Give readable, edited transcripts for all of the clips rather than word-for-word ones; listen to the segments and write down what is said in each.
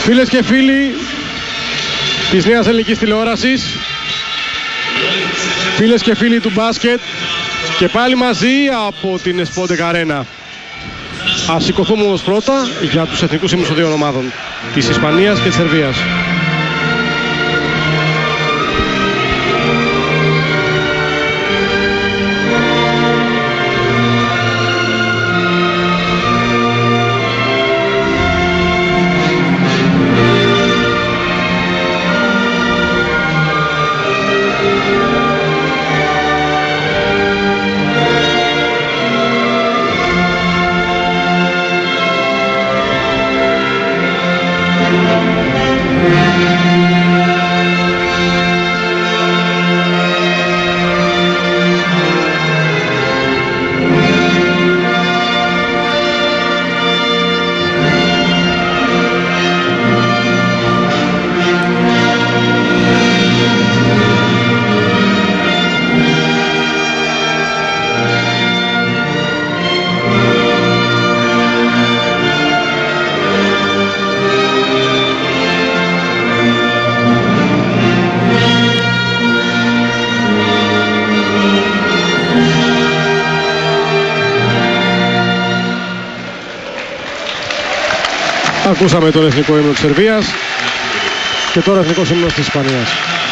Φίλες και φίλοι της Νέας Ελληνικής Τηλεόρασης, φίλες και φίλοι του μπάσκετ, και πάλι μαζί από την Σπόντεκ Αρένα. Ας σηκωθούμε όμως πρώτα για τους εθνικούς ύμνους των δύο ομάδων, της Ισπανίας και της Σερβίας. Ακούσαμε τον εθνικό ύμνο της Σερβίας και τώρα εθνικός ύμνος της Ισπανίας.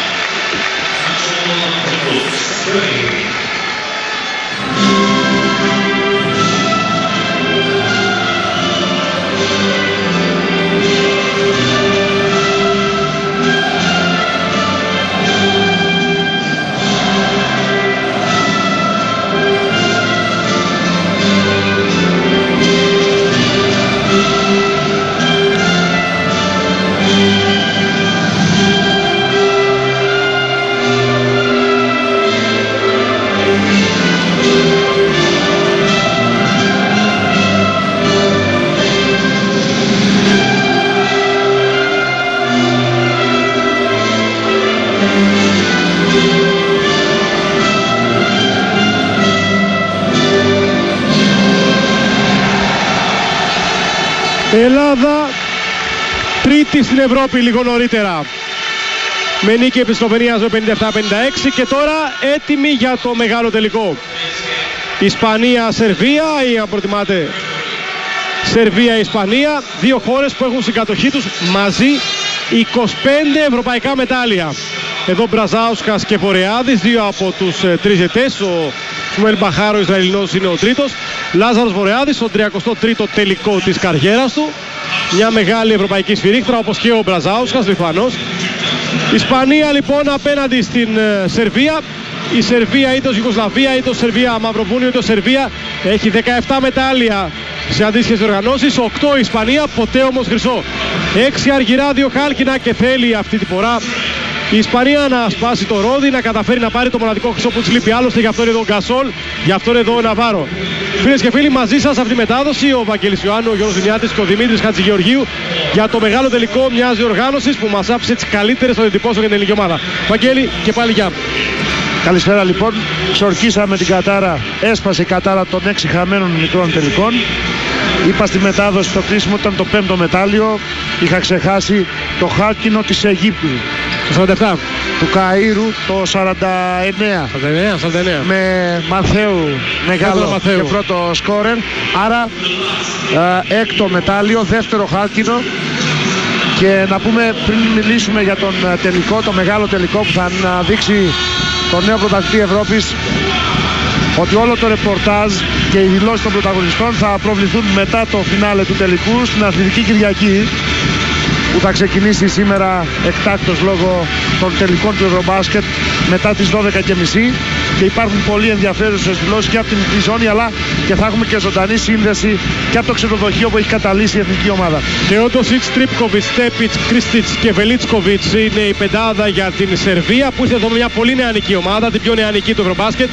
Ελλάδα τρίτη στην Ευρώπη λίγο νωρίτερα, με νίκη επί Σλοβενίας με 57-56, και τώρα έτοιμη για το μεγάλο τελικό. Ισπανία-Σερβία, ή αν προτιμάτε Σερβία-Ισπανία, δύο χώρες που έχουν στην κατοχή τους μαζί 25 ευρωπαϊκά μετάλλια. Εδώ Μπραζάουσκας και Βορεάδης, δύο από τους τριζετές. Ο Σμουέλ Μπαχάρο, ο Ισραηλινός, είναι ο τρίτος. Λάζαρος Βορεάδης, ο 33ο τελικό της καριέρας του. Μια μεγάλη ευρωπαϊκή σφυρίχτρα, όπως και ο Μπραζάουσκας, Λιθουανός. Ισπανία λοιπόν απέναντι στην Σερβία. Η Σερβία είτε ως Ιουγκοσλαβία, είτε ως Σερβία Μαυροβούνιο, είτε ως Σερβία έχει 17 μετάλλια σε αντίστοιχες οργανώσεις, 8 η Ισπανία, ποτέ όμως χρυσό. 6 αργυρά, 2 χάλκινα, και θέλει αυτή τη φορά η Ισπανία να σπάσει το ρόδι, να καταφέρει να πάρει το μοναδικό χρυσό που της λείπει. Άλλωστε γι' αυτό είναι εδώ ο Γκασόλ, γι' αυτό είναι εδώ ο Ναβάρο. Φίλες και φίλοι, μαζί σας αυτή τη μετάδοση ο Βαγγέλης Ιωάννου, ο Γιώργος Δημιάτης και ο Δημήτρης Χατζηγεωργίου για το μεγάλο τελικό μιας διοργάνωσης που μας άφησε τις καλύτερες των εντυπώσεων για την ελληνική ομάδα. Βαγγέλη, και πάλι γεια. Καλησπέρα λοιπόν. Ξορκίσαμε την κατάρα, έσπασε η κατάρα των 6 χαμένων μικρών τελικών. Είπα στη μετάδοση το κρίσιμο ήταν το 5ο μετάλλιο. Είχα ξεχάσει το χάλκινο της Αιγύπτου. Το 47. Του Καΐρου το 49. 49. Με Μαθαίου μεγάλο και πρώτο σκόρερ. Άρα 6ο μετάλλιο, δεύτερο χάλκινο. Και να πούμε πριν μιλήσουμε για τον τελικό, το μεγάλο τελικό που θα δείξει τον νέο πρωταθλητή Ευρώπης, ότι όλο το ρεπορτάζ και οι δηλώσεις των πρωταγωνιστών θα προβληθούν μετά το φινάλε του τελικού στην Αθλητική Κυριακή, που θα ξεκινήσει σήμερα εκτάκτως λόγω των τελικών του Ευρωμπάσκετ μετά τις 12:30, και υπάρχουν πολύ ενδιαφέρουσες δηλώσεις και από την ζώνη, αλλά και θα έχουμε και ζωντανή σύνδεση και από το ξενοδοχείο που έχει καταλύσει η εθνική ομάδα. Θεόντοσιτς, Τρίπκοβιτς, Στέπιτς, Κρίστιτς και Βελίτσκοβιτς είναι η πεντάδα για την Σερβία, που ήρθε εδώ με μια πολύ νεανική ομάδα, την πιο νεανική του Ευρωμπάσκετ.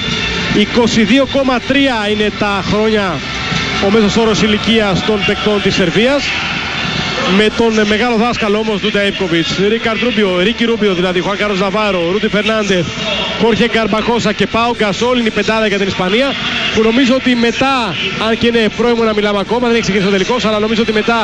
22,3 είναι τα χρόνια ο μέσος όρος ηλικίας των παικτών της Σερβίας. Με τον μεγάλο δάσκαλο όμως Ντούντα Ιβκοβιτς, Ρίκι Ρούμπιο δηλαδή, Χουάν Κάρλος Ναβάρο, Ρούντι Φερνάντεθ, Χόρχε Γκαρμπαχόσα και Πάο Γκασόλ είναι η πεντάδα για την Ισπανία. που νομίζω ότι μετά, αν και είναι πρόημο να μιλάμε ακόμα, δεν έχει ξεκινήσει ο τελικός, αλλά νομίζω ότι μετά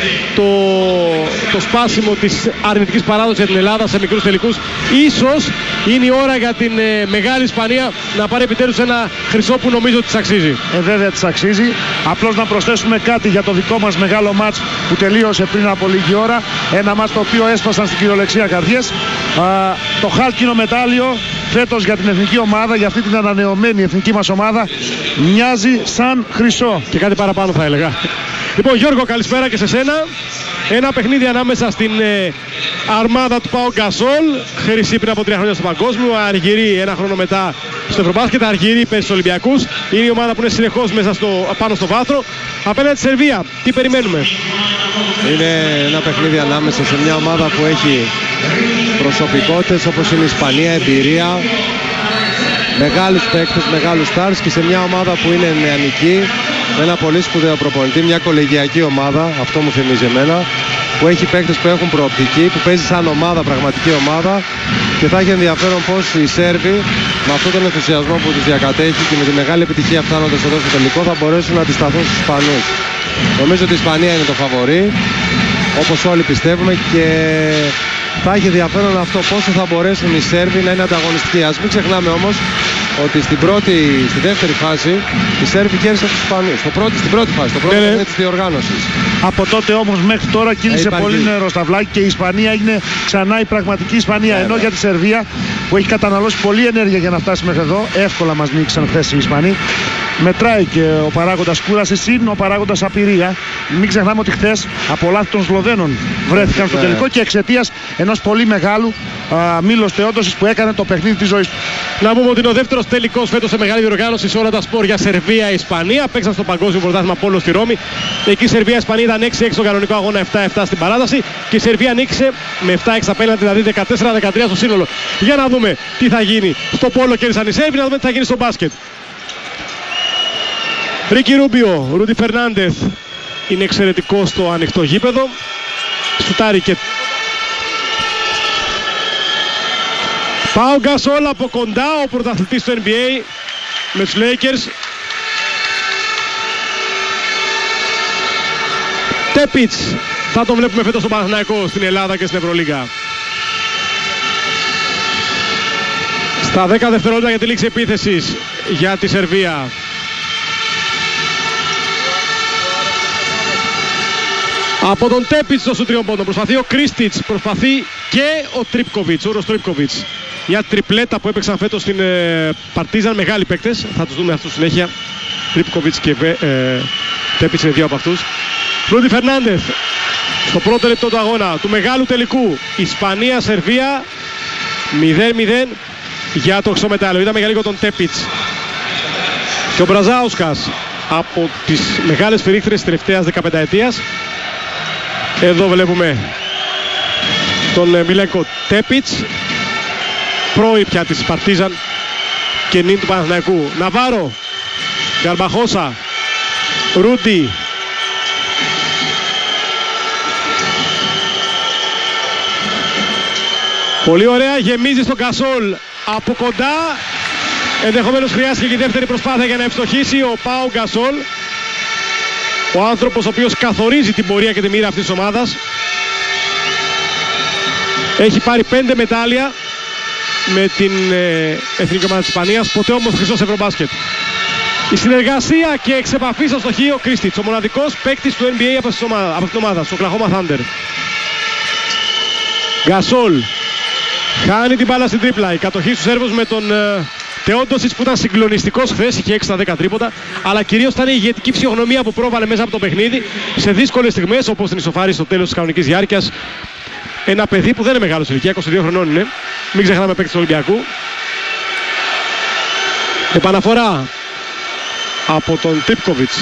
το σπάσιμο της αρνητικής παράδοσης για την Ελλάδα σε μικρούς τελικούς, ίσως είναι η ώρα για την μεγάλη Ισπανία να πάρει επιτέλους ένα χρυσό που νομίζω ότι της αξίζει. Βέβαια της αξίζει. Απλώς να προσθέσουμε κάτι για το δικό μας μεγάλο μάτς που τελείωσε πριν από λίγη ώρα. Ένα μάτς το οποίο έσπασαν στην κυριολεξία καρδιές. Το χάλκινο μετάλλιο φέτος για την εθνική ομάδα, για αυτή την ανανεωμένη εθνική μας ομάδα, μοιάζει σαν χρυσό. Και κάτι παραπάνω θα έλεγα. Λοιπόν, Γιώργο, καλησπέρα και σε σένα. Ένα παιχνίδι ανάμεσα στην αρμάδα του Πάο Γκασόλ, χρυσή πριν από 3 χρόνια στο παγκόσμιο, Αργυρή ένα χρόνο μετά στο Ευρωμπάσκετ, Αργυρή πέρσι στους Ολυμπιακούς. Είναι η ομάδα που είναι συνεχώς μέσα πάνω στο βάθρο. Απέναντι στη Σερβία, τι περιμένουμε? Είναι ένα παιχνίδι ανάμεσα σε μια ομάδα που έχει προσωπικότητες όπως είναι η Ισπανία, εμπειρία, μεγάλους παίκτες, μεγάλους stars, και σε μια ομάδα που είναι νεανική, με ένα πολύ σπουδαίο προπονητή, μια κολεγιακή ομάδα, αυτό μου θυμίζει εμένα, που έχει παίκτες που έχουν προοπτική, που παίζει σαν ομάδα, πραγματική ομάδα, και θα έχει ενδιαφέρον πως οι Σέρβοι με αυτόν τον ενθουσιασμό που τους διακατέχει και με τη μεγάλη επιτυχία φτάνοντας εδώ στο τελικό θα μπορέσουν να αντισταθούν στους Ισπανούς. Νομίζω ότι η Ισπανία είναι το φαβορί, όπως όλοι πιστεύουμε, και θα έχει ενδιαφέρον αυτό πόσο θα μπορέσουν οι Σέρβοι να είναι ανταγωνιστικοί. Ας μην ξεχνάμε όμως ότι στη δεύτερη φάση οι Σέρβοι κέρδισαν τους Ισπανούς. Στην πρώτη φάση, το πρώτο παιχνίδι της διοργάνωσης. Από τότε όμως μέχρι τώρα κύλησε πολύ νερό στα βλάκια και η Ισπανία είναι ξανά η πραγματική Ισπανία. Ενώ για τη Σερβία, που έχει καταναλώσει πολλή ενέργεια για να φτάσει μέχρι εδώ, εύκολα μας νίκησαν χθες οι Ισπανοί. Μετράει και ο παράγοντας κούραση συν ο παράγοντας απειρία. Μην ξεχνάμε ότι χθες από λάθη των Σλοβαίνων βρέθηκαν στο τελικό και εξαιτίας ενός πολύ μεγάλου Μίλος Θεόντοσης που έκανε το παιχνίδι της ζωής του. Να πούμε ότι είναι ο δεύτερος τελικός φέτος σε μεγάλη διοργάνωση σε όλα τα σπορ για Σερβία-Ισπανία. Παίξαν στο παγκόσμιο πρωτάθλημα πόλο στη Ρώμη. Εκεί η Σερβία-Ισπανία ήταν 6-6 στον κανονικό αγώνα, 7-7 στην παράταση. Και η Σερβία νίκησε με 7-6 απέναντι, δηλαδή 14-13 στο σύνολο. Για να δούμε τι θα γίνει στο πόλο, κέρδισαν οι Σέρβοι, να δούμε τι θα γίνει στο μπάσκετ. Ρίκι Ρούμπιο, Ρούντι Φερνάντεθ είναι εξαιρετικό στο ανοιχτό γήπεδο. Σουτάρει και Πάο Γκασόλ από κοντά, ο πρωταθλητής του NBA με τους Lakers. Τέπιτς, θα τον βλέπουμε φέτος στον Παναθηναϊκό, στην Ελλάδα και στην Ευρωλίγα. Στα 10 δευτερόλεπτα για τη λήξη επίθεσης για τη Σερβία. Από τον Τέπιτς στο σουτ 3 πόντων προσπαθεί ο Κρίστιτς, προσπαθεί και ο Τρίπκοβιτς, ο Ούρος Τρίπκοβιτς. Μια τριπλέτα που έπαιξαν φέτος στην Παρτίζαν, μεγάλοι παίκτες, θα τους δούμε αυτούς συνέχεια. Τρίπκοβιτς και Τέπιτς είναι δύο από αυτούς. Ρούντι Φερνάντεθ, στο πρώτο λεπτό του αγώνα του μεγάλου τελικού, Ισπανία-Σερβία, 0-0 για το χρυσό μετάλλιο. Είδαμε για λίγο τον Τέπιτς. Και ο Μπραζάουσκας από τις μεγάλες φυρίχτρες της τελευταίας 15ετίας. Εδώ βλέπουμε τον Μιλέκο Τέπιτς, πρώην πια της Παρτίζαν και νυν του Παναθηναϊκού. Ναβάρο, Γκαρμπαχώσα, Ρούντι. Πολύ ωραία, γεμίζει στον Γκασόλ από κοντά. Ενδεχομένως χρειάστηκε και η δεύτερη προσπάθεια για να ευστοχίσει ο Πάο Γκασόλ. Ο άνθρωπος ο οποίος καθορίζει την πορεία και τη μοίρα αυτής της ομάδας. Έχει πάρει 5 μετάλλια με την εθνική ομάδα της Ισπανίας, ποτέ όμως χρυσό σε Ευρωμπάσκετ. Η συνεργασία και εξεπαφή στο στοχείο Κρίστιτς, ο μοναδικός παίκτης του NBA από την ομάδα, στο Oklahoma Thunder. Γκασόλ χάνει την μπάλα στην τρίπλα. Η κατοχή στους Σέρβους με τον Θεόντοσιτς που ήταν συγκλονιστικός χθες, είχε 6 στα 10 τρίποτα, αλλά κυρίως ήταν η ηγετική ψυχογνωμία που πρόβαλε μέσα από το παιχνίδι σε δύσκολες στιγμές, όπως την ισοφάριση στο τέλος της κανονικής διάρκειας. Ένα παιδί που δεν είναι μεγάλο σε ηλικία, 22 χρονών είναι, μην ξεχνάμε παίκτης του Ολυμπιακού. Επαναφορά από τον Τρίπκοβιτς.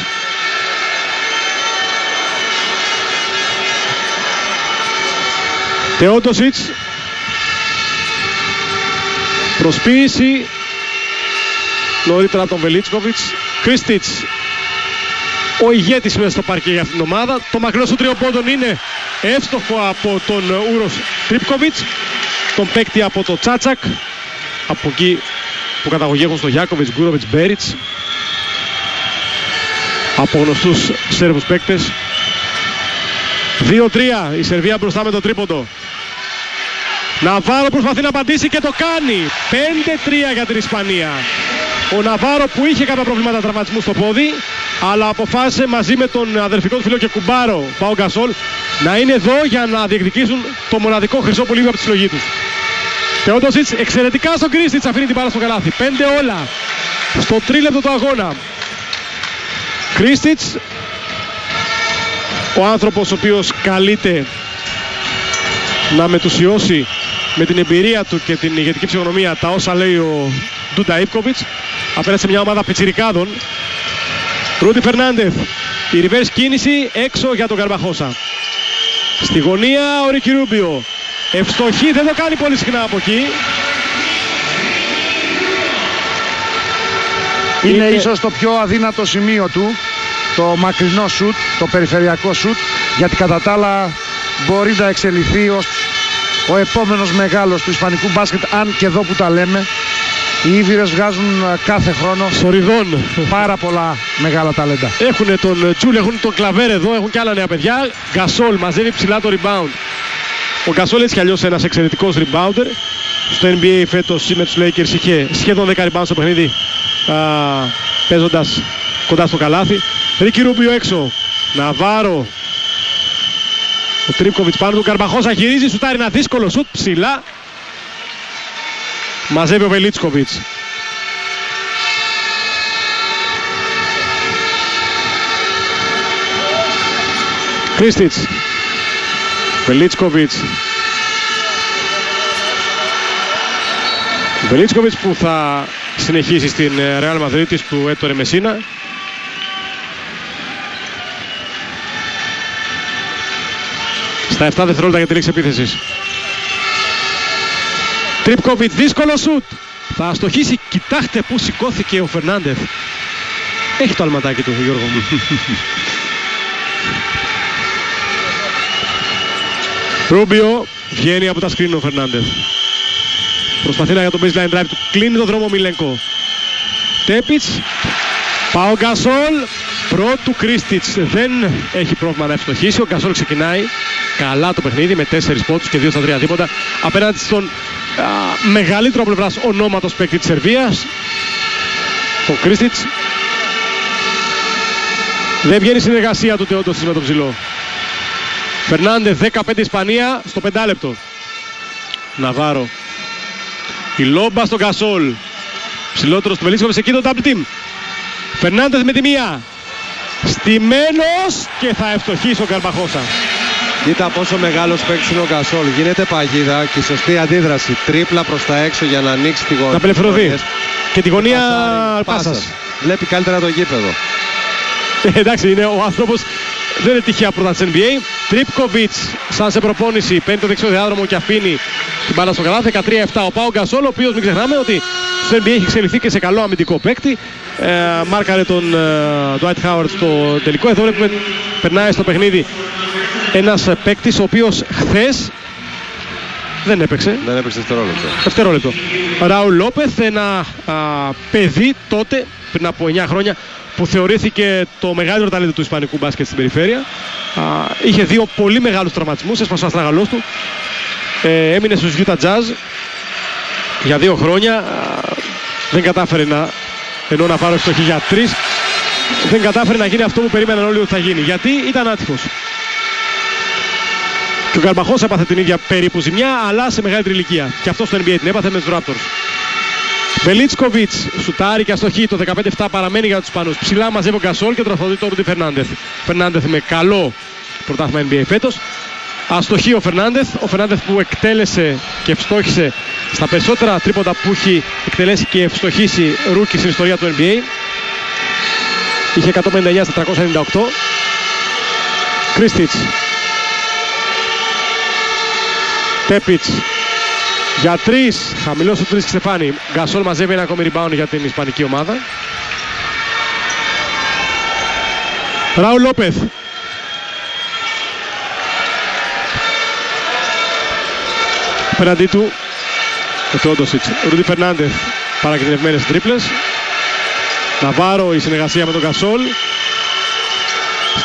Θεόντοσιτς, προσποίηση νωρίτερα τον Βελίτσκοβιτς. Κρίστιτς, ο ηγέτης μέσα στο παρκέ για αυτήν την ομάδα. Το μακρινό σου τριοπόντων είναι εύστοχο από τον Ούρος Τρίπκοβιτς, τον παίκτη από το Τσάτσακ, από εκεί που καταγωγή έχουν στο Γιάκοβιτς, Γκούροβιτς, Μπέριτς. από γνωστούς Σέρβους παίκτες. 2-3 η Σερβία μπροστά με το τρίποντο. Ναβάρο προσπαθεί να απαντήσει και το κάνει. 5-3 για την Ισπανία. Ο Ναβάρο που είχε κάποια προβλήματα τραυματισμού στο πόδι, αλλά αποφάσισε μαζί με τον αδερφικό του φίλο και κουμπάρο Πάο Γκασόλ να είναι εδώ για να διεκδικήσουν το μοναδικό χρυσό που λείπει από τη συλλογή τους. Θεόντοσιτς εξαιρετικά στον Κρίστιτς, αφήνει την μπάλα στο καλάθι. 5 όλα στο τρίλεπτο του αγώνα. Κρίστιτς, ο άνθρωπος ο οποίος καλείται να μετουσιώσει με την εμπειρία του και την ηγετική ψυχονομία τα όσα λέει ο Ντούντα Ιβκοβιτς απέναντι σε μια ομάδα πιτσιρικάδων. Ρούντι Φερνάντεθ, η reverse κίνηση έξω για τον Καρμπαχώσα. Στη γωνία ο Ρίκι Ρούμπιο, ευστοχή, δεν το κάνει πολύ συχνά από εκεί. Είναι ίσως το πιο αδύνατο σημείο του, το μακρινό σουτ, το περιφερειακό σουτ, γιατί κατά τα άλλα μπορεί να εξελιχθεί ως ο επόμενος μεγάλος του ισπανικού μπάσκετ, αν και εδώ που τα λέμε οι Ήβηρες βγάζουν κάθε χρόνο σοριδών πάρα πολλά μεγάλα ταλέντα. Έχουν τον Τζούλ, έχουν τον Κλαβέρ εδώ, έχουν και άλλα νέα παιδιά. Γκασόλ μαζεύει ψηλά το rebound. Ο Γκασόλ έτσι κι αλλιώς ένας εξαιρετικός rebounder. Στο NBA φέτος με τους Lakers είχε σχεδόν 10 rebounds στο παιχνίδι, παίζοντας κοντά στο καλάθι. Ρίκι Ρούμπιο έξω. Ναβάρο. Ο Τρίπκοβιτς πάνω του. Καρμπαχώσα γυρίζει, σουτάρει ένα δύσκολο σουτ ψηλά. Μαζεύει ο Βελίτσκοβιτς. Κρίστιτς. Βελίτσκοβιτς. Βελίτσκοβιτς που θα συνεχίσει στην Real Madrid του Έτορε Μεσίνα. Στα 7 δευτερόλεπτα για τη λήξη επίθεσης. Τρίπκοβιτς, δύσκολο σουτ. Θα αστοχίσει, κοιτάξτε που σηκώθηκε ο Φερνάντεθ. Έχει το αλματάκι του, Γιώργο μου. Ρούμπιο, βγαίνει από τα σκριν ο Φερνάντεθ. Προσπαθεί να για το baseline drive του, κλείνει το δρόμο Μιλένκο. Τέπιτς, Πάο Γκασόλ, πρώτου Κρίστιτς δεν έχει πρόβλημα να ευστοχίσει. Ο Γκασόλ ξεκινάει καλά το παιχνίδι με 4 πόντους και 2 στα 3 δίποτα απέναντι στον μεγαλύτερο πλευράς ονόματος παίκτη της Σερβίας, ο Κρίστιτς. Δεν βγαίνει η συνεργασία του Θεόντοσιτς με τον ψηλό. Φερνάντεθ 15 Ισπανία στο 5 λεπτό. Ναβάρο. Η λόμπα στον Γκασόλ. Ψηλότερος του Βελίτσκοβιτς, εκεί το double team. Φερνάντεθ με τη μία. Στημένος και θα ευστοχίσει ο Καρμπαχώσα. Κοίτα πόσο μεγάλος παίκτης είναι ο Γκασόλ. Γίνεται παγίδα και σωστή αντίδραση. Τρίπλα προς τα έξω για να ανοίξει τη γωνία. Να απελευθερωθεί. Και τη γωνία πάσας. Βλέπει καλύτερα το γήπεδο. Εντάξει, είναι ο άνθρωπος, δεν είναι τυχαία πρώτα της NBA. Τρίπκοβιτς, σαν σε προπόνηση, παίρνει το δεξιό διάδρομο και αφήνει την μπάλα στο καλάθι. 13-7 ο Πάο Γκασόλ, ο οποίος μην ξεχνάμε ότι στο NBA έχει εξελιχθεί και σε καλό αμυντικό παίκτη. Μάρκαρε τον Dwight Howard στο τελικό. Εδώ βλέπουμε περνάει στο παιχνίδι ένας παίκτης ο οποίος χθες δεν έπαιξε. Δεν έπαιξε δευτερόλεπτο. Ραούλ Λόπεθ, ένα παιδί τότε, πριν από 9 χρόνια, που θεωρήθηκε το μεγαλύτερο ταλέντο του ισπανικού μπάσκετ στην περιφέρεια. Είχε 2 πολύ μεγάλους τραυματισμούς, έσπασε ο αστράγαλός του. Έμεινε στους Utah Jazz για 2 χρόνια. Δεν κατάφερε να, ενώ να πάρει ευστοχή για 3, δεν κατάφερε να γίνει αυτό που περίμεναν όλοι ότι θα γίνει. Γιατί ήταν άτυχος. Και ο Καρμπαχώσα έπαθε την ίδια περίπου ζημιά, αλλά σε μεγαλύτερη ηλικία. Και αυτό στο NBA την έπαθε με τους Raptors. Βελίτσκοβιτς, σουτάρει και αστοχή, το 17 παραμένει για τους Ισπανούς. Ψηλά μαζεύει ο Γκασόλ και τροφοδοτεί το Ρούντι Φερνάντεθ. Φερνάντεθ με καλό πρωτάθλημα NBA φέτος. Αστοχή ο Φερνάντεθ. Ο Φερνάντεθ που εκτέλεσε και ευστόχησε στα περισσότερα τρίποντα που έχει εκτελέσει και ευστοχήσει ρούκι στην ιστορία του NBA. Είχε 159 στα 398. Κρίστιτς. Τέπιτς. Για 3, χαμηλός ο 3 Στεφάνι. Γκασόλ μαζεύει ένα ακόμη rebound για την ισπανική ομάδα. Ραούλ Λόπεθ. Απέναντί του ο Θεόντοσιτς. Ρούντι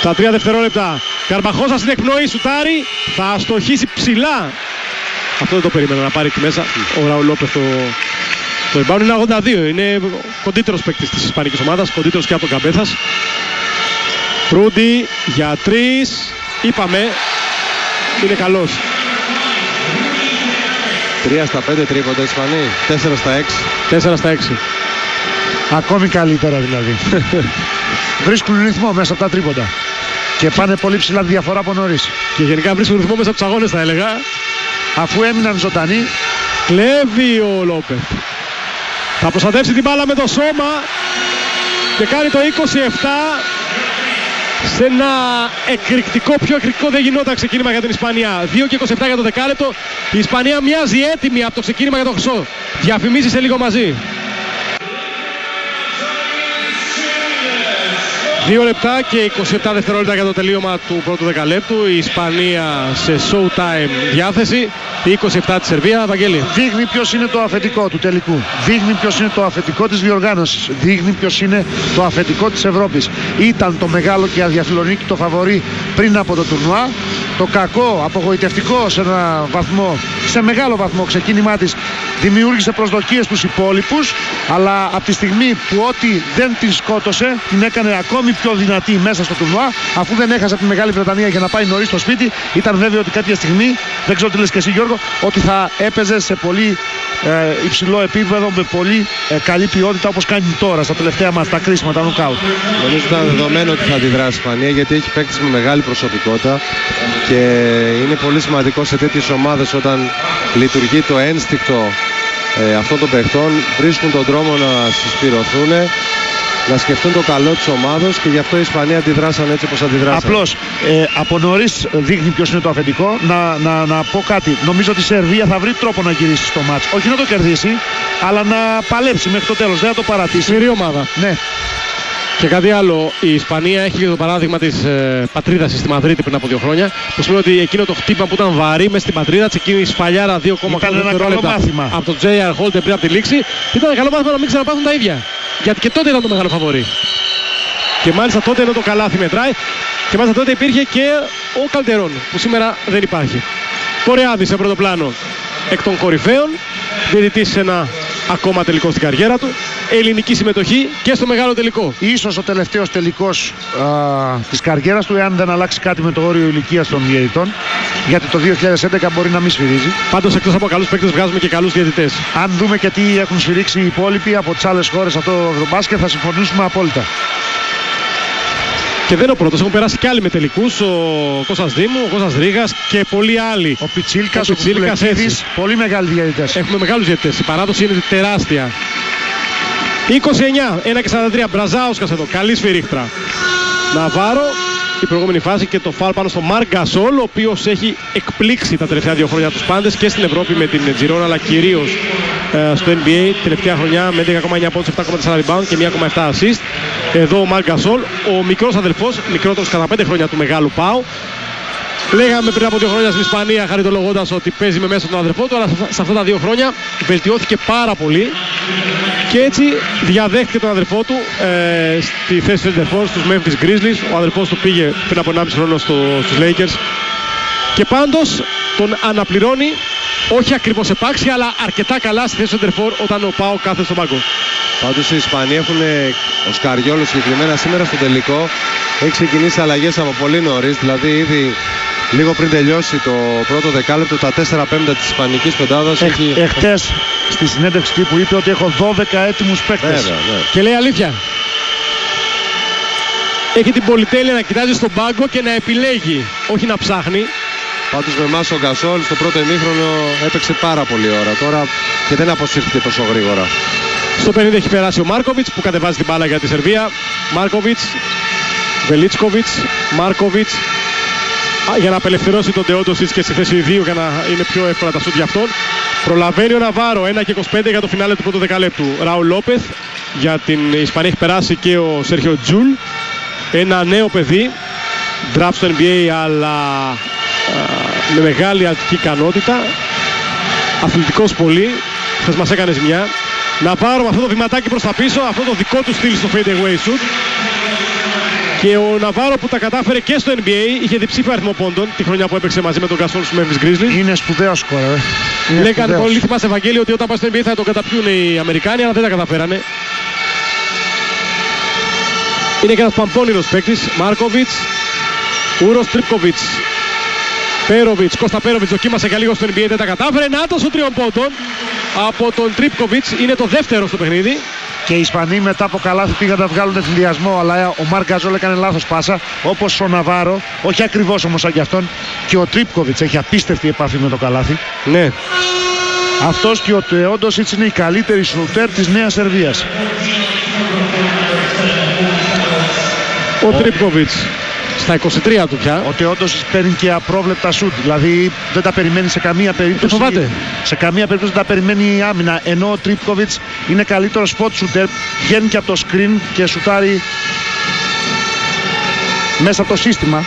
Τα 3 δευτερόλεπτα. Καρμπαχώσα στην εκπνοή, σουτάρει. Θα στοχίσει ψηλά. Αυτό δεν το περίμενα να πάρει εκεί μέσα. Ο Ραούλ Λόπεθ το rebound είναι 82. Είναι κοντύτερος παίκτης της ισπανικής ομάδας. Κοντύτερος και από τον Καμπέθας. Προύντι για 3. Είπαμε. Είναι καλός. 3 στα 5 τρίποντα Ισπανοί. 4 στα 6. 4 στα 6. Ακόμη καλύτερα δηλαδή. Βρίσκουν ρυθμό μέσα από τα τρίποντα. Και πάνε πολύ ψηλά τη διαφορά από νωρίς. Και γενικά βρίσκουν ρυθμό μέσα από τους αγώνες θα έλεγα. Αφού έμειναν ζωντανοί. Κλέβει ο Λόπεθ. Θα προστατεύσει την μπάλα με το σώμα. Και κάνει το 27. Σε ένα εκρηκτικό, πιο εκρηκτικό δεν γινόταν ξεκίνημα για την Ισπανία. 2 και 27 για το δεκάλεπτο. Η Ισπανία μοιάζει έτοιμη από το ξεκίνημα για το χρυσό. Διαφημίζει σε λίγο μαζί. 2 λεπτά και 27 δευτερόλεπτα για το τελείωμα του πρώτου δεκαλέπτου. Η Ισπανία σε showtime διάθεση. 27 τη Σερβία. Βαγγέλη. Δείχνει ποιος είναι το αφεντικό του τελικού. Δείχνει ποιος είναι το αφεντικό της διοργάνωσης. Δείχνει ποιος είναι το αφεντικό της Ευρώπης. Ήταν το μεγάλο και αδιαφιλονίκητο φαβορί πριν από το τουρνουά. Το κακό, απογοητευτικό σε μεγάλο βαθμό ξεκίνημά της δημιούργησε προσδοκίες στους υπόλοιπους, αλλά από τη στιγμή που ό,τι δεν την σκότωσε την έκανε ακόμη πιο δυνατή μέσα στο τουρνουά, αφού δεν έχασε από τη Μεγάλη Βρετανία για να πάει νωρίς στο σπίτι, ήταν βέβαιο ότι κάποια στιγμή, δεν ξέρω τι λες και εσύ Γιώργο, ότι θα έπαιζε σε πολύ υψηλό επίπεδο με πολύ καλή ποιότητα όπως κάνει τώρα στα τελευταία μας τα κρίσιμα, τα νοκάουτ. Νομίζω ήταν δεδομένο ότι θα αντιδράσει η Ισπανία, γιατί έχει παίκτες με μεγάλη προσωπικότητα και είναι πολύ σημαντικό σε τέτοιες ομάδες όταν λειτουργεί το ένστικτο αυτών των παιχτών, βρίσκουν τον τρόπο να συσπηρωθούν, να σκεφτούν το καλό της ομάδας και γι' αυτό οι Ισπανοί αντιδράσαν έτσι όπως αντιδράσαν. Απλώς από νωρίς δείχνει ποιος είναι το αφεντικό. Να πω κάτι. Νομίζω ότι η Σερβία θα βρει τρόπο να γυρίσει στο μάτς. Όχι να το κερδίσει, αλλά να παλέψει μέχρι το τέλος. Δεν θα το παρατήσει. Σφυρή ομάδα. Ναι. Και κάτι άλλο, η Ισπανία έχει και το παράδειγμα της πατρίδας στη Μαδρίτη πριν από 2 χρόνια. Που σημαίνει ότι εκείνο το χτύπημα που ήταν βαρύ μέσα στην πατρίδα της, εκείνη η σφαλιάρα 2,8 δευτερόλεπτα από το J.R. Holder πριν από τη λήξη, ήταν ένα καλό μάθημα να μην ξαναπάθουν τα ίδια. Γιατί και τότε ήταν το μεγάλο φαβορί. Και μάλιστα τότε ενώ το καλάθι μετράει, και μάλιστα τότε υπήρχε και ο Καλτερών, που σήμερα δεν υπάρχει. Κορεάδης σε πρώτο πλάνο εκ των κορυφαίων, διαιτητής σε ένα ακόμα τελικό στην καριέρα του. Ελληνική συμμετοχή και στο μεγάλο τελικό. Ίσως ο τελευταίος τελικός της καριέρας του, εάν δεν αλλάξει κάτι με το όριο ηλικίας των διαιτητών. Γιατί το 2011 μπορεί να μην σφυρίζει. Πάντως εκτός από καλούς παίκτες βγάζουμε και καλούς διαιτητές. Αν δούμε και τι έχουν σφυρίξει οι υπόλοιποι από τις άλλες χώρες αυτό το Ευρωμπάσκετ, θα συμφωνήσουμε απόλυτα. Και δεν είναι ο πρώτος, έχουν περάσει και άλλοι με τελικούς. Ο Κώστας Δήμου, ο Κώστας Ρήγας και πολλοί άλλοι. Ο Πιτσίλκας, ο Κουκλεκίδης, πολύ μεγάλοι διαιτητές. Έχουμε μεγάλους διαιτητές. Η παράδοση είναι τεράστια. 29, 1 και 43. Μπραζάουσκας εδώ. Καλή σφυρίχτρα. Ναβάρο. Η προηγούμενη φάση και το φάουλ πάνω στο Μαρκ Γκασόλ, ο οποίος έχει εκπλήξει τα τελευταία 2 χρόνια τους πάντες και στην Ευρώπη με την Τζιρόνα, αλλά κυρίως στο NBA τελευταία χρονιά με 11,9 πόντους, 7,4 rebound και 1,7 assist. Εδώ ο Μαρκ Γκασόλ, ο μικρός αδελφός, μικρότερος κατά 5 χρόνια του μεγάλου Πάου. Λέγαμε πριν από 2 χρόνια στην Ισπανία, χαριτολογώντας ότι παίζει με μέσα τον αδερφό του, αλλά σε αυτά τα 2 χρόνια βελτιώθηκε πάρα πολύ και έτσι διαδέχτηκε τον αδερφό του στη θέση του αδερφών στους Memphis Grizzlies. Ο αδερφός του πήγε πριν από 1,5 χρόνο στους Lakers και πάντως τον αναπληρώνει, όχι ακριβώς επάξια, αλλά αρκετά καλά στη θέση του αδερφών όταν ο Πάο κάθεται στον πάγκο. Πάντως οι Ισπανοί έχουν, ο Σκαριόλος συγκεκριμένα σήμερα στο τελικό, έχει ξεκινήσει αλλαγές από πολύ νωρίς, δηλαδή ήδη λίγο πριν τελειώσει το πρώτο δεκάλεπτο, τα 4/5 της ισπανικής πεντάδας έχει... Εχθές στη συνέντευξη που είπε ότι έχω 12 έτοιμους παίκτες. Ναι. Και λέει αλήθεια. Έχει την πολυτέλεια να κοιτάζει στον πάγκο και να επιλέγει, όχι να ψάχνει. Πάντως με εμάς ο Γκασόλ στο πρώτο ημίχρονο έπαιξε πάρα πολύ ώρα τώρα και δεν αποσύρθηκε τόσο γρήγορα. Στο 50 έχει περάσει ο Μάρκοβιτς που κατεβάζει την μπάλα για τη Σερβία. Μάρκοβιτς, Βελίτσκοβιτς, Μάρκοβιτς για να απελευθερώσει τον Τεόντοσιτς και στη θέση 2 για να είναι πιο εύκολα τα σουτ για αυτόν. Προλαβαίνει ο Ναβάρο, 1 και 25 για το φινάλε του πρώτου δεκαλέπτου. Ραούλ Λόπεθ, για την Ισπανία έχει περάσει και ο Σέρχιο Τζουλ. Ένα νέο παιδί, draft στο NBA αλλά με μεγάλη αττική ικανότητα. Αθλητικός πολύ, χθες μας έκανε ζημιά. Να πάρουμε αυτό το βηματάκι προς τα πίσω, αυτό το δικό του στυλ στο fade away shoot. Και ο Ναβάρο που τα κατάφερε και στο NBA, είχε διψήφιο αριθμό πόντων τη χρονιά που έπαιξε μαζί με τον Gasol στους Memphis Grizzlies. Είναι σπουδαίο σκορ. Λέγανε πολύ, θυμάσαι Ευαγγέλιο, ότι όταν πάει στο NBA θα το καταπιούν οι Αμερικάνοι, αλλά δεν τα καταφέρανε. Είναι και ένας παμπώνυρος παίκτης, Μάρκοβιτς, Ούρος Τρίπκοβιτς, Πέροβιτς, Κώστα Πέροβιτς δοκίμασε για λίγο στο NBA, δεν τα κατάφερε. Νάτος ο 3 πόντων από τον Τρίπκοβιτς, είναι το δεύτερο στο παιχνίδι. Και οι Ισπανοί μετά από καλάθι πήγαν να βγάλουν ενθουσιασμό, αλλά ο Μαρκ Γκαζόλ έκανε λάθος πάσα, όπως ο Ναβάρο, όχι ακριβώς όμως σαν κι αυτόν. Και ο Τρίπκοβιτς έχει απίστευτη επαφή με το καλάθι. Ναι. Αυτός και ο Τεόντοσιτς είναι οι καλύτεροι σουτέρ της Νέας Σερβίας. Ο Τρίπκοβιτς στα 23 του πια. Ο Τεόντοσιτς παίρνει και απρόβλεπτα σουτ, δηλαδή δεν τα περιμένει σε καμία περίπτωση. Σε καμία περίπτωση δεν τα περιμένει η άμυνα. Ενώ ο Τρίπκοβιτς είναι καλύτερο spot shooter, βγαίνει και από το screen και σουτάρει μέσα από το σύστημα.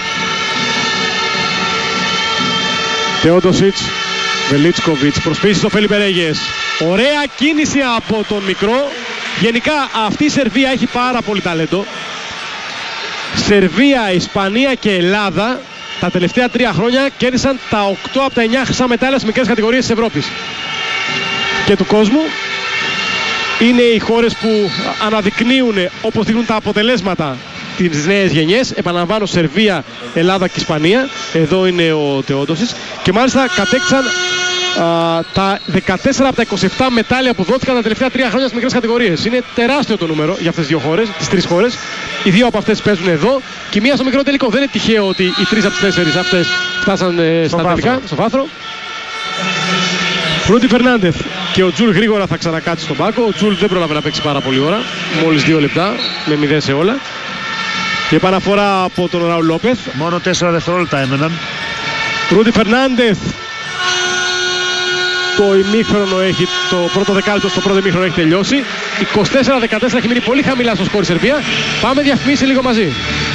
Τεόντοσιτς, Βελίτσκοβιτς, προσπίση στο Φέλιπε Ρέγες. Ωραία κίνηση από τον μικρό. Γενικά αυτή η Σερβία έχει πάρα πολύ ταλέντο. Σερβία, Ισπανία και Ελλάδα τα τελευταία 3 χρόνια κέρδισαν τα 8 από τα 9 χρυσά μετάλλια στις μικρές κατηγορίες της Ευρώπης και του κόσμου. Είναι οι χώρες που αναδεικνύουν, όπως δείχνουν τα αποτελέσματα, τις νέες γενιές. Επαναλαμβάνω, Σερβία, Ελλάδα και Ισπανία. Εδώ είναι ο Τεόντοσιτς. Και μάλιστα κατέκτησαν τα 14 από τα 27 μετάλλια που δόθηκαν τα τελευταία 3 χρόνια στις μικρές κατηγορίες. Είναι τεράστιο το νούμερο για αυτές τις 2 χώρες, τις 3 χώρες. Οι 2 από αυτές παίζουν εδώ και μία στο μικρό τελικό. Δεν είναι τυχαίο ότι οι 3 από τις 4 αυτές φτάσαν στα τελικά, στο βάθρο. Ρούντι Φερνάντεθ και ο Τζουλ γρήγορα θα ξανακάτσει στον πάγκο. Ο Τζουλ δεν πρόλαβε να παίξει πάρα πολύ ώρα, μόλις 2 λεπτά, με 0 σε όλα. Η επαναφορά από τον Ραούλ Λόπεθ. Μόνο 4 δευτερόλεπτα έμεναν. Ρούντι Φερνάντεθ. Το ημίχρονο έχει, το πρώτο δεκάλεπτο στο πρώτο ημίχρονο έχει τελειώσει. 24-14 έχει μείνει πολύ χαμηλά στο σκορ η Σερβία. Πάμε διαφημίσει λίγο μαζί.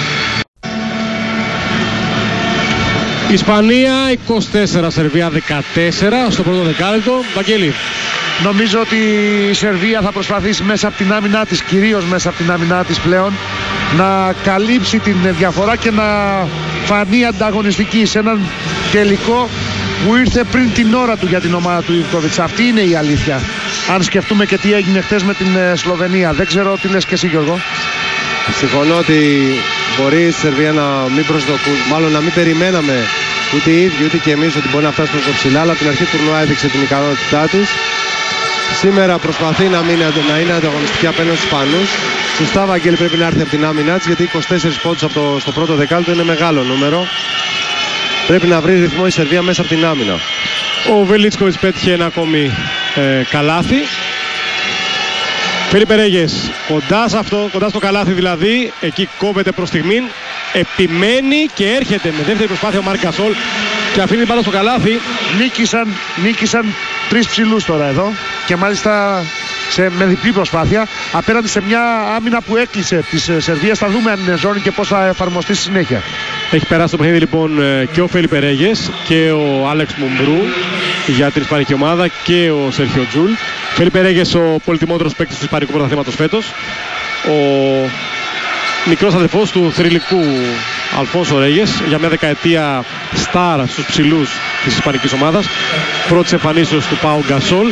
Ισπανία 24, Σερβία 14 στο πρώτο δεκάλεπτο. Βαγγέλη. Νομίζω ότι η Σερβία θα προσπαθήσει μέσα από την άμυνά της, κυρίως μέσα από την άμυνά της πλέον, να καλύψει την διαφορά και να φανεί ανταγωνιστική σε έναν τελικό που ήρθε πριν την ώρα του για την ομάδα του Ιβκοβιτς. Αυτή είναι η αλήθεια. Αν σκεφτούμε και τι έγινε χθες με την Σλοβενία. Δεν ξέρω τι λες και εσύ, Γιώργο. Συμφωνώ ότι μπορεί η Σερβία να μην προσδοκούν, μάλλον να μην περιμέναμε ούτε οι ίδιοι ούτε και εμείς ότι μπορεί να φτάσει τόσο ψηλά, αλλά από την αρχή του τουρνουά έδειξε την ικανότητά τους. Σήμερα προσπαθεί να είναι ανταγωνιστική απέναντι στους Ισπανούς. Σωστά, Βαγγέλη, πρέπει να έρθει από την άμυνά της, γιατί 24 πόντους στο πρώτο δεκάλεπτο είναι μεγάλο νούμερο. Πρέπει να βρει ρυθμό η Σερβία μέσα από την άμυνα. Ο Βελίτσκοβιτς πέτυχε ένα ακόμη καλάθι. Φέλιπε Ρέγες κοντά στο καλάθι, δηλαδή εκεί κόβεται προς στιγμήν, επιμένει και έρχεται με δεύτερη προσπάθεια ο Μαρκ Γκασόλ και αφήνει πάνω στο καλάθι. Νίκησαν 3 ψηλούς τώρα εδώ και μάλιστα με διπλή προσπάθεια απέναντι σε μια άμυνα που έκλεισε της Σερβίας. Θα δούμε αν είναι ζώνη και πώς θα εφαρμοστεί στη συνέχεια. Έχει περάσει το παιχνίδι λοιπόν και ο Φέλιπε Ρέγες και ο Άλεξ Μουμπρού για την ισπανική ομάδα και ο Σέρχιο Τζουλ. Φέλιπε Ρέγες, ο πολυτιμότερος παίκτης του ισπανικού πρωταθλήματος φέτος. Ο μικρός αδερφός του θρυλικού Αλφόνσο Ρέγες, για μια δεκαετία στάρ στους ψηλούς της ισπανικής ομάδας. Πρώτης εμφανίσεως του Πάου Γκασόλ.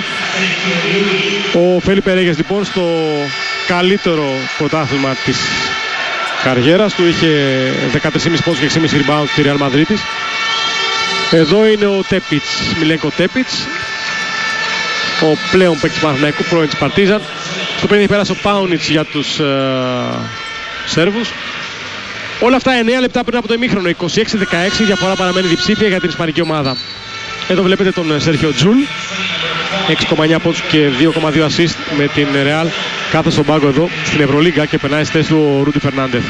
Ο Φέλιπε Ρέγες λοιπόν στο καλύτερο πρωτάθλημα της καριέρας του είχε 13,5 πόντους και 6,5 rebound στη Real Μαδρίτης. Εδώ είναι ο Τέπιτς, Μιλένκο Τέπιτς, ο πλέον παίκτης Παναθηναϊκού, πρώην της Παρτίζαν. Στο παιχνίδι πέρασε ο Πάουνιτς για τους Σέρβους. Όλα αυτά 9 λεπτά πριν από το ημίχρονο, 26-16, διαφορά παραμένει διψήφια για την ισπανική ομάδα. Εδώ βλέπετε τον Σέρχιο Τζουλ, 6,9 πόντους και 2,2 assist με την Real. Κάθε στον πάγκο εδώ στην Ευρωλίγκα και περνάει στη θέση του ο Ρούντι Φερνάντεθ.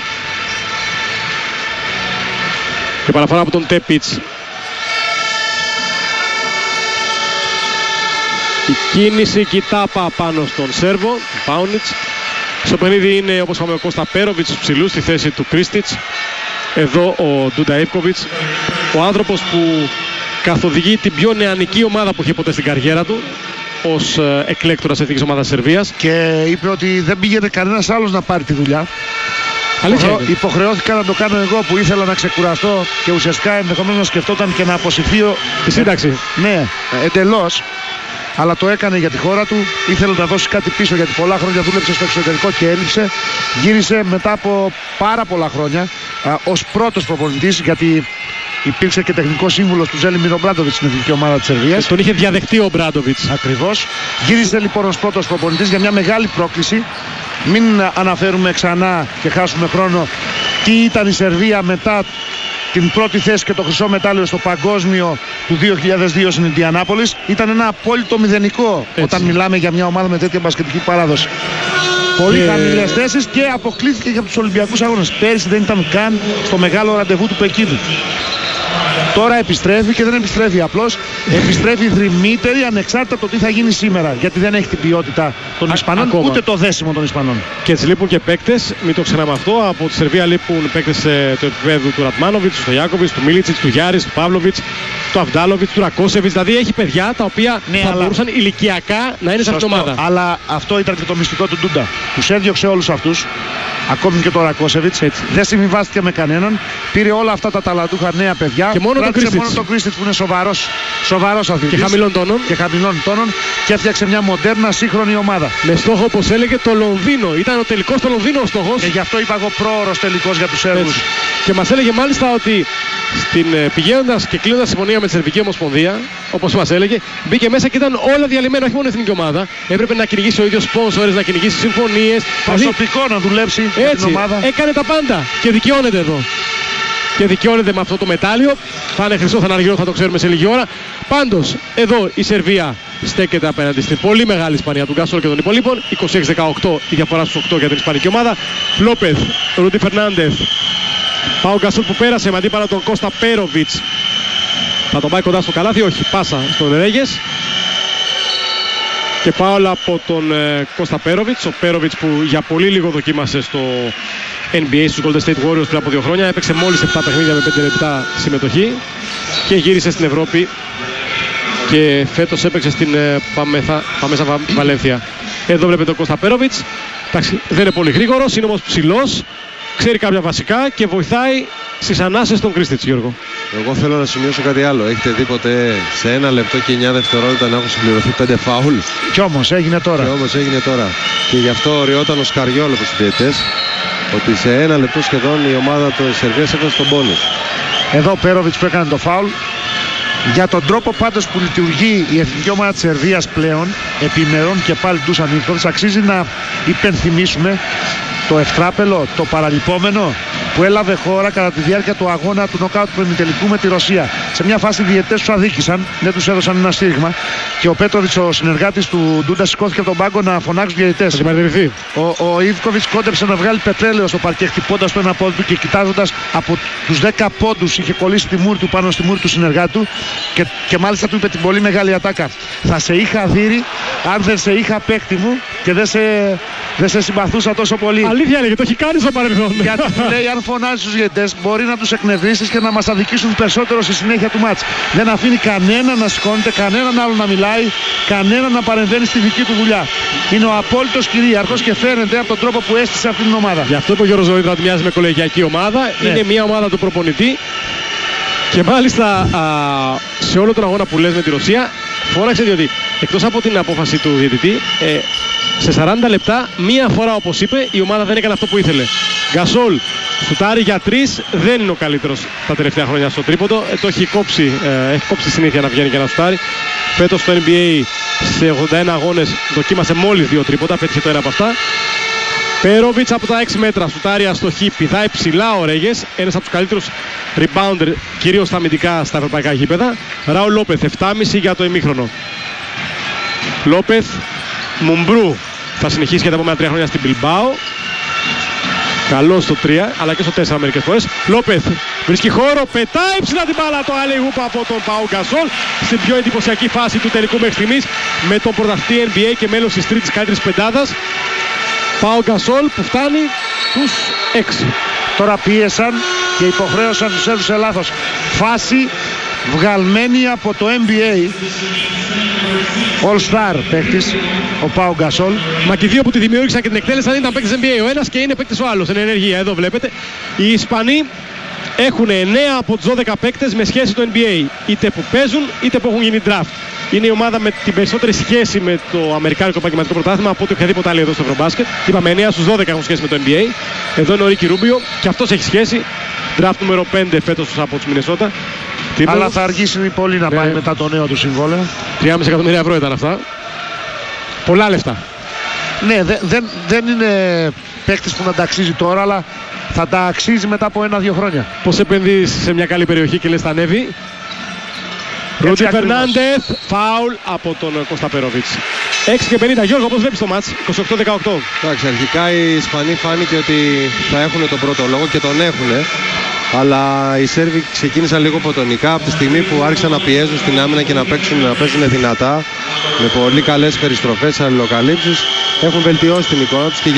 Και παραφορά από τον Τέπιτς. Η κίνηση κοιτάπα πάνω στον Σέρβο, Πάουνιτς. Στο παιχνίδι είναι, όπως είπαμε, ο Κώστα Πέροβιτς στους ψηλούς στη θέση του Κρίστιτς. Εδώ ο Ντούντα Ιβκοβιτς, ο άνθρωπος που καθοδηγεί την πιο νεανική ομάδα που είχε ποτέ στην καριέρα του ως εκλέκτορας εθνικής ομάδας Σερβίας. Και είπε ότι δεν πήγαινε κανένας άλλος να πάρει τη δουλειά. Υποχρεώθηκα να το κάνω εγώ που ήθελα να ξεκουραστώ και ουσιαστικά ενδεχομένως να σκεφτόταν και να αποσυρθεί τη σύνταξη. Ναι, εντελώς. Αλλά το έκανε για τη χώρα του, ήθελε να δώσει κάτι πίσω γιατί πολλά χρόνια δούλεψε στο εξωτερικό και έλειψε. Γύρισε μετά από πάρα πολλά χρόνια ως πρώτος προπονητής, γιατί υπήρξε και τεχνικός σύμβουλος του Ζέλιμιρ Ομπράντοβιτς στην εθνική ομάδα της Σερβίας. Τον είχε διαδεχτεί ο Ομπράντοβιτς. Ακριβώς. Γύρισε λοιπόν ως πρώτος προπονητής για μια μεγάλη πρόκληση. Μην αναφέρουμε ξανά και χάσουμε χρόνο τι ήταν η Σερβία μετά την πρώτη θέση και το χρυσό μετάλλιο στο παγκόσμιο του 2002 στην Ιντιανάπολης. Ήταν ένα απόλυτο μηδενικό όταν μιλάμε για μια ομάδα με τέτοια μπασκετική παράδοση. Πολύ χαμηλές θέσεις και αποκλείθηκε για τους Ολυμπιακούς Αγώνες. Πέρυσι δεν ήταν καν στο μεγάλο ραντεβού του Πεκίνου. Τώρα επιστρέφει και δεν επιστρέφει απλώς. Επιστρέφει δρυμύτερη ανεξάρτητα από το τι θα γίνει σήμερα. Γιατί δεν έχει την ποιότητα των Ισπανών, ούτε το δέσιμο των Ισπανών. Και έτσι λείπουν και παίκτες, μην το ξεχνάμε αυτό. Από τη Σερβία λείπουν παίκτες του επίπεδου του Ρατμάνοβιτς, του Στογιάκοβιτς, του Μίλιτσιτς, του Γιάρης, του Παύλοβιτς, του Αβντάλοβιτς, του Ρακόσεβιτς. Δηλαδή έχει παιδιά τα οποία θα μπορούσαν ηλικιακά να είναι σε αυτήν την ομάδα. Αλλά αυτό ήταν και το μυστικό του Ντούντα. Τους έδιωξε όλους αυτούς. Ακόμη και το Ρακόσεβιτς. Δεν συμβιβάστηκε με κανέναν. Πήρε όλα αυτά τα ταλαντούχα νέα παιδιά. Και μόνο τον Κρίστιτς που είναι σοβαρός αθλητής. Και χαμηλών τόνων. Και έφτιαξε μια μοντέρνα σύγχρονη ομάδα. Με στόχο, όπως έλεγε, το Λονδίνο. Ήταν ο τελικός στο Λονδίνο ο στόχος. Και γι' αυτό είπα εγώ πρόωρος τελικός για τους Σέρβους. Και μας έλεγε μάλιστα ότι πηγαίνοντας και κλείνοντας συμφωνία με τη Σερβική Ομοσπονδία, όπως μας έλεγε, μπήκε μέσα και ήταν όλα διαλυμένα, όχι μόνο η εθνική ομάδα. Έπρεπε να κυνηγήσει ο ίδιος σπόνσορες, να κυνηγήσει συμφωνίες. Προσωπικό να δουλέψει έτσι, την ομάδα. Έκανε τα πάντα και δικαιώνεται εδώ. Και δικαιώνεται με αυτό το μετάλλιο. Θα είναι χρυσό, θα είναι αργυρό, θα το ξέρουμε σε λίγη ώρα. Πάντως, εδώ η Σερβία στέκεται απέναντι στην πολύ μεγάλη Ισπανία του Γκάσολ και των υπολείπων. 26-18 η διαφορά στους 8 για την Ισπανική ομάδα. Λόπεθ, Ρούντι Φερνάντεθ. Πάο Γκάσολ που πέρασε με αντίπαλα τον Κώστα Πέροβιτς. Θα τον πάει κοντά στο καλάθι, όχι. Πάσα στον Ρέγες. Και πάω από τον Κώστα Πέροβιτς. Ο Πέροβιτς που για πολύ λίγο δοκίμασε στο NBA στους Golden State Warriors πριν από 2 χρόνια. Έπαιξε μόλις 7 παιχνίδια με 5 λεπτά συμμετοχή και γύρισε στην Ευρώπη και φέτος έπαιξε στην Παμέσα Βαλένθια. Εδώ βλέπετε τον Κώστα Πέροβιτς. Εντάξει, δεν είναι πολύ γρήγορος, είναι όμως ψηλός, ξέρει κάποια βασικά και βοηθάει στις ανάσες των Κρίστιτς, Γιώργο. Εγώ θέλω να σημειώσω κάτι άλλο. Έχετε δει ποτέ σε 1 λεπτό και 9 δευτερόλεπτα να έχουν συμπληρωθεί 5 φάουλ? Κι όμως έγινε τώρα. Και γι' αυτό οριόταν ο Σκαριόλο από τους διαιτητές ότι σε 1 λεπτό σχεδόν η ομάδα του Σερβίας έφτασε στον πόνους. Εδώ ο Πέροβιτς που έκανε το φάουλ. Για τον τρόπο πάντως που λειτουργεί η εθνική ομάδα της Σερβίας πλέον, επιμερών και πάλι τους ανήρθοντες, αξίζει να υπενθυμίσουμε το ευτράπελο, το παραλυπόμενο που έλαβε χώρα κατά τη διάρκεια του αγώνα του νοκάουτ του ημιτελικού με τη Ρωσία. Σε μια φάση οι διαιτητές τους αδίκησαν, δεν τους έδωσαν ένα στήριγμα και ο Πέτροβιτς, ο συνεργάτης του Ντούντα, σηκώθηκε από τον πάγκο να φωνάξει τους διαιτητές. Ο Ιβκοβιτς κόντεψε να βγάλει πετρέλαιο στο παρκέ, χτυπώντας το ένα πόδι του και κοιτάζοντας από τους 10 πόντους είχε κολλήσει τη μούρη του πάνω στη μούρη του συνεργάτου και μάλιστα του είπε την πολύ μεγάλη ατάκα. Θα σε είχα δείρει αν δεν σε είχα παίκτη μου και δεν σε συμπαθούσα τόσο πολύ. Αλήθεια έλεγε, το έχει κάνει στο παρελθόν. Γιατί του λέει, αν φωνάζει τους διαιτητές, μπορεί να τους εκνευρίσεις και να μας αδικήσουν περισσότερο στη συνέχεια του μάτς. Δεν αφήνει κανένα να σηκώνεται, κανέναν άλλο να μιλάει, κανέναν να παρεμβαίνει στη δική του δουλειά. Είναι ο απόλυτος κυρίαρχος και φαίνεται από τον τρόπο που έστησε αυτή την ομάδα. Γι' αυτό είπε ο Γιώργος Ζωήδρα ότι μοιάζει με κολεγιακή ομάδα. Ναι. Είναι μια ομάδα του προπονητή. Και μάλιστα σε όλο τον αγώνα που λες με τη Ρωσία, φώναξε διότι εκτός από την απόφαση του διαιτητή, σε 40 λεπτά, μία φορά όπως είπε, η ομάδα δεν έκανε αυτό που ήθελε. Γκασόλ σουτάρει για 3, δεν είναι ο καλύτερος τα τελευταία χρόνια στο τρίποντο. Το έχει κόψει συνήθεια να βγαίνει και να σουτάρει. Φέτος στο NBA σε 81 αγώνες δοκίμασε μόλις 2 τρίποντα, πέτυχε το ένα από αυτά. Πέροβιτς από τα 6 μέτρα σουτάρει αστοχή, πηδάει ψηλά ο Ρέγες, ένας από τους καλύτερους rebounder, κυρίως στα αμυντικά στα ευρωπαϊκά γήπεδα. Ράου Λόπεθ, 7,5 για το ημίχρονο. Λόπεθ, Μουμπρού θα συνεχίσει και τα επόμενα 3 χρόνια στην Μπιλμπάο. Καλό στο 3 αλλά και στο 4 μερικές φορές. Λόπεθ βρίσκει χώρο, πετάει ψηλά την μπάλα, το αλεούπ από τον Πάο Γκασόλ στην πιο εντυπωσιακή φάση του τελικού μέχρι στιγμής με τον πρωταθλητή NBA και μέλος της τρίτης καλύτερης πεντάδας. Πάο Γκασόλ που φτάνει τους 6. Τώρα πίεσαν και υποχρέωσαν τους Σέρβους σε λάθος φάση βγαλμένη από το NBA. All-Star παίκτης, ο Πάο Γκασόλ. Μα και οι δύο που τη δημιούργησαν και την εκτέλεσαν ήταν παίκτης NBA. Ο ένας και είναι παίκτης ο άλλος. Είναι ενεργεία. Εδώ βλέπετε. Οι Ισπανοί έχουν 9 από τους 12 παίκτες με σχέση το NBA. Είτε που παίζουν είτε που έχουν γίνει draft. Είναι η ομάδα με την περισσότερη σχέση με το Αμερικάνικο επαγγελματικό πρωτάθλημα από ό,τι οποιαδήποτε άλλη εδώ στο Ευρωμπάσκετ. Είπαμε 9 στους 12 έχουν σχέση με το NBA. Εδώ είναι ο Ρίκι Ρούμπιο και αυτός έχει σχέση. Draft νούμερο 5 φέτος από τους Μινεσότα. Αλλά θα αργήσει πολύ να πάει μετά το νέο του συμβόλαιο. 3,5 εκατομμύρια ευρώ ήταν αυτά. Πολλά λεφτά. Ναι, δεν είναι παίκτης που να τα αξίζει τώρα, αλλά θα τα αξίζει μετά από 1-2 χρόνια. Πώς επενδύεις σε μια καλή περιοχή και λες θα ανέβει. Ρούντι Φερνάντεθ, φάουλ από τον Κώστα Πέροβιτς. 6 και 50. Γιώργο, πώς βλέπεις το μάτς? 28-18. Εντάξει, αρχικά οι Ισπανοί φάνηκε ότι θα έχουν τον πρώτο λόγο και τον έχουν. Αλλά οι Σέρβοι ξεκίνησαν λίγο φωτονικά από τη στιγμή που άρχισαν να πιέζουν στην άμυνα και να παίζουν δυνατά. Με πολύ καλές περιστροφές, αλληλοκαλύψεις. Έχουν βελτιώσει την εικόνα τους και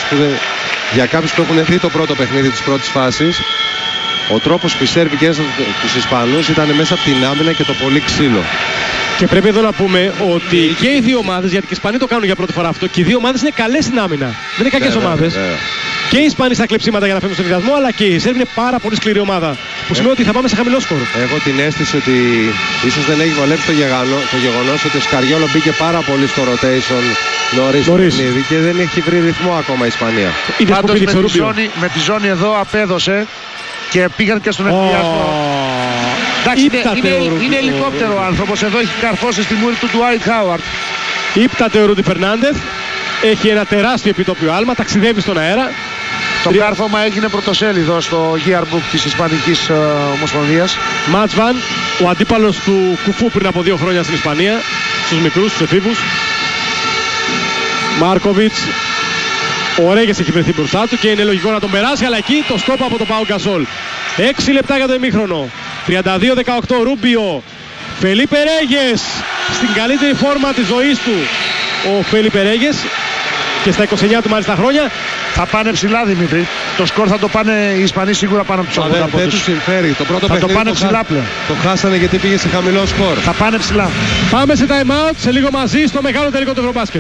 για κάποιους που έχουν δει το πρώτο παιχνίδι της πρώτης φάσης, ο τρόπος που οι Σέρβοι κέρδισαν τους Ισπανούς ήταν μέσα από την άμυνα και το πολύ ξύλο. Και πρέπει εδώ να πούμε ότι και οι δύο ομάδες, γιατί και οι Ισπανοί το κάνουν για πρώτη φορά αυτό, και οι δύο ομάδες είναι καλές στην άμυνα. Δεν είναι κακές ομάδες. Και οι Ισπανοί στα κλεψίματα για να φέρουν στον διαδρασμό, αλλά και οι Σέρβοι είναι πάρα πολύ σκληρή ομάδα. Που σημαίνει ότι θα πάμε σε χαμηλό σκορ. Έχω την αίσθηση ότι ίσως δεν έχει βολέψει το γεγονός ότι ο Σκαριόλο μπήκε πάρα πολύ στο rotation νωρίς το παιχνίδι και δεν έχει βρει ρυθμό ακόμα η Ισπανία. Πάντως με τη ζώνη εδώ απέδωσε και πήγαν και στον ενδιασμό. Εντάξει, είναι ελικόπτερο ο άνθρωπος. Εδώ έχει καρφώσει στη μούρη του Dwight Howard. Ήπταται ο Ρούντι Φερνάντεθ. Έχει ένα τεράστιο επιτόπιο άλμα. Ταξιδεύει στον αέρα. Το κάρφωμα έγινε πρωτοσέλιδο στο yearbook της Ισπανικής Ομοσπονδίας. Μάτσβαν, ο αντίπαλος του Κουφού πριν από 2 χρόνια στην Ισπανία. Στους μικρούς, στους εφήβους. Μάρκοβιτς. Ο Ρέγες έχει βρεθεί μπροστά του και είναι λογικό να τον περάσει, αλλά εκεί το στόπ από τον Πάο Γκασόλ. 6 λεπτά για το ημίχρονο. 32-18 Ρούμπιο. Φελίπε Ρέγες στην καλύτερη φόρμα της ζωής του. Ο Φελίπε Ρέγες και στα 29 του μάλιστα χρόνια. Θα πάνε ψηλά, Δημήτρη. Το σκορ θα το πάνε οι Ισπανοί σίγουρα πάνω από τους 80 πόντους. Δεν τους συμφέρει. Το πρώτο θα το πάνε ψηλά πλέον. Το χάσανε γιατί πήγε σε χαμηλό σκορ. Θα πάνε ψηλά. Πάμε σε time out, σε λίγο μαζί στο μεγάλο τελικό του Ευρωμπάσκετ.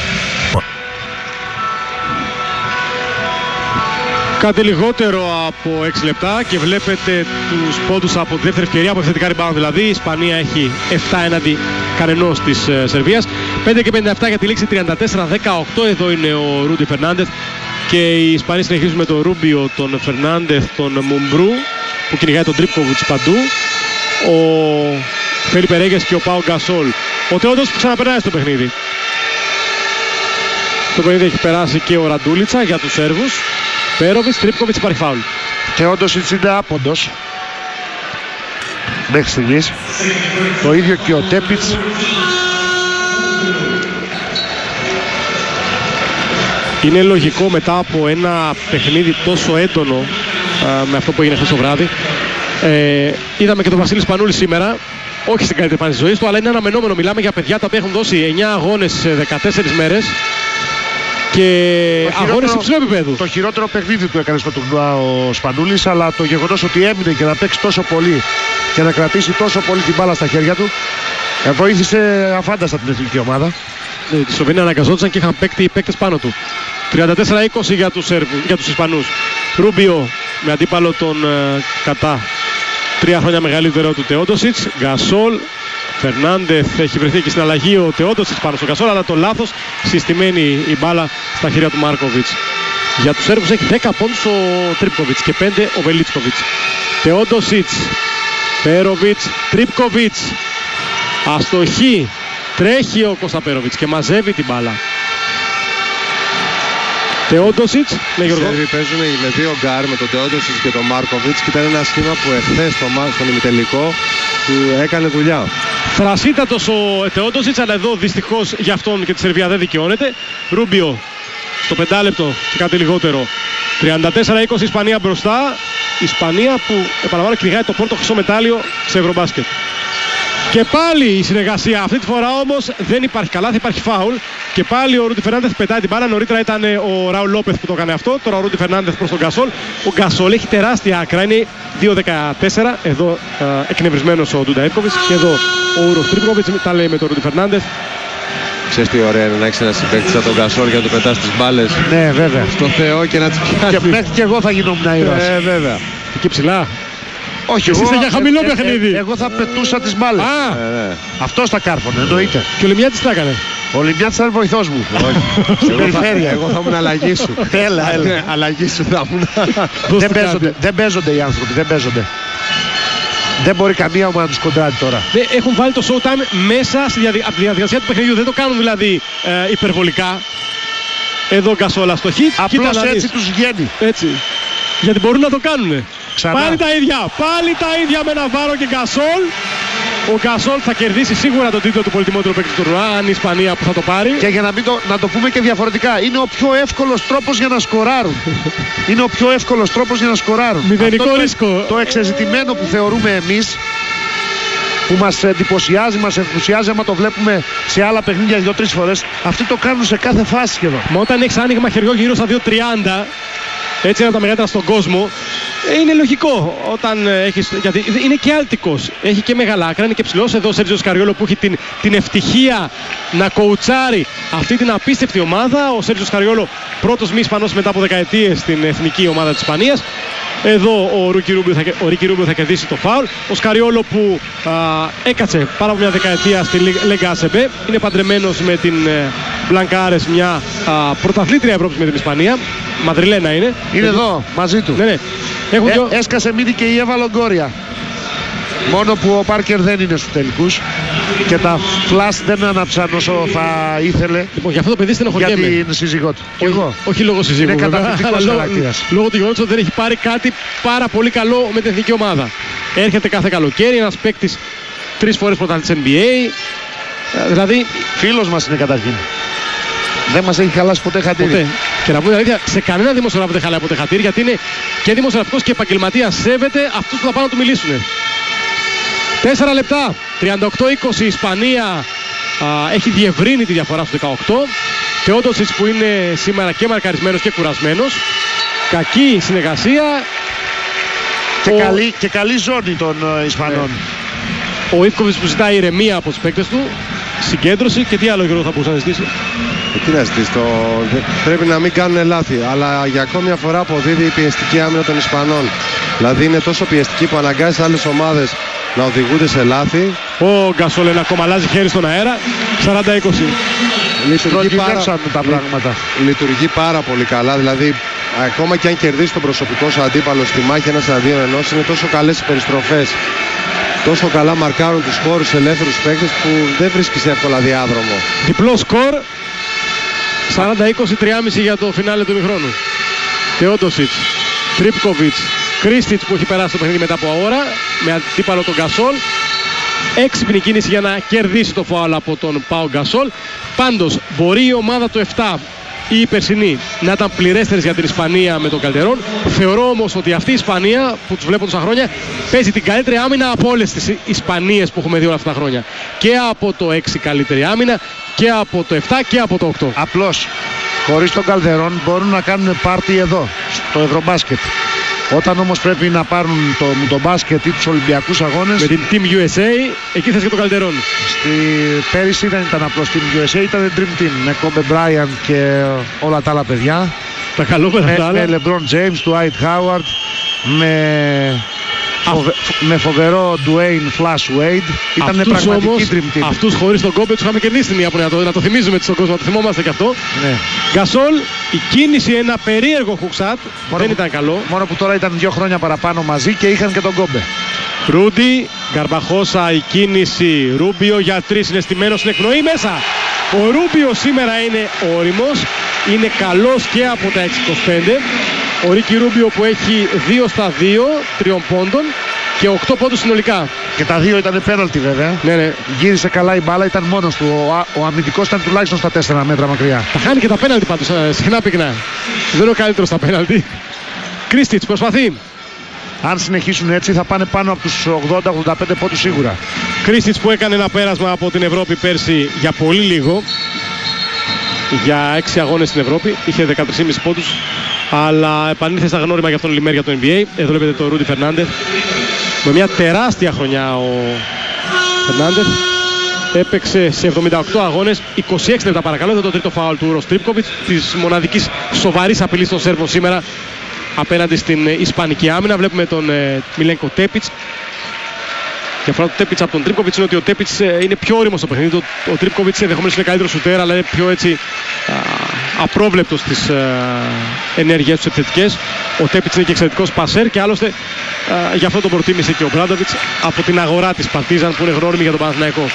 Κάτι λιγότερο από 6 λεπτά και βλέπετε τους πόντους από τη δεύτερη ευκαιρία, από ευθετικά rebound δηλαδή. Η Ισπανία έχει 7 έναντι κανενός της Σερβίας. 5 και 57 για τη λήξη, 34-18. Εδώ είναι ο Ρούντι Φερνάντεθ και οι Ισπανοί συνεχίζουν με τον Ρούμπιο, τον Φερνάντεθ, τον Μουμπρού που κυνηγάει τον Τρίπκοβιτς παντού. Ο Φελίπε Ρέγες και ο Πάο Γκασόλ. Ο Τεόντος που ξαναπερνάει στο παιχνίδι. Το παιχνίδι έχει περάσει και ο Ραντούλιτσα για τους Σέρβους. Πέροβιτς, Τρίπκοβιτς, υπάρχει φάουλ. Τεόντοσιτς είναι άποντος μέχρι στιγμής. Το ίδιο και ο Τέπιτς. Είναι λογικό μετά από ένα παιχνίδι τόσο έντονο με αυτό που έγινε χθες το βράδυ. Είδαμε και τον Βασίλη Σπανούλη σήμερα. Όχι στην καλύτερη φάση της ζωής του, αλλά είναι αναμενόμενο. Μιλάμε για παιδιά τα οποία έχουν δώσει 9 αγώνες σε 14 μέρες. Και αγώνες υψηλού επίπεδου. Το χειρότερο παιχνίδι του έκανε στο τουρνουά ο Σπανούλης, αλλά το γεγονός ότι έμεινε και να παίξει τόσο πολύ και να κρατήσει τόσο πολύ την μπάλα στα χέρια του βοήθησε αφάνταστα την εθνική ομάδα. Οι Σλοβενοί αναγκαζόντουσαν και είχαν παίκτη οι παίκτες πάνω του. 34-20 για τους Ισπανούς. Ρούμπιο με αντίπαλο τον κατά 3 χρόνια μεγαλύτερο του Τεόντοσιτς. Γκασόλ. Φερνάντεθ, έχει βρεθεί και στην αλλαγή ο Τεόντοσιτς πάνω στο Γκασόλ, αλλά το λάθος συστημένη η μπάλα στα χέρια του Μάρκοβιτς. Για τους Σέρβους έχει 10 πόντους ο Τρίπκοβιτς και 5 ο Βελίτσκοβιτς. Τεόντοσιτς, Πέροβιτς, Τρίπκοβιτς. Αστοχή, τρέχει ο Κώστα Πέροβιτς και μαζεύει την μπάλα. Τεόντοσιτς, ναι Γιώργο. Οι παίζουν με 2 γκάρ, με τον Τεόντοσιτς και τον Μάρκοβιτς και ήταν ένα σχήμα που εχθές στον ημιτελικό του έκανε δουλειά. Θρασίτατος ο Τεόντοσιτς, αλλά εδώ δυστυχώς για αυτόν και τη Σερβία δεν δικαιώνεται. Ρούμπιο στο 5 λεπτό και κάτι λιγότερο. 34-20 Ισπανία μπροστά. Ισπανία που επαναλαμβάνω κυνηγάει το πρώτο χρυσό μετάλλιο σε Ευρωμπάσκετ. Και πάλι η συνεργασία, αυτή τη φορά όμως δεν υπάρχει καλά, θα υπάρχει φάουλ Και πάλι ο Ρούντι Φερνάντεθ πετάει την μπάλα. Νωρίτερα ήταν ο Ραούλ Λόπεθ που το έκανε αυτό. Τώρα ο Ρούντι Φερνάντεθ προς τον Γκασόλ. Ο Γκασόλ έχει τεράστια άκρα. Είναι 2-14. Εδώ εκνευρισμένος ο Ντούντα-Εύκοβιτς. Και εδώ ο Ούρος Τρίπκοβιτς. Τα λέει με τον Ρούντι Φερνάντεθ. Ξέρεις τι ωραία είναι να έχεις ένα συμπαίκτη σαν τον Γκασόλ για να του πετάς τις μπάλες. Ναι, βέβαια. Στο Θεό και να τις πιάσεις. Και μέχρι και εγώ θα γινόμουν ήρωας. Βέβαια. Εκεί ψηλά. Όχι, εσύ είστε για χαμηλό παιχνίδι. Εγώ θα πετούσα τις μπάλες. Αυτός τα κάρφωνε, εννοείται. Και ο Ολυμπιάτης τι έκανε? Ο Ολυμπιάτης ήταν βοηθός μου. Στην περιφέρεια. Εγώ θα ήμουν αλλαγή σου. Έλα. Αλλαγή σου θα ήμουν. Δεν παίζονται οι άνθρωποι, δεν παίζονται. Δεν μπορεί καμία ομάδα να τους κοντράρει τώρα. Έχουν βάλει το showtime μέσα από τη διαδικασία του παιχνιδιού. Δεν το κάνουν δηλαδή υπερβολικά. Εδώ ο Γκασόλα στο hit. Απλώς έτσι τους βγαίνει. Έτσι. Γιατί μπορούν να το κάνουν. Ξανά. Πάλι τα ίδια με Ναβάρο και Γκασόλ. Ο Γκασόλ θα κερδίσει σίγουρα τον τίτλο του πολυτιμότερου παίκτη του τουρνουά, αν η Ισπανία που θα το πάρει. Και για να το πούμε και διαφορετικά, είναι ο πιο εύκολος τρόπος για να σκοράρουν. Είναι ο πιο εύκολος τρόπος για να σκοράρουν. Μηδενικό ρίσκο. Το εξεζητημένο που θεωρούμε εμείς, που μας εντυπωσιάζει, μας ενθουσιάζει άμα το βλέπουμε σε άλλα παιχνίδια 2-3 φορές, αυτοί το κάνουν σε κάθε φάση σχεδόν. Μα όταν έχεις άνοιγμα χεριό γύρω στα 2.30, έτσι είναι από τα μεγαλύτερα στον κόσμο, είναι λογικό όταν έχεις, γιατί είναι και άλτικος, έχει και μεγάλα άκρα, είναι και ψηλός. Εδώ ο Σέρτζιο Σκαριόλο που έχει την ευτυχία να κοουτσάρει αυτή την απίστευτη ομάδα. Ο Σέρτζιο Σκαριόλο πρώτος μη Ισπανός μετά από δεκαετίες στην εθνική ομάδα της Ισπανίας. Εδώ ο Ρίκι Ρούμπιο θα κερδίσει το φάουλ. Ο Σκαριόλο που έκατσε πάρα από μια δεκαετία στη Λέγκα ΑΣΕΜΠΕ, είναι παντρεμένος με την Μπλανκάρες, μια πρωταθλήτρια Ευρώπης με την Ισπανία. Μαδριλένα είναι. Είναι εδώ μαζί του. Ναι. Έσκασε μύτη και η Εύα Λογκόρια. Μόνο που ο Πάρκερ δεν είναι στους τελικούς και τα φλάς δεν άναψαν όσο θα ήθελε. Λοιπόν, για αυτό το παιδί στενοχωριέμαι. Για την σύζυγό του. Όχι λόγω σύζυγου. Είναι καταπληκτικός χαρακτήρας. Λόγω του γεγονότος ότι δεν έχει πάρει κάτι πάρα πολύ καλό με την εθνική ομάδα. Έρχεται κάθε καλοκαίρι ένας παίκτης 3 φορές πρωταθλητής NBA. Δηλαδή. Φίλος μας είναι καταρχήν. Δεν μας έχει χαλάσει ποτέ χατήρι. Ποτέ. Και να πούμε αλήθεια, σε κανένα δημοσιογράφο δεν χαλάει ποτέ χατήρι, γιατί είναι και δημοσιογραφικός και επαγγελματίας. Σέβεται αυτούς που θα πάνε να του μιλήσουν. 4 λεπτά. 38-20 η Ισπανία έχει διευρύνει τη διαφορά στο 18. Θεόντοσιτς που είναι σήμερα και μαρκαρισμένος και κουρασμένος. Κακή συνεργασία. Και καλή ζώνη των Ισπανών. Ο Ιβκοβιτς που ζητάει ηρεμία από τους παίκτες του. Συγκέντρωση και τι άλλο Γιώργο θα μπορούσε να ζητήσει? Τι να ζητήσει, πρέπει να μην κάνουν λάθη, αλλά για ακόμη μια φορά αποδίδει η πιεστική άμυνα των Ισπανών. Δηλαδή είναι τόσο πιεστική που αναγκάζει άλλες ομάδες να οδηγούνται σε λάθη. Ο Γκασόλ ένα ακόμα αλλάζει χέρι στον αέρα. 40-20. Λειτουργεί πάρα πολύ καλά. Δηλαδή ακόμα και αν κερδίσει τον προσωπικό σου αντίπαλο στη μάχη ένας εναντίον ενός, είναι τόσο καλές οι περιστροφές. Τόσο καλά μαρκάρουν τους χώρους ελεύθερους παίκτες που δεν βρίσκεις εύκολα διάδρομο. Διπλό σκορ. 40-20, 3,5 για το φινάλε του ημιχρόνου. Θεόντοσιτς, Τρίπκοβιτς, Κρίστιτς που έχει περάσει το παιχνίδι μετά από ώρα με αντίπαλο τον Γκασόλ. Έξυπνη κίνηση για να κερδίσει το φάουλ από τον Πάο Γκασόλ. Πάντως μπορεί η ομάδα του 7, η περσινή, να ήταν πληρέστερης για την Ισπανία με τον Καλτερόν. Θεωρώ όμως ότι αυτή η Ισπανία που τους βλέπω τόσα χρόνια παίζει την καλύτερη άμυνα από όλες τις Ισπανίες που έχουμε δει όλα αυτά τα χρόνια. Και από το 6 καλύτερη άμυνα και από το 7 και από το 8. Απλώς χωρίς τον Καλτερόν μπορούν να κάνουν πάρτι εδώ στο Ευρωμπάσκετ. Όταν όμως πρέπει να πάρουν το μπάσκετ ή τους Ολυμπιακούς αγώνες με την Team USA, εκεί θες και τον Καλτερόν. Πέρυσι δεν ήταν απλώς Team USA, ήταν Dream Team με Kobe Bryant και όλα τα άλλα παιδιά. Τα καλόπερα τα άλλα. Με LeBron James, Dwight Howard, με φοβερό Dwayne Flash Wade. Ήταν πραγματική όμως, Dream Team. Αυτούς χωρίς τον Kobe τους είχαμε κερδίσει στην Ιαπωνία. Να το θυμίζουμε στον κόσμο, να το θυμόμαστε κι αυτό. Ναι. Γκασόλ, η κίνηση, ένα περίεργο χουξάτ, δεν ήταν καλό. Μόνο που τώρα ήταν 2 χρόνια παραπάνω μαζί και είχαν και τον Kobe. Ρούντι, Γκαρμπαχώσα, η κίνηση, Ρούμπιο για 3, είναι στημένος στην εκπνοή μέσα. Ο Ρούμπιο σήμερα είναι όριμος, είναι καλός και από τα 6-25. Ο Ρίκι Ρούμπιο που έχει 2 στα 2 3 πόντων και 8 πόντους συνολικά. Και τα 2 ήταν πέναλτι βέβαια. Ναι. Γύρισε καλά η μπάλα, ήταν μόνος του. Ο αμυντικός ήταν τουλάχιστον στα 4 μέτρα μακριά. Τα χάνει και τα πέναλτι πάντως, συχνά πυκνά. Δεν είναι ο καλύτερος στα πέναλτι. Κρίστιτς προσπαθεί. Αν συνεχίσουν έτσι θα πάνε πάνω από τους 80-85 πόντους σίγουρα. Κρίστιτς που έκανε ένα πέρασμα από την Ευρώπη πέρσι για πολύ λίγο. για 6 αγώνες στην Ευρώπη. Είχε 13,5 πόντους, αλλά επανήλθε στα γνώριμα για αυτόν Λιμέρ για το NBA. Εδώ βλέπετε τον Ρούντι Φερνάντεθ. Με μια τεράστια χρονιά ο Φερνάντεθ. Έπαιξε σε 78 αγώνες, 26 λεπτά παρακαλώ. Εδώ το τρίτο φάουλ του Ροστρίπκοβιτς, της μοναδικής σοβαρής απειλής των Σέρβων σήμερα απέναντι στην Ισπανική άμυνα. Βλέπουμε τον Μιλένκο Τέπιτς. Και αφορά το Τέπιτς από τον Τρίπκοβιτς είναι ότι ο Τέπιτς είναι πιο όριμος στο παιχνίδι. Ο Τρίπκοβιτς ενδεχομένως είναι καλύτερο σουτέρ, αλλά είναι πιο έτσι απρόβλεπτος στις ενέργειες τους επιθετικές. Ο Τέπιτς είναι και εξαιρετικός πασέρ και άλλωστε γι' αυτό τον προτίμησε και ο Μπράντοβιτς από την αγορά της Παρτίζαν που είναι γνώριμη για τον Παναθηναϊκό.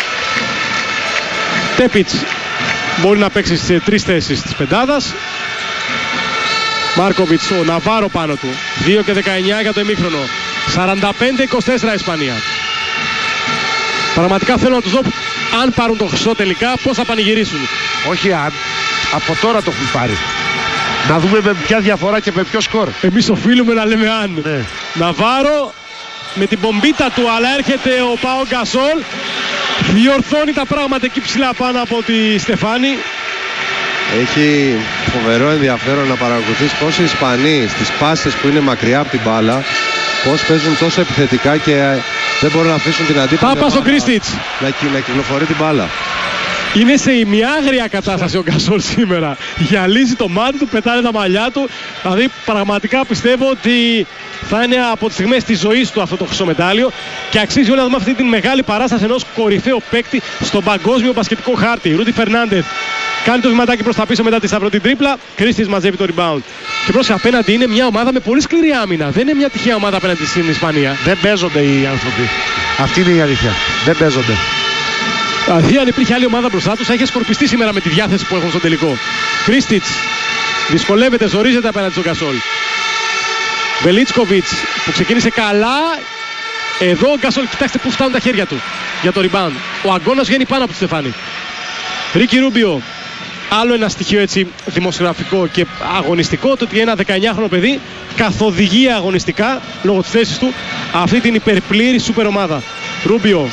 Τέπιτς μπορεί να παίξει σε 3 θέσεις της πεντάδας. Μάρκοβιτς, ο Ναβάρο πάνω του. 2 και 19 για το ημίχρονο. 45-24 Ισπανία. Πραγματικά θέλω να τους δω αν πάρουν το χρυσό τελικά πώς θα πανηγυρίσουν. Όχι αν, από τώρα το έχουν πάρει. Να δούμε με ποια διαφορά και με ποιο σκορ. Εμείς οφείλουμε να λέμε αν. Ναι. Ναβάρο με την πομπίτα του, αλλά έρχεται ο Πάο Γκασόλ. Διορθώνει τα πράγματα εκεί ψηλά πάνω από τη Στεφάνη. Έχει φοβερό ενδιαφέρον να παρακολουθείς πώς οι Ισπανοί στις πάσες που είναι μακριά από την μπάλα, πώς παίζουν τόσο επιθετικά και δεν μπορούν να αφήσουν την αντίπαλη να κυκλοφορεί την μπάλα. Είναι σε ημιάγρια κατάσταση ο Γκασόλ σήμερα. Γυαλίζει το μάτι του, πετάει τα μαλλιά του. Δηλαδή πραγματικά πιστεύω ότι θα είναι από τις στιγμές της ζωής του αυτό το χρυσό μετάλλιο και αξίζει όλοι να δούμε αυτή τη μεγάλη παράσταση ενός κορυφαίου παίκτη στον παγκόσμιο μπασκετικό χάρτη. Ρούντι Φερνάντεθ κάνει το βηματάκι προς τα πίσω μετά τη σταυρωτή τρίπλα. Κρίστης μαζεύει το rebound. Και προς απέναντι είναι μια ομάδα με πολύ σκληρή άμυνα. Δεν είναι μια τυχαία ομάδα απέναντι στην Ισπανία. Δεν παίζονται οι άνθρωποι. Αυτή είναι η αλήθεια. Δεν παίζονται. Δηλαδή, αν υπήρχε άλλη ομάδα μπροστά τους, θα είχε σκορπιστεί σήμερα με τη διάθεση που έχουν στο τελικό. Κρίστιτς δυσκολεύεται, ζορίζεται απέναντι στον Γκασόλ. Βελίτσκοβιτς που ξεκίνησε καλά. Εδώ ο Γκασόλ, κοιτάξτε πού φτάνουν τα χέρια του για το rebound. Ο αγώνας βγαίνει πάνω από τη Στεφάνη. Ρίκι Ρούμπιο. Άλλο ένα στοιχείο έτσι δημοσιογραφικό και αγωνιστικό, το ότι ένα 19χρονο παιδί καθοδηγεί αγωνιστικά λόγω της θέσης του αυτή την υπερπλήρη σούπερ ομάδα. Ρούμπιο.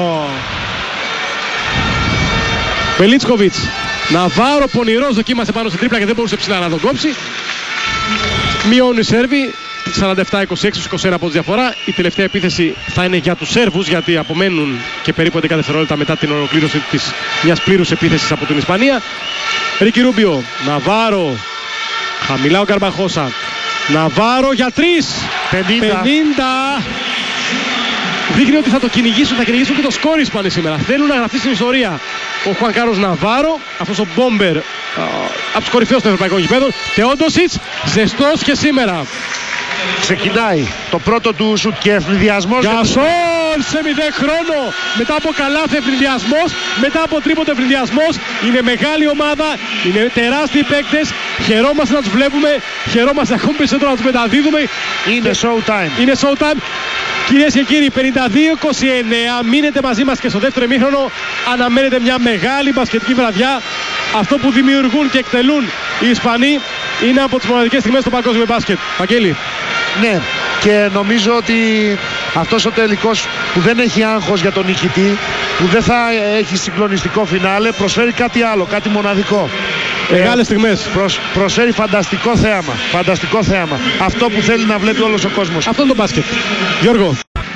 Βελίτσκοβιτς. Ναβάρο πονηρός δοκίμασε πάνω στην τρίπλα και δεν μπορούσε ψηλά να τον κόψει. Μειώνει οι Σέρβοι. 47-26 στους 21 από τη διαφορά. Η τελευταία επίθεση θα είναι για τους Σέρβους, γιατί απομένουν και περίπου 11 δευτερόλεπτα μετά την ολοκλήρωση της μιας πλήρους επίθεσης από την Ισπανία. Ρίκι Ρούμπιο. Ναβάρο. Χαμηλά ο Γκαρμπαχώσα. Ναβάρο για 3. 50. Δείχνει ότι θα το κυνηγήσουν, θα κυνηγήσουν και το σκόρ οι Ισπανοί σήμερα. Θέλουν να γραφτεί στην ιστορία ο Χουαν Κάρλος Ναβάρο, αυτός ο μπόμπερ από τους κορυφαίους των ευρωπαϊκών γηπέδων. Τεόντοσιτς, ζεστός και σήμερα. Ξεκινάει το πρώτο του σουτ και ευνηδιασμός. Γκασόλ σε 0 χρόνο. Μετά από καλάθι ευνηδιασμός, μετά από τρίποντο ευνηδιασμός. Είναι μεγάλη ομάδα, είναι τεράστιοι παίκτες. Χαιρόμαστε να τους βλέπουμε, χαιρόμαστε ακόμη περισσότερο να τους μεταδίδουμε. Είναι show time. Είναι show time. Κυρίες και κύριοι, 52-29, μείνετε μαζί μας και στο δεύτερο ημίχρονο. Αναμένεται μια μεγάλη μπασκετική βραδιά. Αυτό που δημιουργούν και εκτελούν οι Ισπανοί είναι από τις μοναδικές στιγμές στο παγκόσμιο μπάσκετ. Βαγγέλη. Ναι, και νομίζω ότι αυτός ο τελικός που δεν έχει άγχος για τον νικητή, που δεν θα έχει συγκλονιστικό φινάλε, προσφέρει κάτι άλλο, κάτι μοναδικό. Μεγάλες στιγμές. Προσφέρει φανταστικό θέαμα. Φανταστικό θέαμα. Αυτό που θέλει να βλέπει όλος ο κόσμος. Αυτό είναι το μπάσκετ. Γιώργο.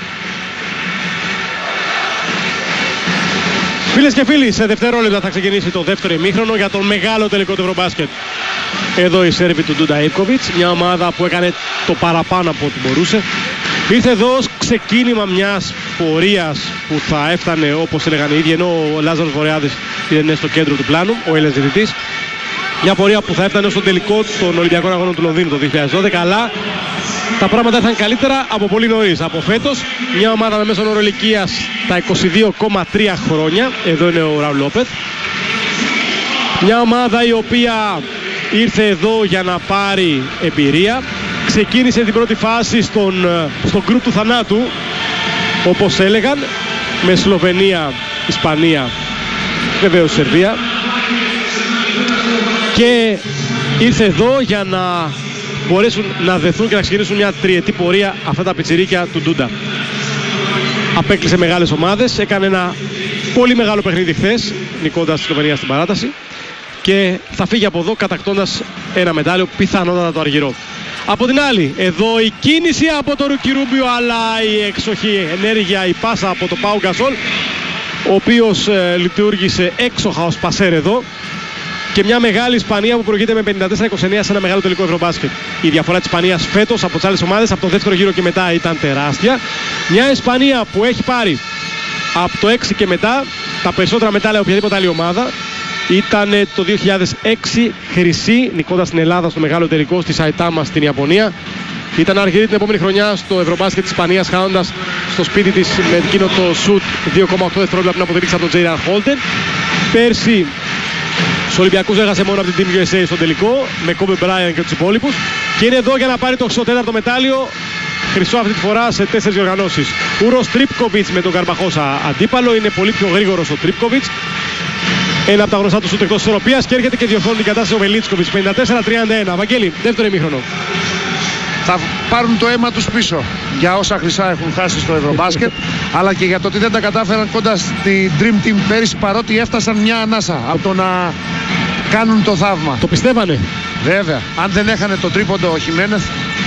Φίλες και φίλοι, σε δευτερόλεπτα θα ξεκινήσει το δεύτερο ημίχρονο για τον μεγάλο τελικό του Ευρωμπάσκετ. Εδώ η Σέρβη του Ντούντα Ιβκοβιτς, μια ομάδα που έκανε το παραπάνω από ό,τι μπορούσε. Ήρθε εδώ ως ξεκίνημα μιας πορείας που θα έφτανε, όπως έλεγαν οι ίδιοι, ενώ ο Λάζαρος Βορειάδης είναι στο κέντρο του πλάνου, ο Έλληνας διαιτητής. Μια πορεία που θα έφτανε στο τελικό των Ολυμπιακών Αγώνων του Λονδίνου το 2012, αλλά τα πράγματα ήρθαν καλύτερα από πολύ νωρίς. Από φέτος, μια ομάδα με μέσον όρο ηλικίας τα 22,3 χρόνια. Εδώ είναι ο Ραουλ Λόπεθ. Μια ομάδα η οποία ήρθε εδώ για να πάρει εμπειρία. Ξεκίνησε την πρώτη φάση στο γκρουπ του θανάτου, όπως έλεγαν, με Σλοβενία, Ισπανία, βεβαίως Σερβία. Και ήρθε εδώ για να μπορέσουν να δεθούν και να ξεκινήσουν μια τριετή πορεία αυτά τα πιτσιρίκια του Ντούντα. Απέκλεισε μεγάλες ομάδες, έκανε ένα πολύ μεγάλο παιχνίδι χθες, νικώντας τη Σλοβενία στην παράταση. και θα φύγει από εδώ κατακτώντας ένα μετάλλιο, πιθανότατα το αργυρό. Από την άλλη, εδώ η κίνηση από το Ρούκι Ρούμπιο, αλλά η εξοχή ενέργεια, η πάσα από το Πάου Γκασόλ, ο οποίος λειτουργήσε έξοχα ως πασέρ εδώ. Και μια μεγάλη Ισπανία που προηγείται με 54-29 σε ένα μεγάλο τελικό Ευρωμπάσκετ. Η διαφορά της Ισπανίας φέτος από τις άλλες ομάδες, από το δεύτερο γύρο και μετά, ήταν τεράστια. Μια Ισπανία που έχει πάρει από το 6 και μετά τα περισσότερα μετάλλια οποιαδήποτε άλλη ομάδα. Ήταν το 2006 χρυσή, νικώντας την Ελλάδα στο μεγάλο τελικό στη Σαϊτάμα στην Ιαπωνία. Ήταν αργυρή την επόμενη χρονιά στο Ευρωμπάσκετ της Ισπανίας, χάνοντας στο σπίτι της με εκείνο το σουτ 2,8 δευτερόλεπτα που αποδείξει από τον Τζέιραν Χόλτεν. Πέρσι στους Ολυμπιακούς έχασε μόνο από την Team USA στο τελικό, με Kobe Bryant και τους υπόλοιπους. Και είναι εδώ για να πάρει το 4ο μετάλλιο, χρυσό αυτή τη φορά σε 4 διοργανώσεις. Ούρος Τρίπκοβιτς με τον Καρμπαχώσα αντίπαλο, είναι πολύ πιο γρήγορος ο Τρίπκοβιτς. Ένα από τα γνωστά του σουτ εκτός της ισορροπίας και έρχεται και διορθώνει την κατάσταση ο Βελίτσκοβιτς. 54-31. Βαγγέλη, δεύτερο ημίχρονο. Θα πάρουν το αίμα τους πίσω για όσα χρυσά έχουν χάσει στο Ευρωμπάσκετ, αλλά και για το ότι δεν τα κατάφεραν κοντά στη Dream Team πέρυσι, παρότι έφτασαν μια ανάσα από το να κάνουν το θαύμα. Το πιστεύανε. Βέβαια, αν δεν έχανε το τρίποντο ο Χιμένεθ.